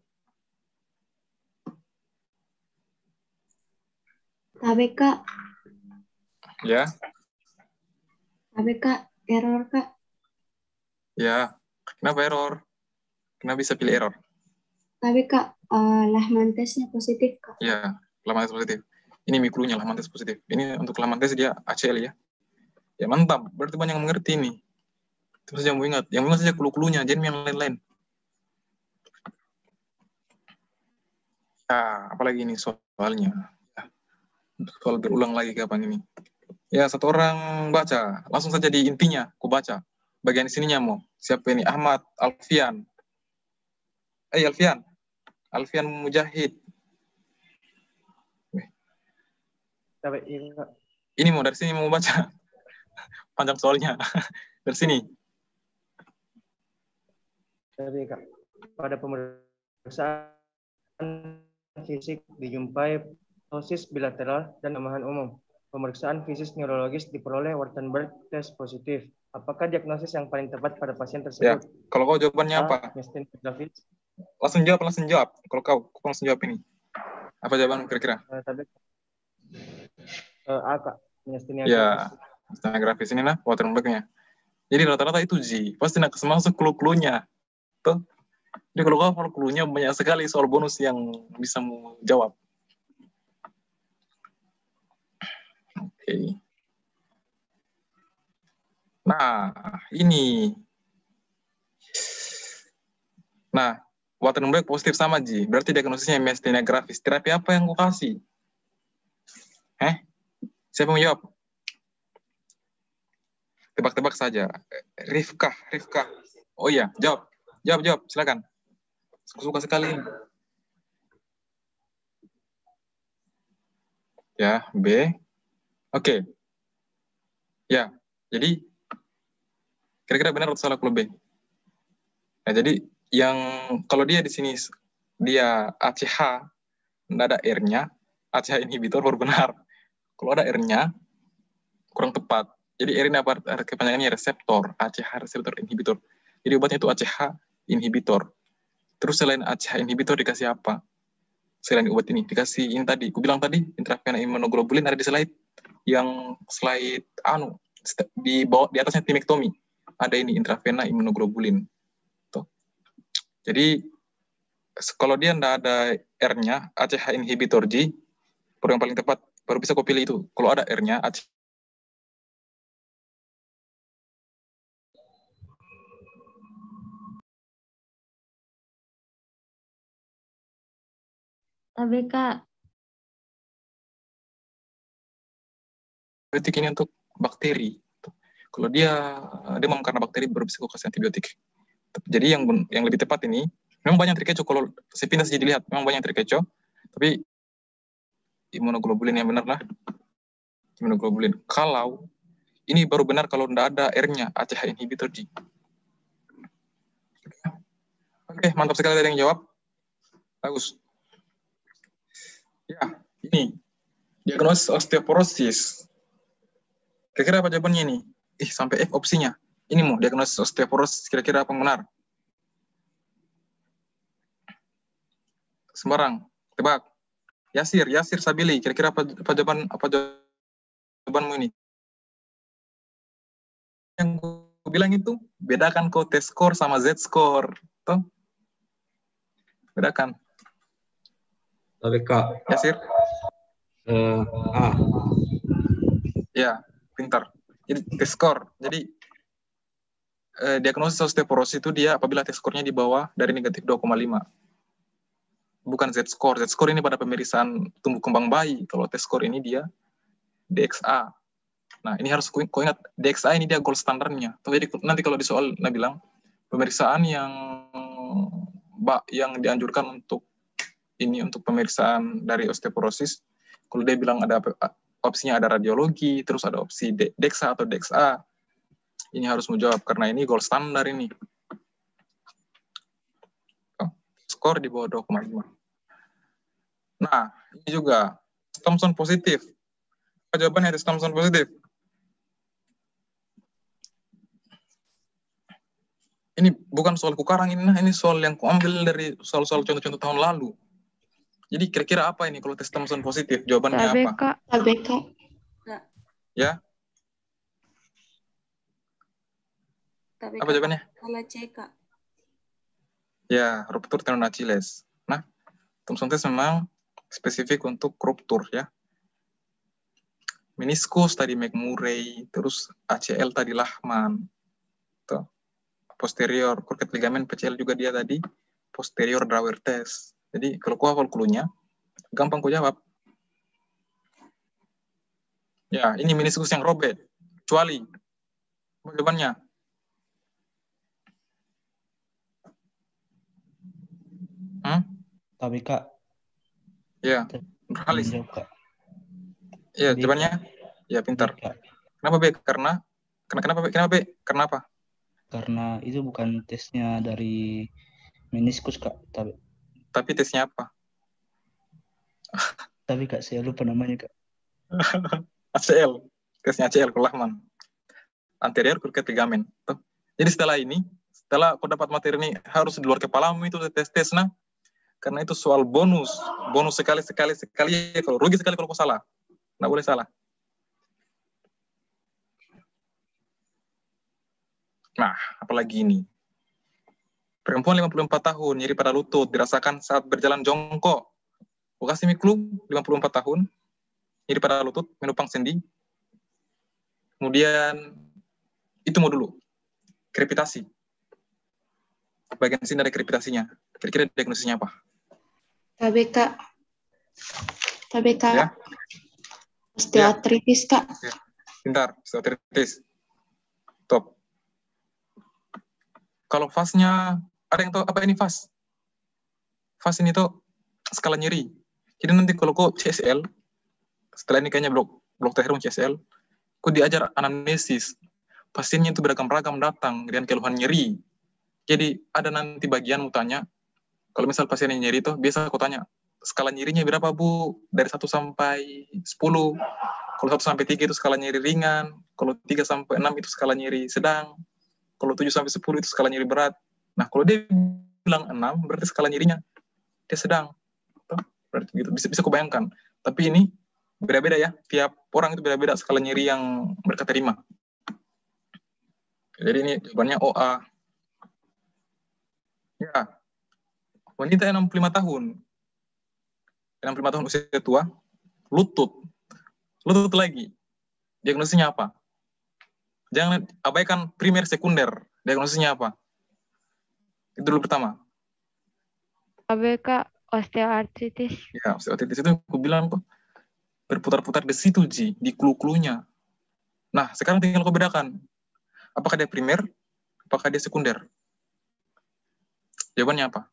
F: KBK.
B: Ya.
F: KBK, error, Kak.
B: Ya. Kenapa error? Kenapa bisa pilih error?
F: KBK, Lahman tesnya positif, Kak.
B: Ya, Lahman tes positif. Ini miklunya Lahman tes positif. Ini untuk Lahman tes dia ACL ya. Ya mantap, berarti banyak yang mengerti ini. Terus yang mau ingat. Yang mau ingat saja clue-cluenya, jangan yang lain-lain. Ya, apalagi ini soalnya. Soal berulang lagi kapan ini. Ya, satu orang baca. Langsung saja di intinya, aku baca. Bagian sininya mau. Siapa ini? Ahmad, Alfian. Alfian. Alfian Mujahid. Ini mau dari sini mau baca. Panjang soalnya. Dari sini.
L: Tapi Kak, pada pemeriksaan fisik dijumpai ptosis bilateral dan kelemahan umum. Pemeriksaan fisik neurologis diperoleh Wartenberg test positif. Apakah diagnosis yang paling tepat pada pasien tersebut?
B: Ya, kalau kau jawabannya apa? Langsung jawab. Kalau kau langsung jawab ini. Apa jawaban kira-kira?
L: A, Kak.
B: Ya, myasthenia gravis ini lah Wartenberg-nya. Jadi rata-rata itu G. Pasti nak masuk clue-cluenya. Tuh. Jadi kalau kau hafal clue-nya banyak sekali soal bonus yang bisa mau jawab. Oke. Nah, ini. Nah, Wartenberg positif sama Ji. Berarti diagnosisnya myasthenia gravis. Terapi apa yang kau kasih? Siapa mau jawab? Tebak-tebak saja. Rifkah. Oh iya, jawab. Silakan. Suka sekali. Ya, B. Oke. Ya, jadi kira-kira benar atau salah kalau B? Nah, jadi yang kalau dia di sini dia ACH enggak ada R-nya, ACH inhibitor baru benar. Kalau ada R-nya kurang tepat. Jadi R ini apa? Kepanjangannya reseptor, ACH reseptor inhibitor. Jadi obatnya itu ACH inhibitor. Terus selain ACH inhibitor dikasih apa? Selain obat ini dikasih ini tadi, aku bilang tadi intravena immunoglobulin ada di slide di bawah di atasnya timektomi. Ada ini intravena immunoglobulin. Tuh. Jadi kalau dia enggak ada R-nya, ACH inhibitor G, yang paling tepat baru bisa kau pilih itu. Kalau ada R-nya, ACH
A: Kak.
B: Antibiotik ini untuk bakteri. Kalau dia demam karena bakteri baru bisa kasih antibiotik. Jadi yang lebih tepat ini, memang banyak terkecoh kalau sepintas jadi lihat, memang banyak terkecoh, tapi imunoglobulin yang benar lah. Imunoglobulin. Kalau ini baru benar kalau tidak ada R-nya, ACH inhibitor G. Oke, mantap sekali ada yang jawab. Bagus. Ya, ini diagnosis osteoporosis. Kira-kira apa jawabannya ini? Sampai F opsinya. Ini mau diagnosis osteoporosis, kira-kira apa benar? Sembarang, tebak. Yasir Sabili, kira-kira apa jawabanmu ini? Yang gue bilang itu, bedakan kok T-score sama Z-score. Tuh. Bedakan.
C: Tapi Kak.
B: Yasir?
C: A.
B: Ya, pintar. Jadi T-score. Jadi diagnosis osteoporosis itu dia apabila T-score-nya di bawah dari negatif 2,5. Bukan Z-score. Z-score ini pada pemeriksaan tumbuh kembang bayi. Kalau T-score ini dia DXA. Nah, ini harus kau ingat, DXA ini dia gold standarnya. Jadi nanti kalau di soal bilang pemeriksaan yang dianjurkan untuk pemeriksaan dari osteoporosis, kalau dia bilang ada opsinya ada radiologi, terus ada opsi DEXA atau DXA, ini harus menjawab karena ini gold standar ini. Skor di bawah 2,5. Nah, ini juga Thomson positif. Apa jawabannya tes Thomson positif? Ini bukan soal kukarang ini soal yang kuambil dari soal-soal contoh-contoh tahun lalu. Jadi kira-kira apa ini kalau tes Thomson positif? Jawabannya apa?
H: ABK.
B: Ya? Apa jawabannya?
F: Salah C, Kak.
B: Ya, ruptur tendon Achilles. Nah, Thomson test memang spesifik untuk ruptur ya. Meniskus tadi McMurray, terus ACL tadi Lachman. Tuh. Posterior cruciate ligamen PCL juga dia tadi posterior Drawer test. Jadi kalau kau hafal clue-nya, gampang kau jawab. Ya, ini meniskus yang robek. Kecuali. Jawabannya.
D: Tapi Kak.
B: Ya, Nurhalis.
D: Kak.
B: Ya, jawabannya. Ya, pintar. Kenapa B? Kenapa B? Karena apa?
D: Karena itu bukan tesnya dari meniskus Kak.
B: Tapi tesnya apa?
D: Tapi Kak, saya lupa namanya Kak.
B: ACL. Tesnya ACL, Kolahman. Anterior cruciate ligament. Jadi setelah aku dapat materi ini, harus di luar kepalamu itu tes nah. Karena itu soal bonus sekali. Kalau rugi sekali kalau kau salah, nggak boleh salah. Nah, apalagi ini. Perempuan 54 tahun, nyeri pada lutut, dirasakan saat berjalan jongkok. Kasih miklum, 54 tahun, nyeri pada lutut, menopang sendi. Kemudian, itu mau dulu. Krepitasi. Bagian sini dari krepitasinya. Kira-kira diagnosisnya apa?
H: TBK.
B: Ya?
H: Osteoartritis, Kak.
B: Ya. Pintar, osteoartritis. Top. Kalau fasnya, ada yang tahu apa ini fas? Fas ini tuh skala nyeri. Jadi nanti kalau kau CSL, setelah ini kayaknya blok terakhir CSL, kau diajar anamnesis. Pasiennya itu beragam-ragam datang dengan keluhan nyeri. Jadi ada nanti bagian mau tanya, kalau misal pasiennya nyeri itu, biasa kau tanya, skala nyerinya berapa Bu? Dari 1 sampai 10. Kalau 1 sampai 3 itu skala nyeri ringan. Kalau 3 sampai 6 itu skala nyeri sedang. Kalau 7 sampai 10 itu skala nyeri berat. Nah, kalau dia bilang 6, berarti skala nyerinya dia sedang. Berarti gitu. Bisa kau bayangkan. Tapi ini beda-beda ya. Tiap orang itu beda-beda skala nyeri yang mereka terima. Jadi ini jawabannya OA. Ya. Wanita 65 tahun. 65 tahun usia tua. Lutut lagi. Diagnosisnya apa? Jangan abaikan primer sekunder. Diagnosisnya apa? Itu dulu pertama.
I: ABK osteoartritis.
B: Ya, osteoartritis itu aku bilang kok berputar-putar di situ di klu-klunya. Nah, sekarang tinggal kau bedakan. Apakah dia primer? Apakah dia sekunder? Jawabannya apa?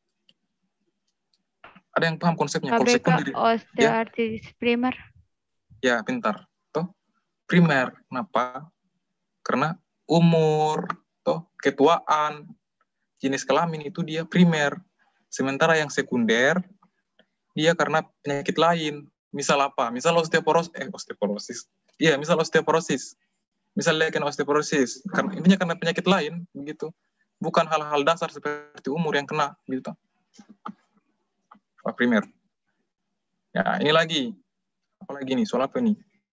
B: Ada yang paham konsepnya? Kalau sekunder,
I: osteoartritis ya? Primer.
B: Ya, pintar. Toh, primer. Kenapa? Karena umur, toh, ketuaan, jenis kelamin itu dia primer. Sementara yang sekunder, dia karena penyakit lain. Misal apa? Misal osteoporosis. Iya, misal osteoporosis. Misal lichen osteoporosis. Intinya karena penyakit lain, begitu. Bukan hal-hal dasar seperti umur yang kena, gitu. Primer. Ya, ini lagi. Apalagi nih, soal apa nih?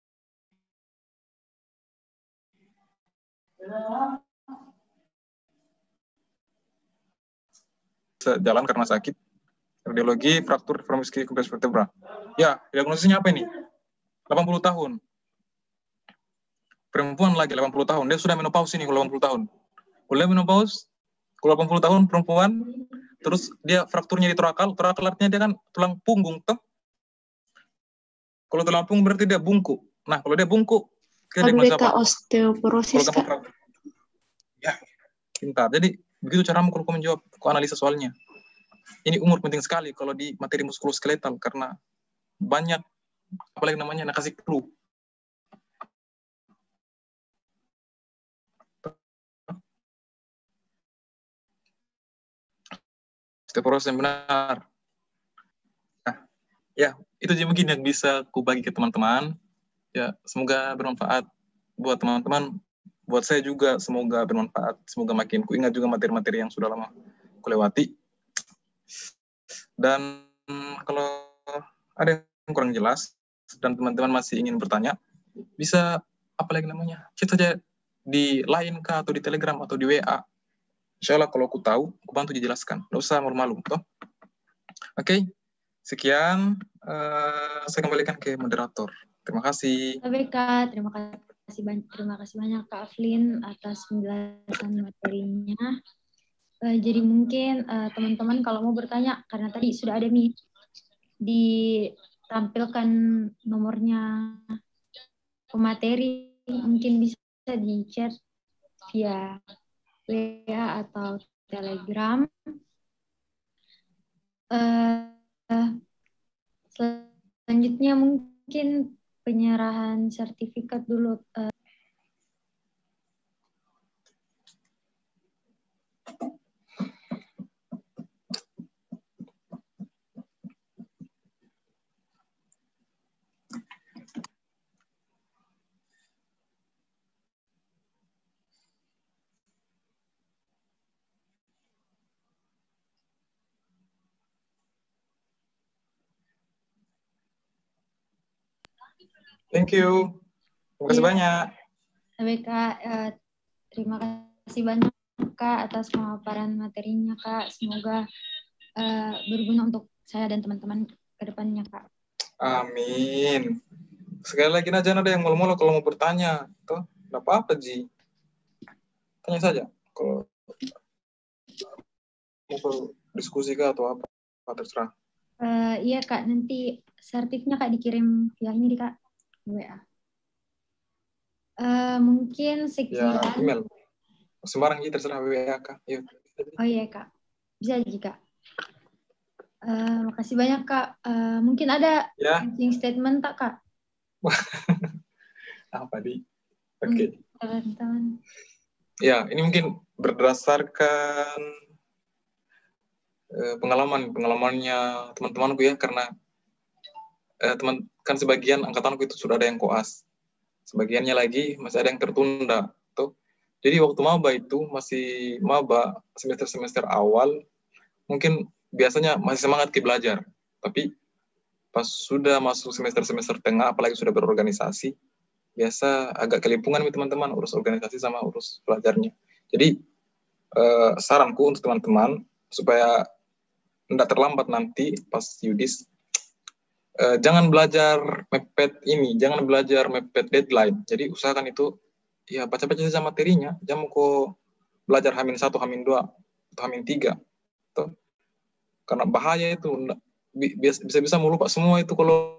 B: Jalan karena sakit. Kardiologi, fraktur deformisi kompleks vertebra. Ya, diagnosisnya apa ini? 80 tahun. Perempuan lagi 80 tahun. Dia sudah menopause ini kalau 80 tahun. Boleh menopause, kalau 80 tahun perempuan, terus dia frakturnya di torakal artinya dia kan tulang punggung, toh. Kalau tulang punggung berarti dia bungkuk. Nah, kalau dia bungkuk,
H: ABK osteoporosis, Kak.
B: Ya, pintar. Jadi, begitu caramu kalau kau menjawab, kau analisa soalnya. Ini umur penting sekali kalau di materi muskuloskeletal, karena banyak, apalagi namanya, nak kasih clue. Osteoporosis yang benar. Nah, ya, itu aja mungkin yang bisa ku bagi ke teman-teman. Ya, semoga bermanfaat buat teman-teman. Buat saya juga semoga bermanfaat. Semoga makin ku ingat juga materi-materi yang sudah lama ku lewati. Dan kalau ada yang kurang jelas dan teman-teman masih ingin bertanya, bisa apa lagi namanya? Chat saja di Line kah atau di Telegram atau di WA. Insya Allah kalau aku tahu, aku bantu dijelaskan. Nggak usah malu-malu, toh. Oke, sekian. Saya kembalikan ke moderator. Terima kasih.
A: Kak, terima kasih banyak Kak Aflin atas penjelasan materinya. Jadi mungkin teman-teman kalau mau bertanya, karena tadi sudah ada nih ditampilkan nomornya pemateri, mungkin bisa di chat via WA atau Telegram. Selanjutnya mungkin penyerahan sertifikat dulu.
B: Thank you. Terima kasih banyak.
A: Kak, terima kasih banyak Kak atas pemaparan materinya Kak. Semoga berguna untuk saya dan teman-teman ke depannya Kak.
B: Amin. Sekali lagi aja ada yang mulu-mulu kalau mau bertanya, tuh nggak apa-apa Ji. Tanya saja kalau mau diskusi Kak atau apa terserah.
A: Iya Kak, nanti sertifnya Kak dikirim via ini Kak, WA. Mungkin sekian.
B: Ya, email. Sembarang Ji terserah WA Kak. Yuk.
A: Oh iya Kak, bisa Ji Kak. Makasih banyak Kak. Mungkin ada closing statement tak Kak?
B: Apa di? Oke.
A: Teman-teman.
B: Ya, ini mungkin berdasarkan pengalamannya teman-temanku ya, karena kan sebagian angkatanku itu sudah ada yang koas, sebagiannya lagi masih ada yang tertunda tuh. Jadi waktu maba itu masih maba semester awal mungkin biasanya masih semangat ke belajar, tapi pas sudah masuk semester tengah apalagi sudah berorganisasi biasa agak kelimpungan nih teman-teman urus organisasi sama urus belajarnya. Jadi saranku untuk teman-teman supaya tidak terlambat nanti pas Yudis, jangan belajar mepet ini, jangan belajar mepet deadline. Jadi usahakan itu ya baca-baca saja materinya, jangan kok belajar H-1, H-2, atau H-3. Tuh. Karena bahaya itu, bisa mau lupa semua itu kalau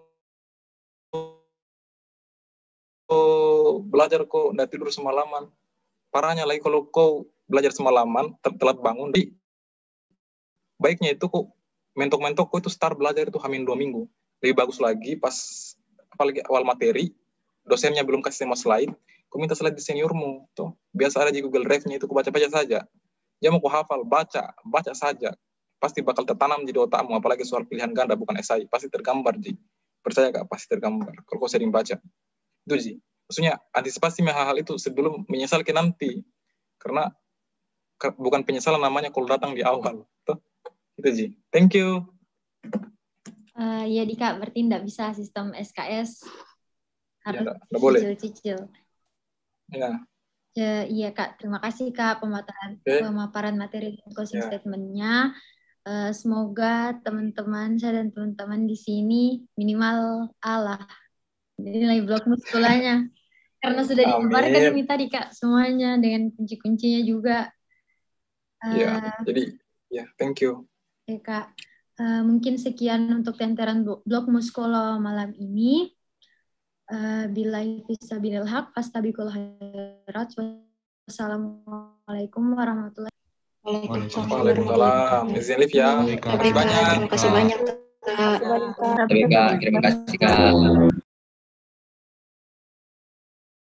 B: belajar kok nggak tidur semalaman. Parahnya lagi kalau kau belajar semalaman, telat bangun, baiknya itu kok mentok-mentok kok itu start belajar itu H-2 minggu. Lebih bagus lagi pas apalagi awal materi, dosennya belum kasih sama slide, kau minta slide di seniormu. Tuh. Biasa ada di Google Drive-nya itu, kau baca-baca saja. Jangan mau kau hafal, baca saja. Pasti bakal tertanam di otakmu, apalagi soal pilihan ganda bukan esai, pasti tergambar, Ji. Percaya gak? Pasti tergambar, kalau kau sering baca. Itu, Ji. Maksudnya, antisipasi hal-hal itu sebelum menyesal ke nanti. Karena bukan penyesalan namanya kalau datang di awal. Tuh. Itu, Ji. Thank you.
A: Ya, Dika, berarti tidak bisa sistem SKS. Harus
B: ya, boleh.
A: Cicil.
B: Ya.
A: Iya, Kak. Terima kasih, Kak, pemaparan materi dan closing statement-nya. Semoga teman-teman saya dan teman-teman di sini minimal Allah nilai blog muskulanya. Karena sudah dijabarkan ini tadi, Kak, semuanya dengan kunci-kuncinya juga.
B: Jadi, thank you.
A: Oke, Kak. Mungkin sekian untuk tenteran blog muskolo malam ini. Billahi fisabilil haq, fastabikul khairat. Wassalamualaikum warahmatullahi wabarakatuh.
B: Waalaikumsalam. Izin live ya.
H: Terima kasih banyak.
G: Terima kasih Kak.